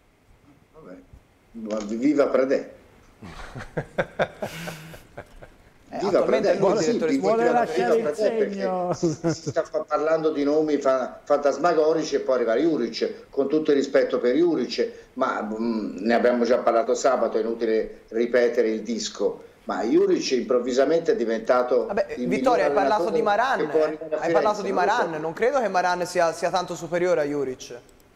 Vabbè. Viva Pradè. Eh, attualmente Pradè, sì, sì, vuole lasciare il Pradè segno. Si sta parlando di nomi fa fantasmagorici e poi arriva Juric, con tutto il rispetto per Juric, ma mh, ne abbiamo già parlato sabato, è inutile ripetere il disco. Ma Juric improvvisamente è diventato. Vabbè, Vittorio, hai parlato di Maran, eh? hai parlato di Maran, non, non credo che Maran sia, sia tanto superiore a Juric.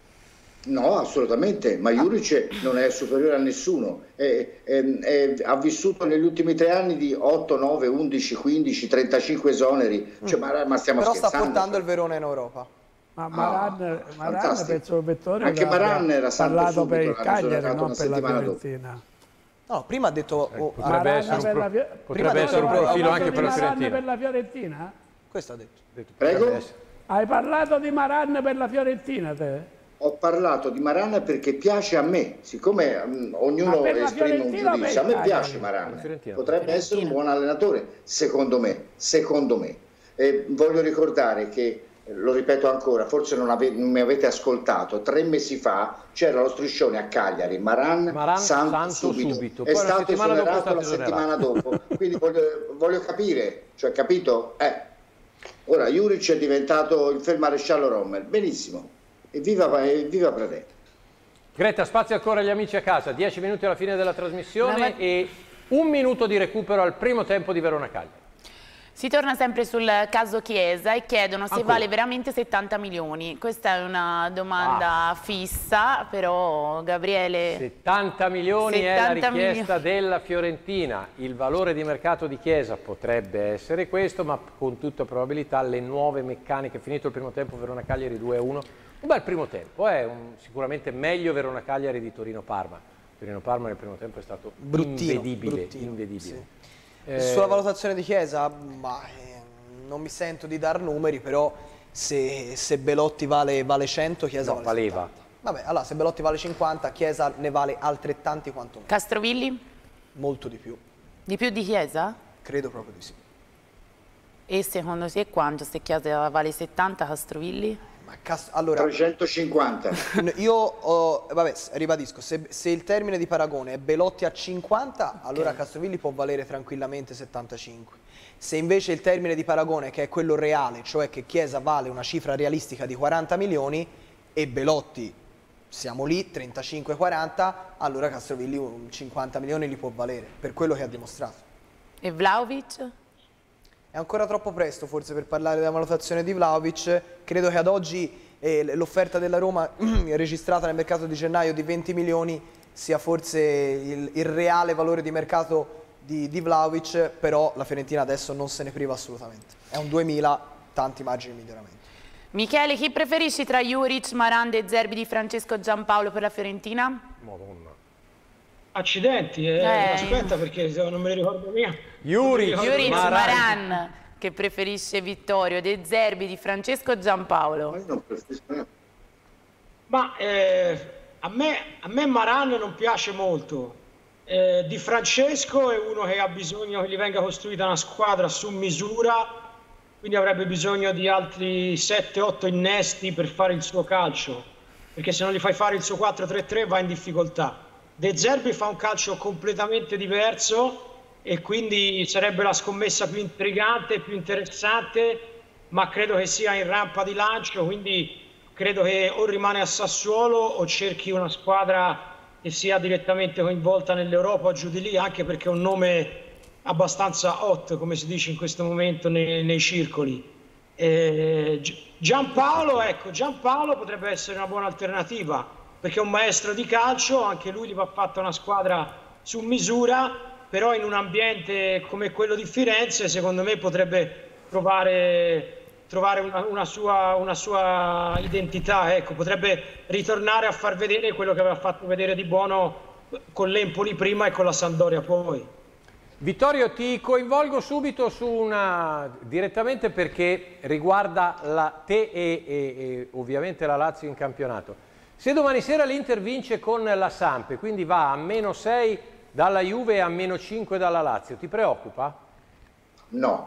No, assolutamente, ma Juric non è superiore a nessuno, è, è, è, ha vissuto negli ultimi tre anni di otto, nove, undici, quindici, trentacinque esoneri, cioè, mm. ma, ma stiamo Però scherzando. sta portando cioè. il Verona in Europa. Ma Maran, Ah, Maran penso che Vittorio anche Maran era parlato subito, per il Cagliari, non per la Fiorentina. Dopo. No, prima ha detto oh, potrebbe essere un, pro via... potrebbe essere un profilo anche per la Fiorentina. Fiorentina. per la Fiorentina? Questo ha detto. detto Prego? Hai parlato di Maran per la Fiorentina te? Ho parlato di Maran perché piace a me, siccome um, ognuno esprime un giudizio, a me piace Maran, potrebbe essere un buon allenatore, secondo me, secondo me. E voglio ricordare che, lo ripeto ancora, forse non, ave non mi avete ascoltato, tre mesi fa c'era lo striscione a Cagliari, Maran, Maran Santo, Santo subito, subito. è Poi stato esonerato la settimana dopo. dopo, quindi voglio, voglio capire, cioè capito? Eh. Ora Juric è diventato il feldmaresciallo Rommel, benissimo. Evviva, evviva Pradè. Greta, spazio ancora agli amici a casa, dieci minuti alla fine della trasmissione e un minuto di recupero al primo tempo di Verona Cagliari. Si torna sempre sul caso Chiesa e chiedono se Ancora. vale veramente settanta milioni. Questa è una domanda ah. fissa, però Gabriele... settanta milioni è la richiesta milioni. della Fiorentina. Il valore di mercato di Chiesa potrebbe essere questo, ma con tutta probabilità le nuove meccaniche, finito il primo tempo Verona Cagliari due a uno, un bel primo tempo, è eh? sicuramente meglio Verona Cagliari di Torino Parma. Torino Parma nel primo tempo è stato bruttino, invedibile. bruttino, invedibile. Sì. Eh, Sulla valutazione di Chiesa, ma, eh, non mi sento di dar numeri, però se, se Belotti vale, vale cento, Chiesa no, vale valeva. settanta. Vabbè, allora se Belotti vale cinquanta, Chiesa ne vale altrettanti quanto me. Castrovilli? Molto di più. Di più di Chiesa? Credo proprio di sì. E secondo te quanto se Chiesa vale settanta, Castrovilli? Ma allora, trecentocinquanta. Io ho, vabbè, ribadisco, se, se il termine di paragone è Belotti a cinquanta, okay, allora Castrovilli può valere tranquillamente settantacinque. Se invece il termine di paragone, che è quello reale, cioè che Chiesa vale una cifra realistica di quaranta milioni e Belotti siamo lì, trentacinque quaranta, allora Castrovilli cinquanta milioni li può valere, per quello che ha dimostrato. E Vlahovic? È ancora troppo presto forse per parlare della valutazione di Vlahovic. Credo che ad oggi eh, l'offerta della Roma registrata nel mercato di gennaio di venti milioni sia forse il, il reale valore di mercato di, di Vlahovic, però la Fiorentina adesso non se ne priva assolutamente. È un duemila, tanti margini di miglioramento. Michele, chi preferisci tra Juric, Maranda e Zerbi di Francesco Giampaolo per la Fiorentina? Madonna. Accidenti, eh, eh. aspetta perché non me ne ricordo mia. Juric, Juric Maran. Maran, che preferisce Vittorio, De Zerbi di Francesco Giampaolo. Ma eh, a, me, a me Maran non piace molto. Eh, di Francesco è uno che ha bisogno che gli venga costruita una squadra su misura, quindi avrebbe bisogno di altri sette otto innesti per fare il suo calcio, perché se non gli fai fare il suo quattro tre tre va in difficoltà. De Zerbi fa un calcio completamente diverso e quindi sarebbe la scommessa più intrigante, più interessante, ma credo che sia in rampa di lancio, quindi credo che o rimane a Sassuolo o cerchi una squadra che sia direttamente coinvolta nell'Europa o giù di lì, anche perché è un nome abbastanza hot, come si dice in questo momento nei, nei circoli. Eh, Giampaolo, ecco, Giampaolo potrebbe essere una buona alternativa, perché è un maestro di calcio, anche lui gli va fatta una squadra su misura, però in un ambiente come quello di Firenze secondo me potrebbe provare, trovare una, una, sua, una sua identità, ecco, potrebbe ritornare a far vedere quello che aveva fatto vedere di buono con l'Empoli prima e con la Sampdoria poi. Vittorio, ti coinvolgo subito su una, direttamente perché riguarda la, te e, e, e ovviamente la Lazio in campionato. Se domani sera l'Inter vince con la Samp, quindi va a meno sei dalla Juve e a meno cinque dalla Lazio, ti preoccupa? No,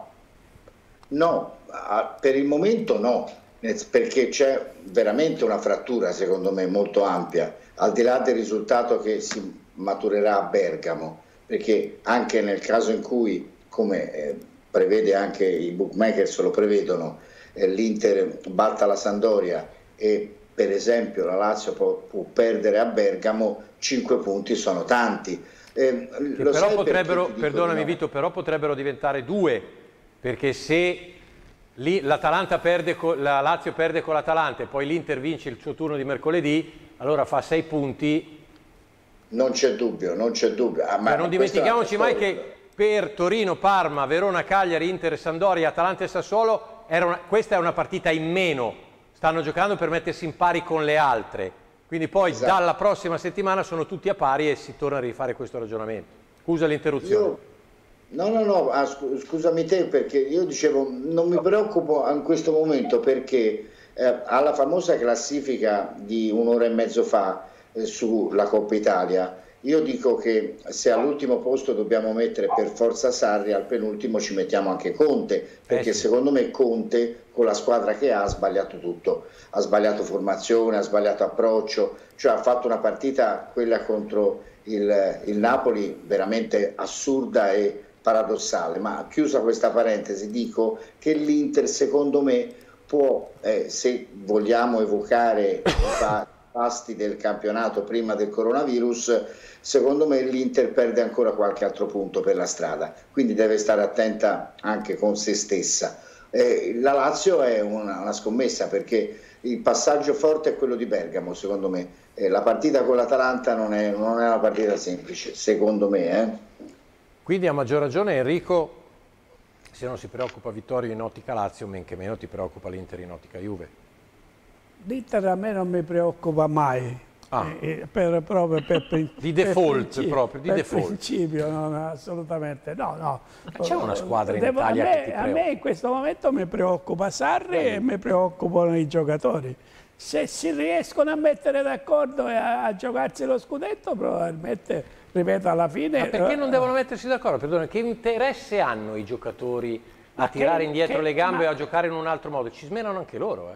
no, per il momento no, perché c'è veramente una frattura secondo me molto ampia, al di là del risultato che si maturerà a Bergamo, perché anche nel caso in cui, come eh, prevede anche i bookmakers lo prevedono, eh, l'Inter batta la Sampdoria e per esempio la Lazio può, può perdere a Bergamo, cinque punti sono tanti. Eh, lo però potrebbero, perdonami no? Vito, però potrebbero diventare due, perché se lì l'Atalanta perde, con, la Lazio perde con l'Atalanta e poi l'Inter vince il suo turno di mercoledì, allora fa sei punti. Non c'è dubbio, non c'è dubbio. Ah, ma ma non dimentichiamoci mai che per Torino, Parma, Verona, Cagliari, Inter, Sampdoria, Atalanta e Sassuolo, era una, questa è una partita in meno. Stanno giocando per mettersi in pari con le altre, quindi poi esatto, dalla prossima settimana sono tutti a pari e si torna a rifare questo ragionamento. Scusa l'interruzione. Io... No, no, no, ah, scusami te, perché io dicevo non mi preoccupo in questo momento perché eh, alla famosa classifica di un'ora e mezzo fa eh, sulla Coppa Italia, io dico che se all'ultimo posto dobbiamo mettere per forza Sarri, al penultimo ci mettiamo anche Conte, perché eh sì, secondo me Conte con la squadra che ha ha sbagliato tutto, ha sbagliato formazione, ha sbagliato approccio, cioè ha fatto una partita, quella contro il, il Napoli, veramente assurda e paradossale, ma chiusa questa parentesi dico che l'Inter secondo me può, eh, se vogliamo evocare i pasti del campionato prima del coronavirus, secondo me l'Inter perde ancora qualche altro punto per la strada, quindi deve stare attenta anche con se stessa. Eh, la Lazio è una, una scommessa perché il passaggio forte è quello di Bergamo, secondo me. Eh, la partita con l'Atalanta non è, non è una partita semplice, secondo me. Eh. Quindi a maggior ragione Enrico, se non si preoccupa Vittorio in ottica Lazio, men che meno ti preoccupa l'Inter in ottica Juve. L'Inter a me non mi preoccupa mai. Ah. Eh, per, proprio per, per, di default per proprio, di per default. principio, no, no, assolutamente no, no. C'è una squadra in Devo, Italia a me, che ti preoccupa? A me in questo momento mi preoccupa Sarri eh. e mi preoccupano i giocatori. Se si riescono a mettere d'accordo e a, a giocarsi lo scudetto, probabilmente, ripeto, alla fine... Ma perché non devono mettersi d'accordo? Perdona, che interesse hanno i giocatori a ma tirare che, indietro che, le gambe ma... o a giocare in un altro modo? Ci smenano anche loro, eh.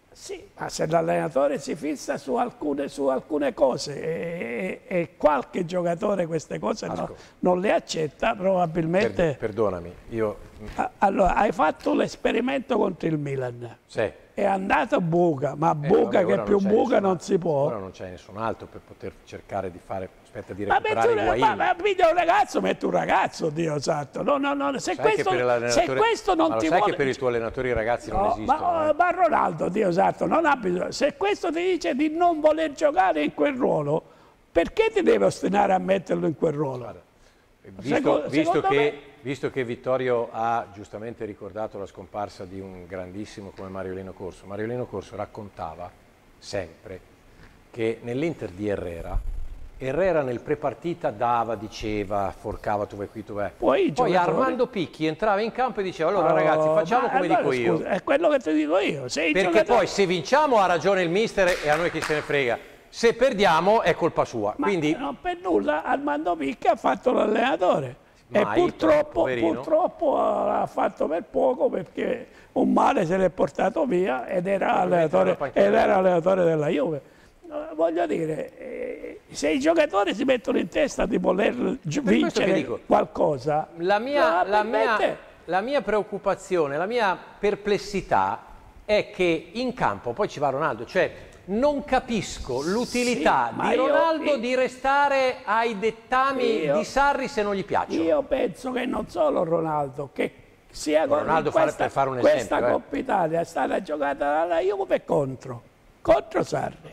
Sì, ma se l'allenatore si fissa su alcune, su alcune cose e, e, e qualche giocatore queste cose no, non le accetta, probabilmente... Per, perdonami, io... Allora, hai fatto l'esperimento contro il Milan. Sì. È andato buca, ma Eh, buca vabbè, che più non buca nessun, non si può. Ora non c'è nessun altro per poter cercare di fare... Aspetta di Ma recuperare metti un, Higuain. ma, ma metti un ragazzo, metti un ragazzo, Dio santo. No, no, no, se, Sai questo, che per se questo non ma lo ti sai vuole... che per i tuoi allenatori i ragazzi non No, esistono? ma, eh? ma Ronaldo, Dio santo, non ha bisogno. Se questo ti dice di non voler giocare in quel ruolo, perché ti deve ostinare a metterlo in quel ruolo? Guarda, visto, Secondo, visto, secondo che, me... visto che Vittorio ha giustamente ricordato la scomparsa di un grandissimo come Mariolino Corso, Mariolino Corso raccontava sempre che nell'Inter di Herrera Herrera nel prepartita dava, diceva, forcava, tu vai qui, tu vai. Poi, Poi Armando Picchi entrava in campo e diceva, allora Oh, ragazzi facciamo ma come allora, dico io. scusa, è quello che ti dico io. Se i Perché giocatori- poi se vinciamo ha ragione il mister e a noi chi se ne frega. Se perdiamo è colpa sua. Ma Quindi non per nulla Armando Picchi ha fatto l'allenatore. E Mai, purtroppo, poverino. purtroppo l'ha fatto per poco perché un male se l'è portato via ed era allenatore, ed era allenatore della Juve. No, voglio dire, eh, se i giocatori si mettono in testa di voler gi- Per questo che vincere dico, qualcosa, la mia, la, mia, probabilmente- la mia preoccupazione, la mia perplessità è che in campo, poi ci va Ronaldo, cioè non capisco l'utilità Sì, ma di io- Ronaldo io- di restare ai dettami Io- di Sarri se non gli piacciono. Io penso che non solo Ronaldo, che sia con Ronaldo questa, fare- per fare un questa esempio, eh. Coppa Italia è stata giocata dalla Juve contro, contro Sarri.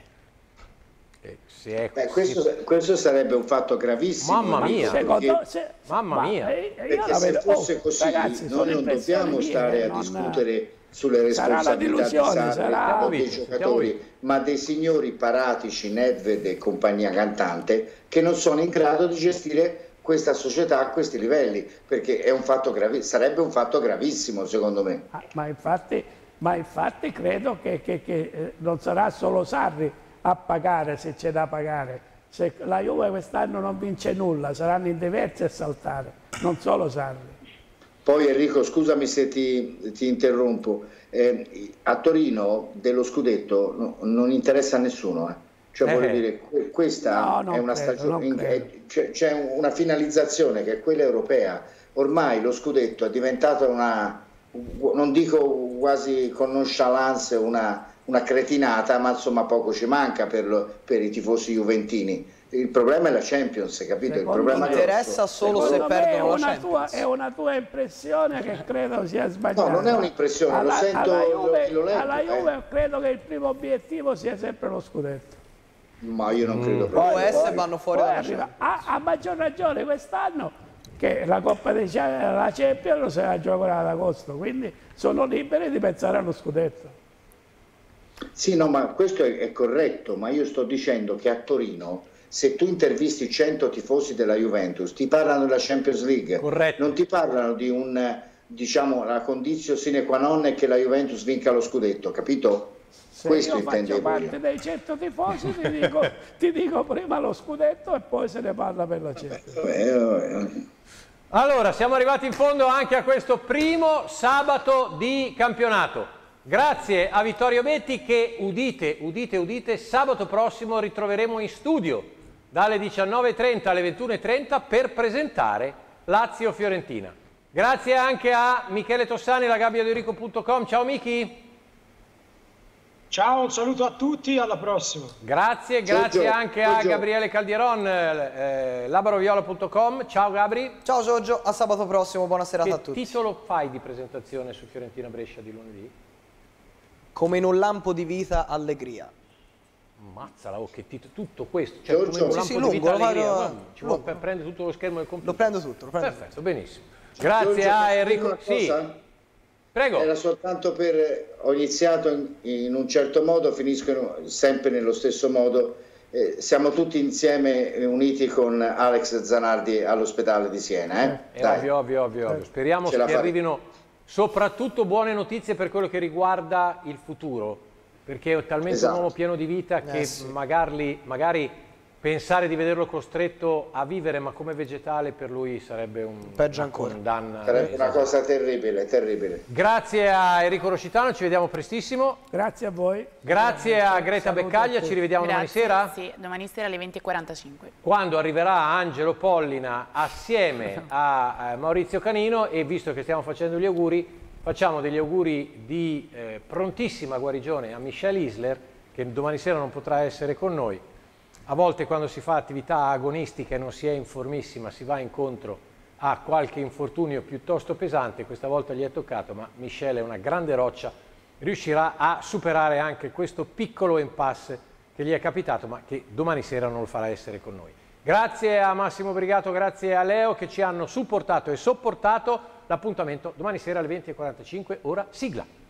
Se è Beh, così- questo, questo sarebbe un fatto gravissimo. Mamma dico, mia. perché- Secondo- se- Mamma ma, mia. eh, io Perché la se vedo- fosse oh, così, ragazzi, sono noi non impressioni dobbiamo mie, stare a non- discutere sulle sarà la responsabilità di delusione, Sarri sarà- o dei giocatori, ma dei signori paratici, Nedved e compagnia cantante, che non sono in grado di gestire questa società a questi livelli, perché è un fatto gravi- sarebbe un fatto gravissimo secondo me. Ah, ma, infatti, ma infatti credo che, che- che, eh, non sarà solo Sarri a pagare se c'è da pagare. Se la Juve quest'anno non vince nulla, saranno in diversi a saltare, non solo Sarri. Poi Enrico, scusami se ti, ti interrompo, eh, a Torino dello scudetto no- non interessa a nessuno, eh. Cioè Eh. voglio dire, que- questa No, non è una credo, stagione, non in- credo. è- c'è, c'è una finalizzazione che è quella europea. Ormai lo scudetto è diventato una, non dico quasi con nonchalance, una, una cretinata, ma insomma poco ci manca per, lo- per i tifosi juventini. Il problema è la Champions, capito? Il Secondo problema me- interessa solo se Secondo me perdono è la una, tua, Champions. è una tua impressione che credo sia sbagliata. No, non è un'impressione, lo Alla- sento, alla lo- Juve, lo leggo, alla eh. Juve credo che il primo obiettivo sia sempre lo scudetto. Ma io non credo O proprio. S vanno fuori Poi dalla arriva- Champions. a, a maggior ragione quest'anno che la Coppa dei Cha- la Champions se la giocano ad agosto, quindi sono liberi di pensare allo scudetto. Sì, no, ma questo è, è corretto, ma io sto dicendo che a Torino, se tu intervisti cento tifosi della Juventus, ti parlano della Champions League, Corretto. non ti parlano di un, diciamo, la condizione sine qua non è che la Juventus vinca lo scudetto, capito? Se Questo io faccio intendevo parte io. dei cento tifosi ti dico, ti dico prima lo scudetto e poi se ne parla per la Champions. Eh, eh, Allora, siamo arrivati in fondo anche a questo primo sabato di campionato. Grazie a Vittorio Betti che, udite, udite, udite, sabato prossimo ritroveremo in studio dalle diciannove e trenta alle ventuno e trenta per presentare Lazio-Fiorentina. Grazie anche a Michele Tossani, la gabbia di Enrico punto com. Ciao Michi. Ciao, un saluto a tutti, alla prossima. Grazie, Ciao, grazie Gio. anche Ciao, a Gio. Gabriele Caldieron, eh, labaroviola punto com. Ciao Gabri. Ciao Giorgio, a sabato prossimo, buona serata a Che tutti. titolo fai di presentazione su Fiorentina Brescia di lunedì? Come in un lampo di vita, allegria. Mazzala, oh, che titolo, tutto questo, cioè Giorgio. come un Sì, lampo sì, di lungo, vita lo fai- allegria, lo- guarda, ci vuole lungo. prendere tutto lo schermo del computer. Lo prendo tutto, lo prendo Perfetto, benissimo. Grazie Giorgio, a posso dire Enrico. una Sì, cosa? prego. Era soltanto per, ho iniziato in, in un certo modo, finisco in- sempre nello stesso modo. Eh, siamo tutti insieme eh, uniti con Alex Zanardi all'ospedale di Siena. Eh? È Dai. ovvio, ovvio, ovvio, ovvio. Speriamo Ce che la faremo. arrivino soprattutto buone notizie per quello che riguarda il futuro, perché è talmente Esatto. un uomo pieno di vita che Eh, sì. magari, magari pensare di vederlo costretto a vivere ma come vegetale per lui sarebbe un, peggio una ancora. condanna. Sarebbe una cosa terribile, terribile. Grazie a Enrico Roscitano, ci vediamo prestissimo. Grazie a voi. Grazie a Greta Saluto Beccaglia, a tutti. ci rivediamo domani Grazie, sera? Sì, domani sera alle venti e quarantacinque. Quando arriverà Angelo Pollina assieme a eh, Maurizio Canino, e visto che stiamo facendo gli auguri, facciamo degli auguri di eh, prontissima guarigione a Michelle Isler, che domani sera non potrà essere con noi. A volte quando si fa attività agonistica e non si è in formissima si va incontro a qualche infortunio piuttosto pesante, questa volta gli è toccato, ma Michelle è una grande roccia, riuscirà a superare anche questo piccolo impasse che gli è capitato, ma che domani sera non lo farà essere con noi. Grazie a Massimo Brigato, grazie a Leo che ci hanno supportato e sopportato. L'appuntamento domani sera alle venti e quarantacinque, ora sigla.